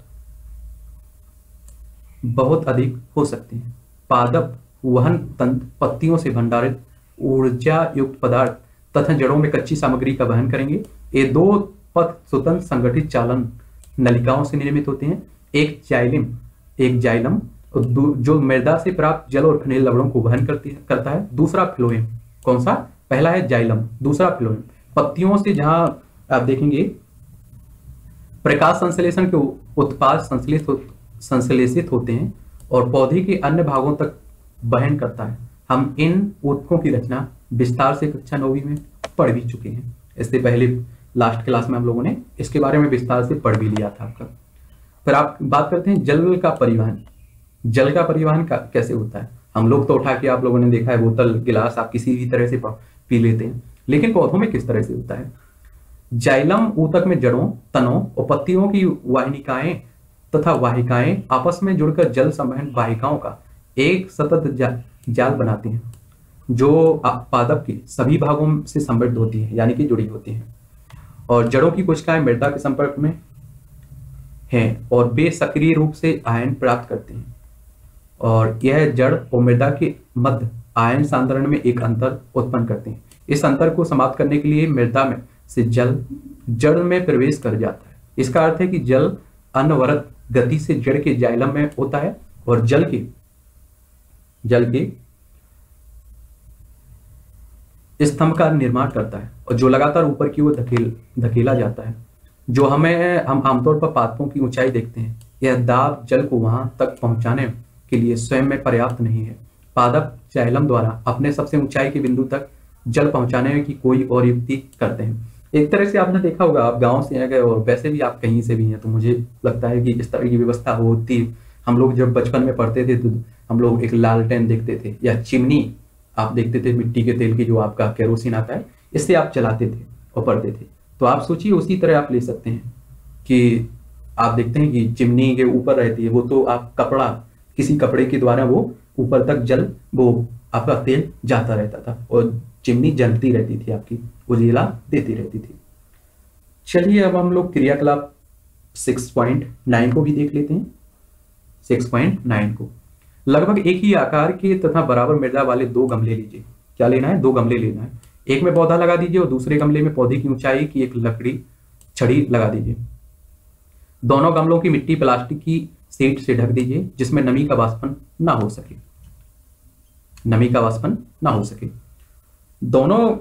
बहुत अधिक हो सकते हैं। पादप वहन तंत्र पत्तियों से भंडारित ऊर्जा युक्त पदार्थ तथा जड़ों में कच्ची सामग्री का वहन करेंगे। ये दो पथ स्वतंत्र संगठित चालन नलिकाओं से निर्मित होते हैं, एक जाइलम जो मृदा से प्राप्त जल और खनिज लवणों को वहन करता है, दूसरा फ्लोएम। कौन सा? पहला है जाइलम, दूसरा फ्लोएम। पत्तियों से जहां आप देखेंगे प्रकाश संश्लेषण के उत्पाद संश्लेषित होते हैं और पौधे के अन्य भागों तक वहन करता है। हम इन ऊतकों की रचना विस्तार से कक्षा 9वीं में पढ़ भी चुके हैं। इससे पहले लास्ट क्लास में हम लोगों ने इसके बारे में विस्तार से पढ़ भी लिया था आपका। फिर आप बात करते हैं जल का परिवहन। जल का परिवहन कैसे होता है? हम लोग तो उठा के, आप लोगों ने देखा है, बोतल गिलास आप किसी भी तरह से पी लेते हैं, लेकिन पौधों में किस तरह से होता है? जाइलम ऊतक में जड़ों, तनों और पत्तियों की वाहिनिकाएं तथा वाहिकाएं आपस में जुड़कर जल संवहन वाहिकाओं का एक सतत जाल बनाते हैं, जो पादप के सभी भागों से समृद्ध होती है, यानी कि जुड़ी होती हैं। और जड़ों की कोशिकाएं मृदा के संपर्क में हैं और वे सक्रिय रूप से आयन प्राप्त करते हैं, और यह जड़ और मृदा के मध्य आयन सांद्रण में एक अंतर उत्पन्न करते हैं। इस अंतर को समाप्त करने के लिए मृदा में से जल जड़ में प्रवेश कर जाता है। इसका अर्थ है कि जल अनवरत गति से जड़ के जाइलम में होता है और जल के स्तंभ का निर्माण करता है, और जो लगातार ऊपर की ओर धकेला जाता है। जो हम आमतौर पर पादपों की ऊंचाई देखते हैं, यह दाब जल को वहां तक पहुंचाने के लिए स्वयं में पर्याप्त नहीं है। पादप जाइलम द्वारा अपने सबसे ऊंचाई के बिंदु तक जल पहुंचाने की कोई और युक्ति करते हैं। एक तरह से आपने देखा होगा, आप गांव से आ गए और वैसे भी आप कहीं से भी हैं, तो मुझे लगता है कि इस तरह की व्यवस्था होती। हम लोग जब बचपन में पढ़ते थे तो हम लोग एक लालटेन देखते थे या चिमनी आप देखते थे, मिट्टी के तेल की, जो आपका केरोसिन आता है, इससे आप चलाते थे और पढ़ते थे। तो आप सोचिए उसी तरह आप ले सकते हैं कि आप देखते हैं कि चिमनी के ऊपर रहती है वो, तो आप किसी कपड़े के द्वारा वो ऊपर तक जल, वो आपका तेल जाता रहता था और चिमनी जलती रहती थी, आपकी उजिला देती रहती थी। चलिए अब हम लोग क्रियाकलाप 6.9 को भी देख लेते हैं। 6.9 को लगभग एक ही आकार के तथा बराबर मृदा वाले 2 गमले लीजिए। क्या लेना है? 2 गमले लेना है। एक में पौधा लगा दीजिए और दूसरे गमले में पौधे की ऊंचाई की एक लकड़ी छड़ी लगा दीजिए। दोनों गमलों की मिट्टी प्लास्टिक की शीट से ढक दीजिए, जिसमें नमी का वाष्पन ना हो सके। दोनों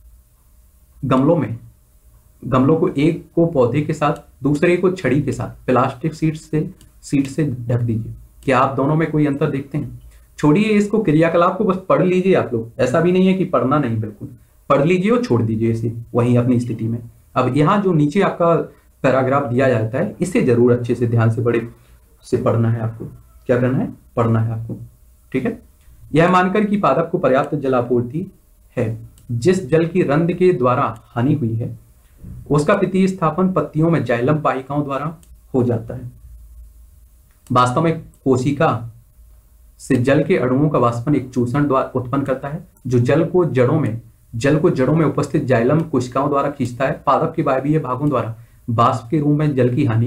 गमलों को, एक को पौधे के साथ, दूसरे को छड़ी के साथ प्लास्टिक शीट से ढक दीजिए। क्या आप दोनों में कोई अंतर देखते हैं? छोड़िए इसको, क्रियाकलाप को बस पढ़ लीजिए आप लोग। ऐसा भी नहीं है कि पढ़ना नहीं, बिल्कुल पढ़ लीजिए और छोड़ दीजिए इसे वहीं अपनी स्थिति में। अब यहाँ जो नीचे आपका पैराग्राफ दिया जाता है, इसे जरूर अच्छे से ध्यान से बड़े से पढ़ना है आपको। क्या करना है? पढ़ना है आपको। ठीक है, यह मानकर कि पादप को पर्याप्त जल आपूर्ति है। जिस जल की रंध्र के द्वारा हानि हुई है, उसका प्रतिस्थापन पत्तियों में जाइलम वाहिकाओं द्वारा हो जाता है। वास्तव में कोशिका से जल के अणुओं का वाष्पन एक चूषण द्वारा उत्पन्न करता है, जो जल को जड़ों में उपस्थित जाइलम कोशिकाओं द्वारा खींचता है। पादप के वायवीय भागों द्वारा वाष्प के रूप में जल की हानि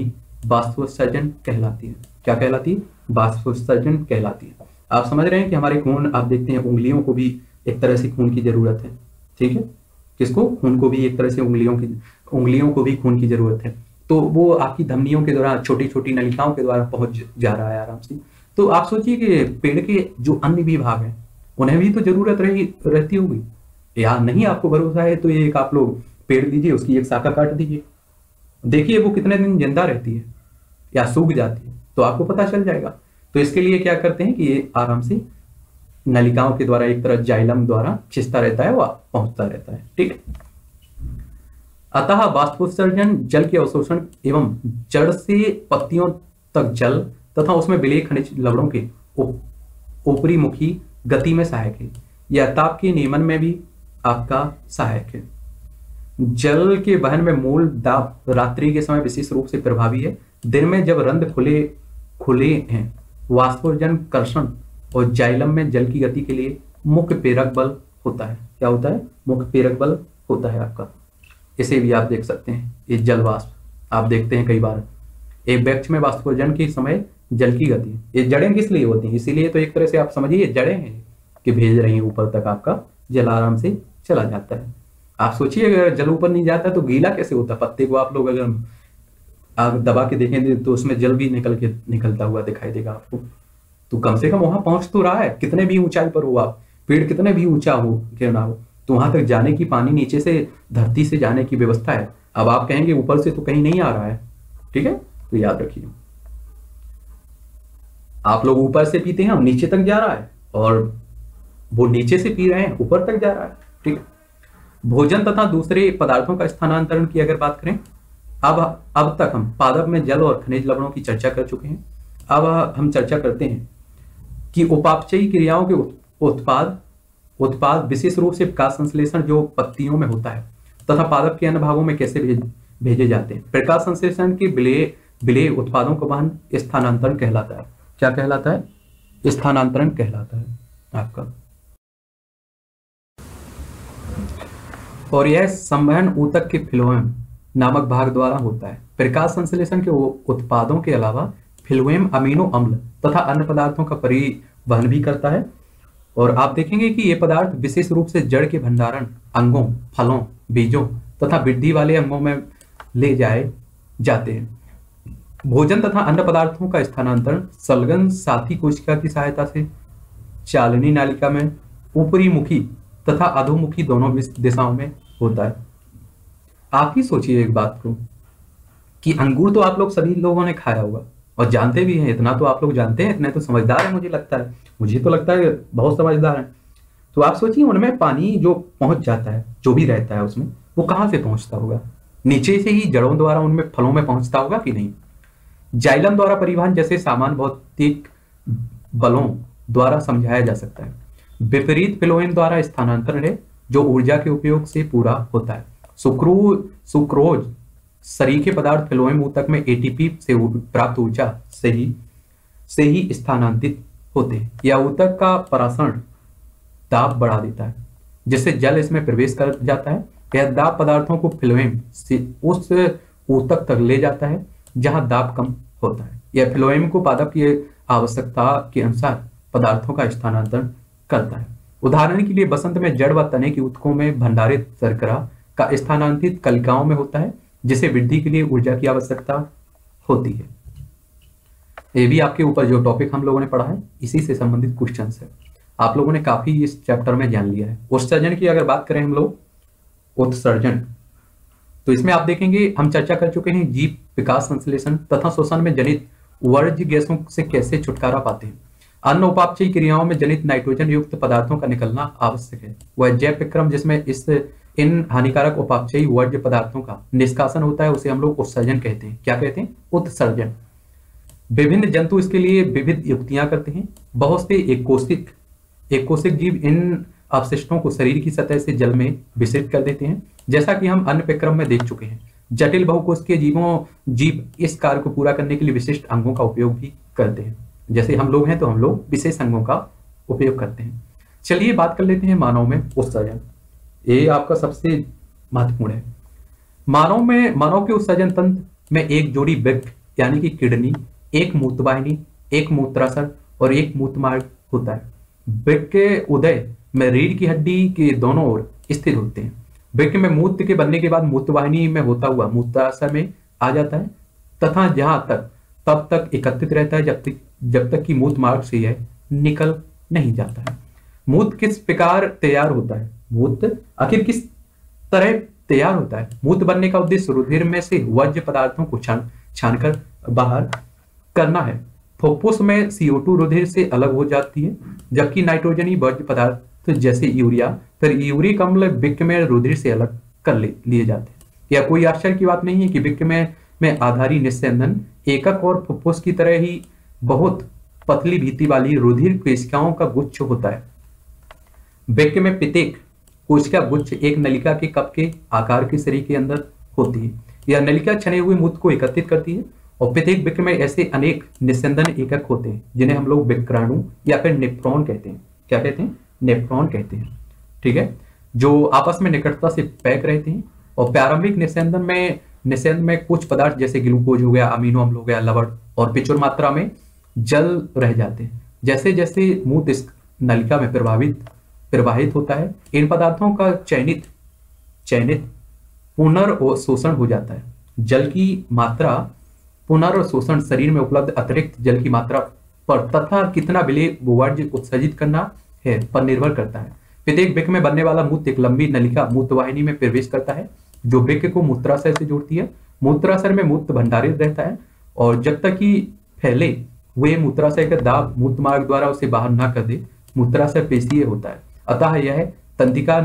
बाष्पोत्सर्जन कहलाती है। क्या कहलाती है? बाष्पोत्सर्जन कहलाती है। आप समझ रहे हैं कि हमारे खून, आप देखते हैं उंगलियों को भी एक तरह से खून की जरूरत है, ठीक है। किसको? खून को भी एक तरह से उंगलियों को भी खून की जरूरत है। तो वो आपकी धमनियों के द्वारा, छोटी छोटी नलिकाओं के द्वारा पहुंच जा रहा है आराम से। तो आप सोचिए कि पेड़ के जो अन्य विभाग हैं उन्हें भी तो जरूरत रहती होगी, या नहीं आपको भरोसा है तो ये एक आप लोग पेड़ लीजिए, उसकी एक शाखा काट दीजिए, देखिए वो कितने दिन जिंदा रहती है या सूख जाती है, तो आपको पता चल जाएगा। तो इसके लिए क्या करते हैं कि ये आराम से नलिकाओं के द्वारा एक तरह जाइलम द्वारा खिंचता रहता है, वह पहुंचता रहता है, ठीक है। अतः बाष्पोत्सर्जन जल के अवशोषण एवं जड़ से पत्तियों तक जल तथा उसमें विलेय खनिज लवणों के ऊपरी मुखी गति में सहायक है। यह ताप के नियमन में भी आपका सहायक है। जल के वहन में मूल दाब रात्रि के समय विशेष रूप से प्रभावी है। दिन में जब रंध्र खुले हैं, वाष्पोत्सर्जन कर्षण और जाइलम में जल की गति के लिए मुख्य प्रेरक बल होता है। क्या होता है? मुख्य प्रेरक बल होता है आपका। इसे भी आप देख सकते हैं, ये जल वाष्प आप देखते हैं कई बार एक वृक्ष में वाष्पोत्सर्जन के समय जल की गति। ये जड़ें किस लिए होती हैं? इसीलिए तो एक तरह से आप समझिए जड़ें हैं कि भेज रही हैं ऊपर तक, आपका जल आराम से चला जाता है। आप सोचिए अगर जल ऊपर नहीं जाता तो गीला कैसे होता? पत्ते को आप लोग अगर आग दबा के देखेंगे तो उसमें जल भी निकलता हुआ दिखाई देगा आपको। तो कम से कम वहां पहुंच तो रहा है, कितने भी ऊंचाई पर हो आप, पेड़ कितने भी ऊंचा हो क्यों ना हो, तो वहां तक जाने की, पानी नीचे से धरती से जाने की व्यवस्था है। अब आप कहेंगे ऊपर से तो कहीं नहीं आ रहा है, ठीक है, तो याद रखिए आप लोग ऊपर से पीते हैं, हम नीचे तक जा रहा है, और वो नीचे से पी रहे हैं ऊपर तक जा रहा है, ठीक है। भोजन तथा दूसरे पदार्थों का स्थानांतरण की अगर बात करें, अब तक हम पादप में जल और खनिज लवणों की चर्चा कर चुके हैं। अब हम चर्चा करते हैं कि उपापचयी क्रियाओं के उत्पाद विशेष रूप से प्रकाश संश्लेषण जो पत्तियों में होता है तथा पादप के अन्य भागों में कैसे भेजे जाते हैं। प्रकाश संश्लेषण के विलेय उत्पादों को वहन स्थानांतरण कहलाता है। क्या कहलाता है? स्थानांतरण कहलाता है आपका। और यह संवहन ऊतक के फ्लोएम नामक भाग द्वारा होता है। प्रकाश संश्लेषण के उत्पादों के अलावा फ्लोएम अमीनो अम्ल तथा अन्य पदार्थों का परिवहन भी करता है। और आप देखेंगे कि ये पदार्थ विशेष रूप से जड़ के भंडारण अंगों, फलों, बीजों तथा वृद्धि वाले अंगों में ले जाए जाते हैं। भोजन तथा अन्य पदार्थों का स्थानांतरण संलग्न साथी कोशिका की सहायता से चालनी नालिका में ऊपरी मुखी तथा अधोमुखी दोनों दिशाओं में होता है। आप ही सोचिए एक बात को कि अंगूर तो आप लोग सभी लोगों ने खाया होगा और जानते भी हैं, इतना तो आप लोग जानते हैं, इतने तो समझदार है, मुझे तो लगता है बहुत समझदार है। तो आप सोचिए उनमें पानी जो पहुंच जाता है, जो भी रहता है उसमें, वो कहां से पहुंचता होगा? नीचे से ही जड़ों द्वारा उनमें फलों में पहुंचता होगा कि नहीं? जाइलम द्वारा परिवहन जैसे सामान्य भौतिक बलों द्वारा समझाया जा सकता है। विपरीत फ्लोएम द्वारा स्थानांतरण है जो ऊर्जा के उपयोग से पूरा होता है। सुक्रोज सरीखे पदार्थ फ्लोएम ऊतक में एटीपी से प्राप्त ऊर्जा से ही स्थानांतरित होते हैं। यह ऊतक का परासरण दाब बढ़ा देता है जिससे जल इसमें प्रवेश कर जाता है। यह दाब पदार्थों को फ्लोएम से उस ऊतक तक ले जाता है जहां दाब कम होता है। यह फ्लोएम को पादप की आवश्यकता के अनुसार पदार्थों का स्थानांतरण करता है। उदाहरण के लिए बसंत में जड़ व तने की ऊतकों में भंडारित शर्करा का स्थानांतरित कलिकाओं में होता है जिसे वृद्धि के लिए ऊर्जा की आवश्यकता होती है। ये भी आपके ऊपर जो टॉपिक हम लोगों ने पढ़ा है इसी से संबंधित क्वेश्चन है। आप लोगों ने काफी इस चैप्टर में जान लिया है। उत्सर्जन की अगर बात करें हम लोग, उत्सर्जन, तो इसमें आप देखेंगे हम चर्चा कर चुके हैं जीव विकास संश्लेषण तथा श्वसन में जनित वर्ज्य गैसों से कैसे छुटकारा पाते हैं। अन्य उपापचयी क्रियाओं में जनित नाइट्रोजन युक्त पदार्थों का निकलना आवश्यक है। वह जैव विक्रम जिसमें इन हानिकारक उपापचयी वर्ज्य पदार्थों का निष्कासन होता है उसे हम लोग उत्सर्जन कहते हैं। क्या कहते हैं? उत्सर्जन। विभिन्न जंतु इसके लिए विविध युक्तियां करते हैं। बहुत से एक कोशिक जीव इन अपशिष्टों को शरीर की सतह से जल में विसर्जित कर देते हैं, जैसा कि हम अन्य विक्रम में देख चुके हैं। जटिल बहुकोशिकीय जीव इस कार्य को पूरा करने के लिए विशिष्ट अंगों का उपयोग भी करते हैं। जैसे हम लोग हैं तो हम लोग विशेष अंगों का उपयोग करते हैं। चलिए बात कर लेते हैं मानव में उत्सर्जन। ये आपका सबसे महत्वपूर्ण है। मानव के उत्सर्जन तंत्र में एक जोड़ी वृक्क यानी कि किडनी, एक मूत्रवाहिनी, एक मूत्राशय और एक मूत्रमार्ग होता है। वृक्क के उदय में रीढ़ की हड्डी के दोनों ओर स्थित होते हैं। वृक्क में मूत्र के बनने के बाद मूत्रवाहिनी में होता हुआ मूत्राशय में आ जाता है तथा जहां तक तब तक एकत्रित रहता है जब तक कि मूत्र मार्ग से यह निकल नहीं जाता है। मूत्र किस प्रकार तैयार होता है? मूत्र आखिर किस तरह तैयार होता है? मूत्र बनने का उद्देश्य रुधिर में से वर्ज्य पदार्थों को छानकर बाहर करना है। फुफ्फुस में CO2 रुधिर से अलग हो जाती है, जबकि नाइट्रोजनी वर्ज्य पदार्थ जैसे यूरिया फिर यूरिक अम्ल वृक्क में रुधिर से अलग कर लिए जाते हैं। यह कोई आश्चर्य की बात नहीं है कि वृक्क में आधारी निस्यंदन एकक और फुफ्फुस की तरह ही बहुत पतली भित्ति वाली रुधिर कोशिकाओं का गुच्छ होता है। वृक्क में प्रत्येक कोशिका गुच्छ एक नलिका के कप के आकार के शरीर के अंदर होती है। यह नलिका छने हुए मूत्र को एकत्रित करती है और प्रत्येक वृक्क में ऐसे अनेक निस्यंदन एकक होते हैं जिन्हें हम लोग वृक्काणु या फिर नेफ्रॉन कहते हैं। क्या कहते हैं? नेफ्रॉन कहते हैं। ठीक है, जो आपस में निकटता से पैक रहते हैं और प्रारंभिक निस्यंदन में कुछ पदार्थ जैसे ग्लूकोज हो गया, अमीनो अम्ल हो गया, लवण और प्रचुर मात्रा में जल रह जाते हैं। जैसे जैसे मूत्र इस नलिका में प्रवाहित होता है, इन पदार्थों का चयनित पुनर्शोषण हो जाता है। जल की मात्रा पुनर्शोषण शरीर में उपलब्ध अतिरिक्त जल की मात्रा पर तथा कितना विलेय वर्ज्य उत्सर्जित करना है पर निर्भर करता है। प्रत्येक वृक्क में बनने वाला मूत्र एक लंबी नलिका मूत्रवाहिनी में प्रवेश करता है जो वृक्क को मूत्राशय से जोड़ती है। मूत्राशय में मूत्र भंडारित रहता है और जब तक कि फैले हुए मूत्राशय का दाब मूत्र मार्ग द्वारा उसे बाहर ना कर दे, मूत्राशय पेशीय होता है। अतः यह तंत्रिका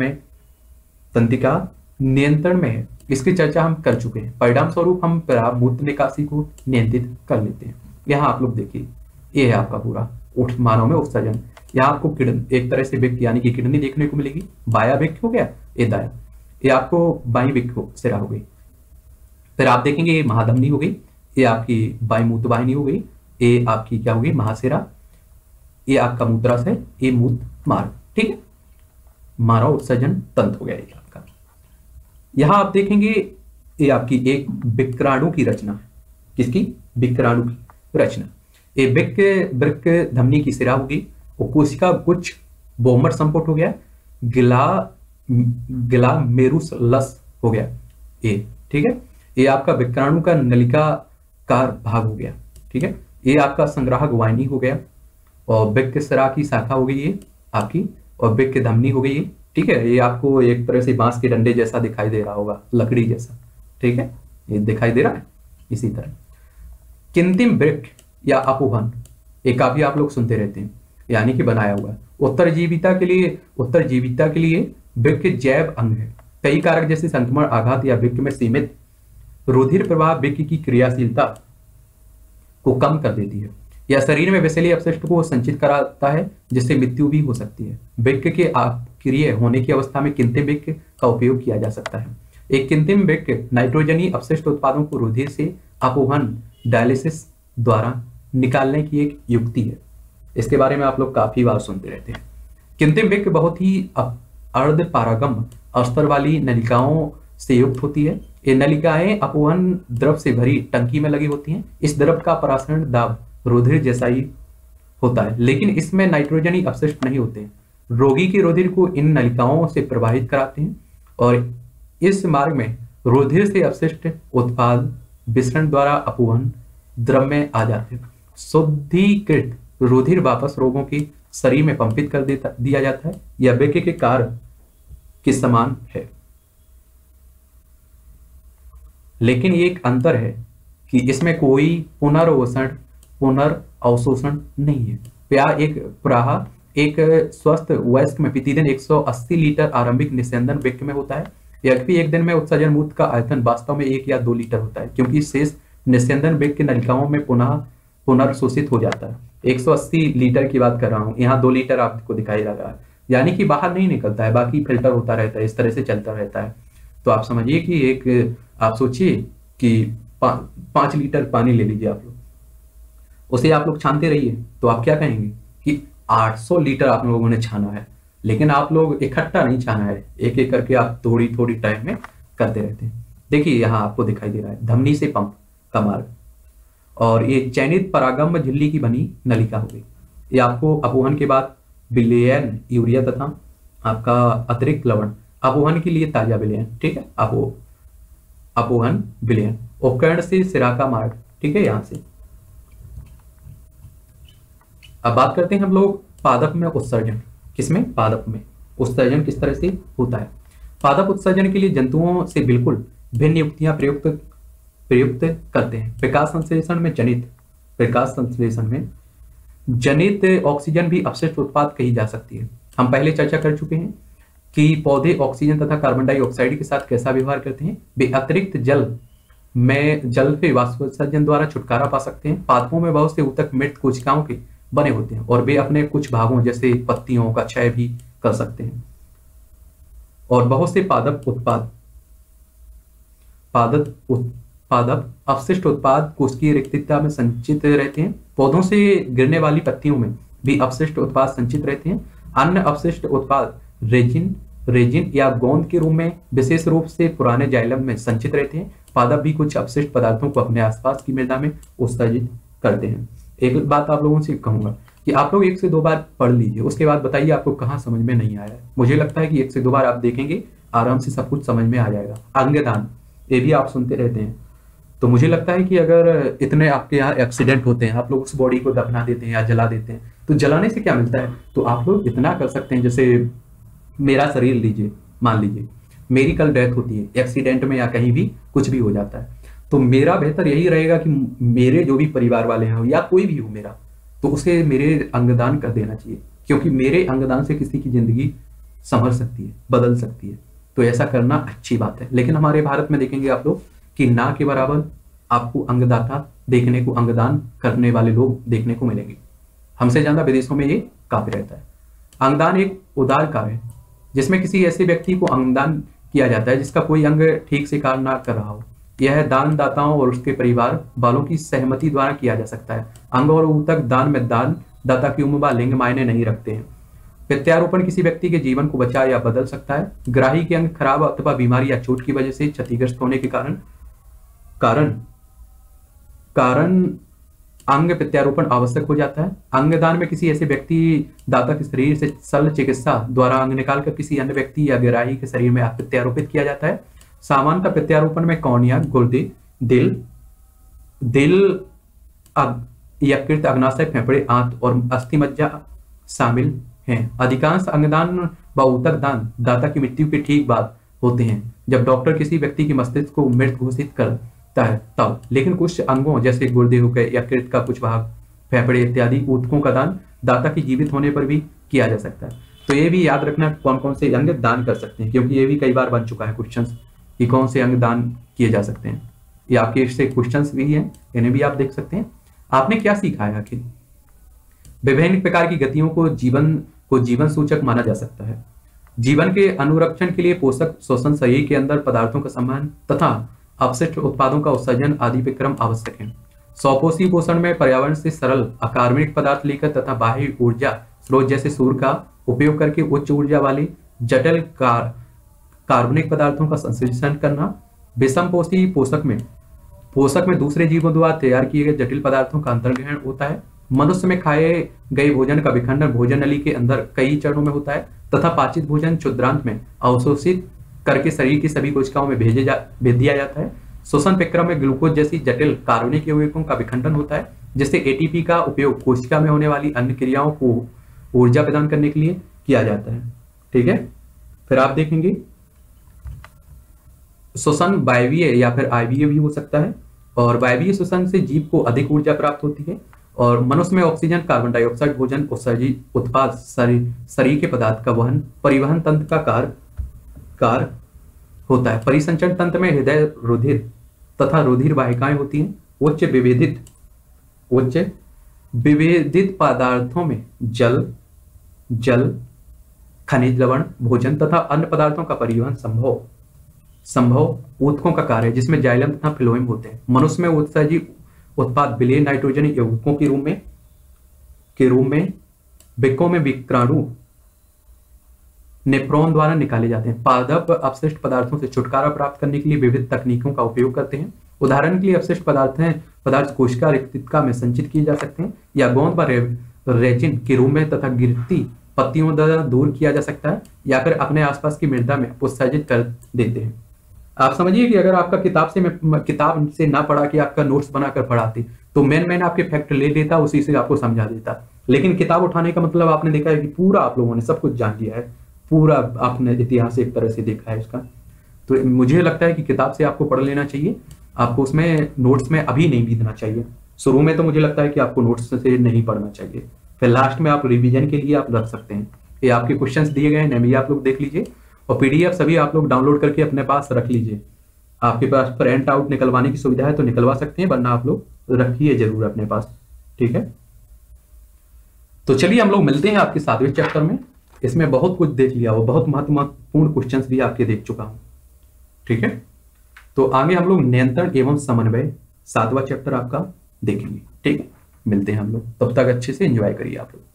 नियंत्रण में है। इसकी चर्चा हम कर चुके हैं। परिणाम स्वरूप हम मूत्र निकासी को नियंत्रित कर लेते हैं। यहाँ आप लोग देखिए, ये है आपका पूरा मानव में उत्सर्जन। यहाँ आपको किडनी एक तरह से वृक्क यानी कि किडनी देखने को मिलेगी। बाया वृक्क हो गया, ये दाया, ये आपको बाई वृक्क सिरा हो गई। फिर आप देखेंगे ये महाधमनी हो गई, ये आपकी बाई मूत्रवाहिनी हो गई, ये आपकी क्या होगी? महाशिरा, ये आपका मूत्राशय, ये मूत्र मार्ग। ठीक है, मानव उत्सर्जन तंत्र हो गया ये आपका। यहां आप देखेंगे ये आपकी एक वृक्काणु की रचना है। किसकी? वृक्काणु की रचना। ये वृक्क धमनी की सिरा होगी और कोशिका गुच्छ बोमर संपुट हो गया, ग्लामेरुलस हो गया ये। ठीक है, ये आपका वृक्काणु का नलिकाकार भाग हो गया। ठीक है, ये आपका संग्राहक वाहिनी हो गया और वृक्क सिरा की शाखा हो गई ये आपकी, और वृक्क धमनी हो गई ये। ठीक है, ये आपको एक तरह से बांस के डंडे जैसा दिखाई दे रहा होगा, लकड़ी जैसा। ठीक है, ये दिखाई दे रहा है। इसी तरह कृत्रिम वृक्क या अपोहन, ये काफी आप लोग सुनते रहते हैं, यानी कि बनाया हुआ। उत्तरजीविता के लिए वृक्क जैव अंग है। कई कारक जैसे संक्रमण, आघात या वृक्क में सीमित रुधिर प्रवाह वृक्क की क्रियाशीलता को कम कर देती है। यह शरीर में विषैले अपशिष्ट को संचित कराता है जिससे मृत्यु भी हो सकती है। वृक्क के अक्रिय होने की अवस्था में कृत्रिम वृक्क का उपयोग किया जा सकता है। एक कृत्रिम वृक्क नाइट्रोजनी अपशिष्ट उत्पादों को रुधिर से अपोहन डायलिसिस द्वारा निकालने की एक युक्ति है। इसके बारे में आप लोग काफी बार सुनते रहते हैं। कृत्रिम वृक्क बहुत ही अर्धपारगम अस्तर वाली नलिकाओं से युक्त होती है। ये नलिकाएं अपोहन द्रव से भरी टंकी में लगी होती हैं। इस द्रव का परासरण दाब रुधिर जैसा ही होता है, लेकिन इसमें नाइट्रोजनी अपशिष्ट नहीं होते। रोगी के रुधिर को इन नलिकाओं से प्रवाहित कराते हैं और इस मार्ग में रुधिर से अपशिष्ट उत्पाद विसरण द्वारा अपोहन द्रव में आ जाते हैं। शुद्धिकृत रुधिर वापस रोगों के शरीर में पंपित कर दिया जाता है। यह वृक्क के कार्य के समान है, लेकिन एक अंतर है कि इसमें कोई पुनर्अवशोषण नहीं है। प्रायः एक स्वस्थ वयस्क में प्रतिदिन 180 लीटर आरंभिक निस्यंदन वृक्क में होता है। यद्यपि एक दिन में उत्सर्जन मूत्र का आयतन वास्तव में 1 या 2 लीटर होता है, क्योंकि शेष निस्यंदन वृक्क की नलिकाओं में पुनर्शोषित हो जाता है। 180 लीटर की बात कर रहा हूं, यहाँ 2 लीटर आपको दिखाई लगा है, यानी कि बाहर नहीं निकलता है, बाकी फिल्टर होता रहता है, इस तरह से चलता रहता है। तो आप समझिए कि एक आप सोचिए कि 5 लीटर पानी ले लीजिए आप लोग, उसे आप लोग छानते रहिए, तो आप क्या कहेंगे कि 800 लीटर आप लोगों ने छाना है। लेकिन आप लोग इकट्ठा नहीं छाना है, एक एक करके आप थोड़ी थोड़ी टाइम में करते रहते हैं। देखिए यहाँ आपको दिखाई दे रहा है धमनी से पंप का मार्ग, और ये चयनित परागम झिल्ली की बनी नलिका हो गई। ये आपको अपोहन के बाद विलयन यूरिया तथा आपका अतिरिक्त लवण, अपोहन के लिए ताजा विलयन, ठीक है, अपोहन विलयन, उपकरण से सिरा का मार्ग, ठीक है, यहां से। अब बात करते हैं हम लोग पादप में उत्सर्जन। किसमें? पादप में उत्सर्जन किस तरह से होता है। पादप उत्सर्जन के लिए जंतुओं से बिल्कुल भिन्न युक्तियां प्रयुक्त करते हैं। प्रकाश संश्लेषण में जनित ऑक्सीजन भी अपशिष्ट उत्पाद कही जा सकती है। हम पहले चर्चा कर चुके हैं कि पौधे ऑक्सीजन तथा कार्बन डाइऑक्साइड के साथ कैसा व्यवहार करते हैं। वे अतिरिक्त जल से वाष्पोत्सर्जन द्वारा छुटकारा पा सकते हैं। पादपों में बहुत से ऊतक मृत कोशिकाओं के बने होते हैं और वे अपने कुछ भागों जैसे पत्तियों का क्षय भी कर सकते हैं। और बहुत से पादप अपशिष्ट उत्पाद कोशिकीय रिक्तता में संचित रहते हैं। पौधों से गिरने वाली पत्तियों में भी अपशिष्ट उत्पाद संचित रहते हैं। अन्य अपशिष्ट उत्पाद रेजिन या गोंद के रूप में विशेष रूप से पुराने जाइलम में संचित रहते हैं। पादप भी कुछ अपशिष्ट पदार्थों को अपने आसपास की मृदा में उत्सर्जित करते हैं। एक बात आप लोगों से कहूंगा कि आप लोग 1 से 2 बार पढ़ लीजिए, उसके बाद बताइए आपको कहाँ समझ में नहीं आया है। मुझे लगता है कि 1 से 2 बार आप देखेंगे, आराम से सब कुछ समझ में आ जाएगा। अंगदान, ये भी आप सुनते रहते हैं, तो मुझे लगता है कि अगर इतने आपके यहाँ एक्सीडेंट होते हैं, आप लोग उस बॉडी को दफना देते हैं या जला देते हैं, तो जलाने से क्या मिलता है? तो आप लोग इतना कर सकते हैं, जैसे मेरा शरीर लीजिए, मान लीजिए मेरी कल डेथ होती है एक्सीडेंट में या कहीं भी कुछ भी हो जाता है, तो मेरा बेहतर यही रहेगा कि मेरे जो भी परिवार वाले हैं या कोई भी हो मेरा, तो उसे मेरे अंगदान कर देना चाहिए, क्योंकि मेरे अंगदान से किसी की जिंदगी संभल सकती है, बदल सकती है। तो ऐसा करना अच्छी बात है। लेकिन हमारे भारत में देखेंगे आप लोग कि ना के बराबर आपको अंगदाता देखने को, अंगदान करने वाले लोग देखने को मिलेंगे। हमसे ज्यादा विदेशों में ये काफी रहता है। अंगदान एक उदार कार्य है जिसमें किसी ऐसे व्यक्ति को अंगदान किया जाता है जिसका कोई अंग ठीक से कार्य ना कर रहा हो। यह दानदाताओं और उसके परिवार वालों की सहमति द्वारा किया जा सकता है। अंग और ऊतक दान में दाता की उम्र व लिंग मायने नहीं रखते हैं। प्रत्यारोपण किसी व्यक्ति के जीवन को बचा या बदल सकता है। ग्राही के अंग खराब अथवा बीमारी या चोट की वजह से क्षतिग्रस्त होने के कारण अंग प्रत्यारोपण आवश्यक हो जाता है। अंगदान में किसी ऐसे व्यक्ति दाता के शरीर से शल्य चिकित्सा द्वारा अंग निकालकर किसी अन्य व्यक्ति या ग्राही के शरीर में प्रत्यारोपित किया जाता है। सामान्यतः प्रत्यारोपण में कौनिया, गुर्दे, दिल यकृत, अग्नाशय, फेफड़े, आंत और अस्थि मज्जा शामिल हैं। अधिकांश अंगदान व ऊतक दान दाता की मृत्यु के ठीक बाद होते हैं, जब डॉक्टर किसी व्यक्ति की मस्तिष्क को मृत घोषित करता है तब। लेकिन कुछ अंगों जैसे गुर्दे हो गए, यकृत का कुछ भाग, फेफड़े इत्यादि ऊतकों का दान दाता की जीवित होने पर भी किया जा सकता है। तो ये भी याद रखना कौन कौन से अंग दान कर सकते हैं, क्योंकि ये भी कई बार बन चुका है क्वेश्चन कि कौन से अंग दान किए जा सकते हैं। ये आपके इससे क्वेश्चन भी हैं, इन्हें भी आप देख सकते हैं। आपने क्या सीखा है? आखिर विभिन्न प्रकार की गतियों को जीवन सूचक माना जा सकता है। जीवन के अनुरक्षण के लिए पोषक शोषण, शरीर के अंदर पदार्थों का संवहन तथा अपशिष्ट उत्पादों का उत्सर्जन आदि विक्रम आवश्यक है। स्वपोषी पोषण में पर्यावरण से सरल अकार्बनिक पदार्थ लेकर तथा बाह्य ऊर्जा स्रोत जैसे सूर्य का उपयोग करके उच्च ऊर्जा वाले जटिल कार्बनिक पदार्थों का संश्लेषण करना। विषमपोषी पोषक में दूसरे जीवों द्वारा तैयार किए गए जटिल पदार्थों का अंतर्ग्रहण होता है। मनुष्य में खाए गए भोजन का विखंडन भोजन नली के अंदर कई चरणों में होता है तथा पाचित भोजन क्षुद्रांत में अवशोषित करके शरीर की सभी कोशिकाओं में भेज दिया जाता है। श्वसन प्रक्रिया में ग्लूकोज जैसी जटिल कार्बनिक यौगिकों का विखंडन होता है, जिससे एटीपी का उपयोग कोशिका में होने वाली अन्य क्रियाओं को ऊर्जा प्रदान करने के लिए किया जाता है। ठीक है, फिर आप देखेंगे श्वसन वायवीय या फिर आयवीय भी हो सकता है, और वायवीय श्वसन से जीव को अधिक ऊर्जा प्राप्त होती है। और मनुष्य में ऑक्सीजन, कार्बन डाइऑक्साइड, भोजन उत्सर्जित उत्पाद शरीर के पदार्थ का परिवहन तंत्र का कार्य होता है। परिसंचरण तंत्र में हृदय, रुधिर तथा रुधिर वाहिकाएं होती हैं। उच्च विभेदित पदार्थों में जल, खनिज लवण, भोजन तथा अन्य पदार्थों का परिवहन संभव ऊतकों का कार्य है, जिसमें जाइलम तथा फ्लोएम होते हैं। मनुष्य में उत्सर्जित उत्पाद विलय नाइट्रोजन यौगिकों के रूप में वृक्कों में विक्राणु नेफ्रॉन द्वारा निकाले जाते हैं। पादप अपशिष्ट पदार्थों से छुटकारा प्राप्त करने के लिए विविध तकनीकों का उपयोग करते हैं। उदाहरण के लिए अपशिष्ट पदार्थ कोशिका रेखिका में संचित किए जा सकते हैं या गोंद व रेजिन के रूप में तथा गिरती पत्तियों द्वारा दूर किया जा सकता है या फिर अपने आसपास की मृदा में उत्सर्जित कर देते हैं। आप समझिए कि अगर आपका किताब से ना पढ़ा के आपका नोट्स बनाकर पढ़ाते तो मैन आपके फैक्ट ले लेता, उसी से आपको समझा देता। लेकिन किताब उठाने का मतलब आपने देखा है कि पूरा आप लोगों ने सब कुछ जान लिया है, पूरा आपने इतिहास एक तरह से देखा है इसका। तो मुझे लगता है कि किताब से आपको पढ़ लेना चाहिए, आपको उसमें नोट्स में अभी नहीं बीतना चाहिए। शुरू में तो मुझे लगता है कि आपको नोट्स से नहीं पढ़ना चाहिए, फिर लास्ट में आप रिवीजन के लिए आप रख सकते हैं। ये आपके क्वेश्चंस दिए गए हैं, ये आप लोग देख लीजिए और पीडीएफ सभी आप लोग डाउनलोड करके अपने पास रख लीजिए। आपके पास प्रिंट आउट निकलवाने की सुविधा है तो निकलवा सकते हैं, वरना आप लोग रखिए जरूर अपने पास, ठीक है। तो चलिए हम लोग मिलते हैं आपके 7वें चैप्टर में। इसमें बहुत कुछ देख लिया हो, बहुत महत्वपूर्ण क्वेश्चंस भी आपके देख चुका हूं, ठीक है। तो आगे हम लोग नियंत्रण एवं समन्वय 7वां चैप्टर आपका देखेंगे, ठीक है। मिलते हैं हम लोग, तब तक अच्छे से एंजॉय करिए आप लोग।